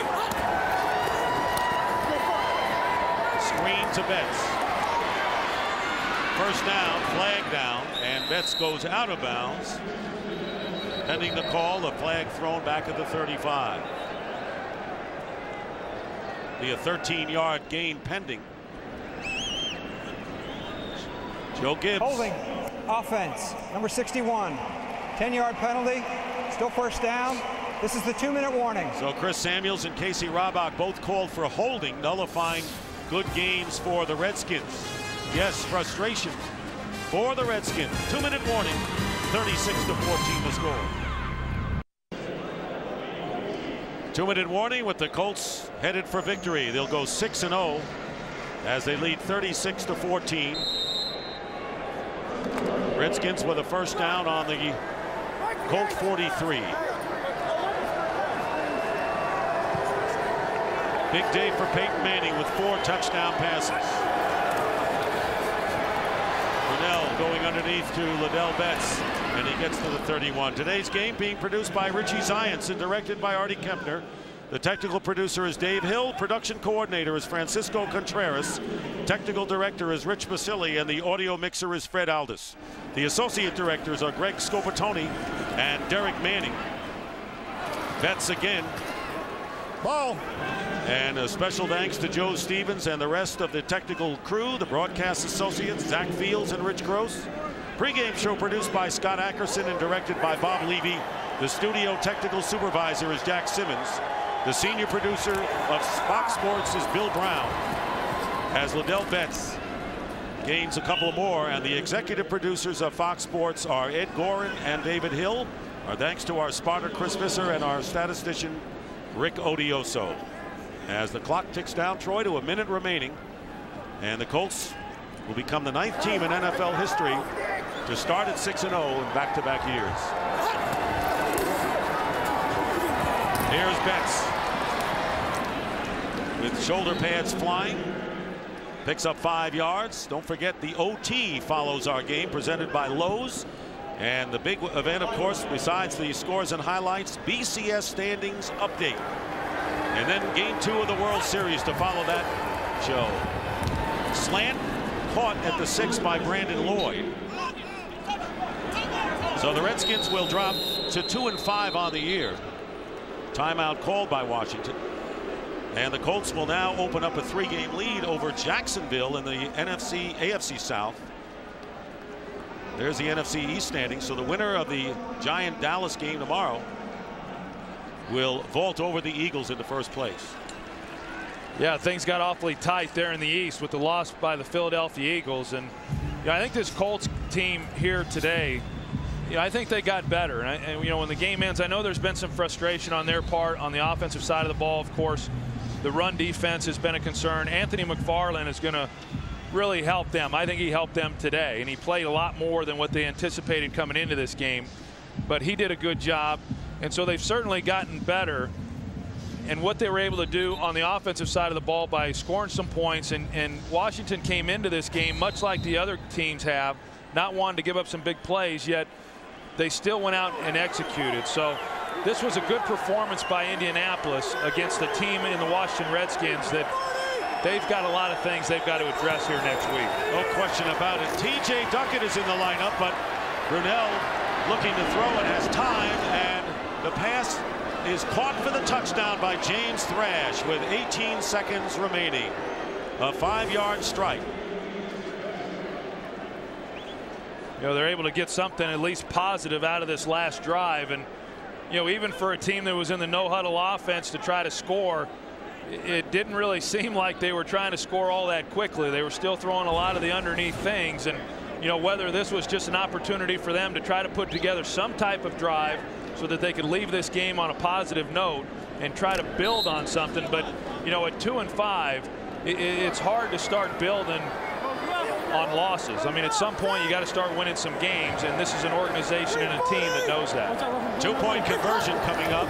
Screen to Betts. First down, flag down, and Betts goes out of bounds. Pending the call, the flag thrown back at the thirty-five. Be a thirteen yard gain pending. Joe Gibbs. Holding. Offense, number sixty-one. ten yard penalty. Still first down. This is the two minute warning. So Chris Samuels and Casey Robach both called for holding, nullifying good gains for the Redskins. Yes, frustration for the Redskins. Two minute warning. thirty-six to fourteen the score. Two minute warning with the Colts headed for victory. They'll go six and oh as they lead thirty-six to fourteen. Redskins with a first down on the Colt forty-three. Big day for Peyton Manning with four touchdown passes. Brunell going underneath to Liddell Betts, and he gets to the thirty-one. Today's game being produced by Richie Zients and directed by Artie Kempner. The technical producer is Dave Hill. Production coordinator is Francisco Contreras. Technical director is Rich Basili, and the audio mixer is Fred Aldis. The associate directors are Greg Scopatoni and Derek Manning. Betts again. Ball. And a special thanks to Joe Stevens and the rest of the technical crew, the broadcast associates, Zach Fields and Rich Gross. Pre-game show produced by Scott Ackerson and directed by Bob Levy. The studio technical supervisor is Jack Simmons. The senior producer of Fox Sports is Bill Brown. As Liddell Betts gains a couple more, and the executive producers of Fox Sports are Ed Gorin and David Hill. Our thanks to our spotter Chris Visser and our statistician Rick Odioso. As the clock ticks down, Troy, to a minute remaining, and the Colts will become the ninth team in N F L history to start at six and oh in back-to-back years. Here's Betts with shoulder pads flying. Picks up five yards. Don't forget the O T follows our game, presented by Lowe's. And the big event, of course, besides the scores and highlights, B C S standings update. And then game two of the World Series to follow that show. Slant caught at the six by Brandon Lloyd. So the Redskins will drop to two and five on the year. Timeout called by Washington. And the Colts will now open up a three-game lead over Jacksonville in the N F C A F C South. There's the N F C East standing. So the winner of the Giant Dallas game tomorrow will vault over the Eagles into first place. Yeah, things got awfully tight there in the East with the loss by the Philadelphia Eagles. And you know, I think this Colts team here today, you know, I think they got better. And, I, and you know, when the game ends, I know there's been some frustration on their part on the offensive side of the ball. Of course, the run defense has been a concern. Anthony McFarland is going to really help them. I think he helped them today, and he played a lot more than what they anticipated coming into this game. But he did a good job, and so they've certainly gotten better. And what they were able to do on the offensive side of the ball by scoring some points, and, and Washington came into this game much like the other teams have, not wanting to give up some big plays, yet they still went out and executed. So this was a good performance by Indianapolis against a team in the Washington Redskins that they've got a lot of things they've got to address here next week. No question about it. T J Duckett is in the lineup, but Brunell looking to throw it, has time, and the pass is caught for the touchdown by James Thrash with eighteen seconds remaining. A five-yard strike. You know, they're able to get something at least positive out of this last drive. And, you know, even for a team that was in the no-huddle offense to try to score, it didn't really seem like they were trying to score all that quickly. They were still throwing a lot of the underneath things. And, you know, whether this was just an opportunity for them to try to put together some type of drive so that they could leave this game on a positive note and try to build on something. But, you know, at two and five, it, it's hard to start building on losses. I mean, at some point you got to start winning some games, and this is an organization and a team that knows that. Two-point conversion coming up.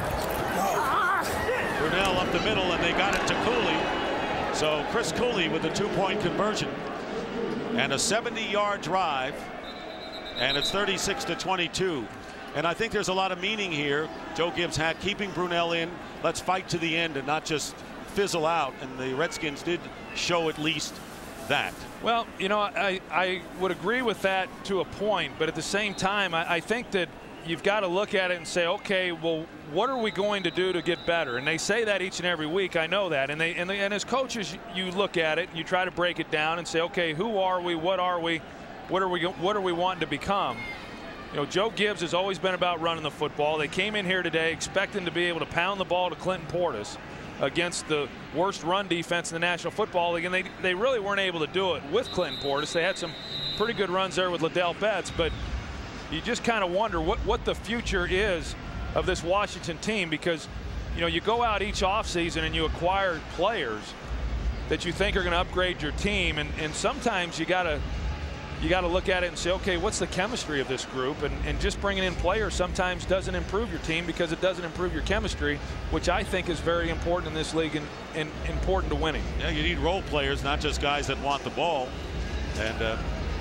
Brunell up the middle, and they got it to Cooley. So Chris Cooley with the two-point conversion and a seventy-yard drive, and it's thirty-six to twenty-two. And I think there's a lot of meaning here. Joe Gibbs had keeping Brunell in. Let's fight to the end and not just fizzle out. And the Redskins did show at least that. Well, you know, I, I would agree with that to a point, but at the same time, I, I think that you've got to look at it and say, okay, well, what are we going to do to get better? And they say that each and every week. I know that. And they and, they, and as coaches, you look at it, you try to break it down and say, okay, who are we? What are we? What are we? What are we wanting to become? You know, Joe Gibbs has always been about running the football. They came in here today expecting to be able to pound the ball to Clinton Portis against the worst run defense in the National Football League, and they they really weren't able to do it with Clinton Portis. They had some pretty good runs there with Liddell Betts, but you just kind of wonder what what the future is of this Washington team, because you know you go out each offseason and you acquire players that you think are going to upgrade your team, and and sometimes you got to you got to look at it and say, okay, what's the chemistry of this group? And, and just bringing in players sometimes doesn't improve your team, because it doesn't improve your chemistry, which I think is very important in this league and, and important to winning. Yeah, you need role players, not just guys that want the ball. And uh,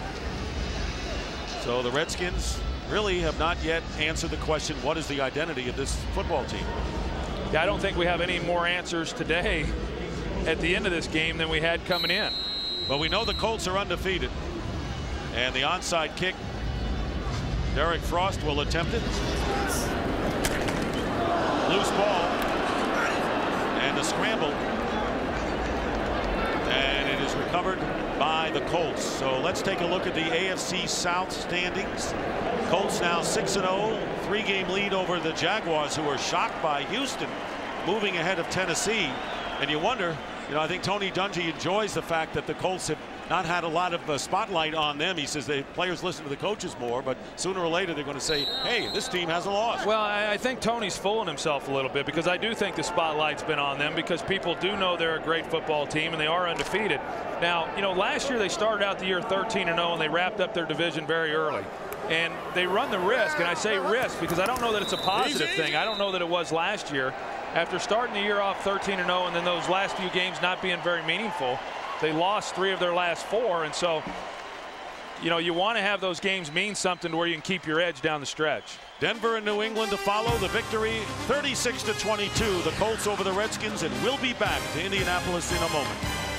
so the Redskins really have not yet answered the question, what is the identity of this football team? yeah, I don't think we have any more answers today at the end of this game than we had coming in. Well, we know the Colts are undefeated. And the onside kick, Derek Frost will attempt it. Loose ball. And the scramble. And it is recovered by the Colts. So let's take a look at the A F C South standings. Colts now six and oh, three-game lead over the Jaguars, who are shocked by Houston moving ahead of Tennessee. And you wonder, you know, I think Tony Dungy enjoys the fact that the Colts have not had a lot of uh, spotlight on them. He says the players listen to the coaches more, but sooner or later they're going to say, hey, this team has a loss. Well, I, I think Tony's fooling himself a little bit, because I do think the spotlight's been on them, because people do know they're a great football team and they are undefeated. Now, you know, last year they started out the year thirteen and oh and they wrapped up their division very early. And they run the risk, and I say risk because I don't know that it's a positive thing. I don't know that it was last year. After starting the year off thirteen and oh and then those last few games not being very meaningful, they lost three of their last four. And so, you know, you want to have those games mean something to where you can keep your edge down the stretch. Denver and New England to follow the victory, thirty-six to twenty-two. The Colts over the Redskins, and we'll be back to Indianapolis in a moment.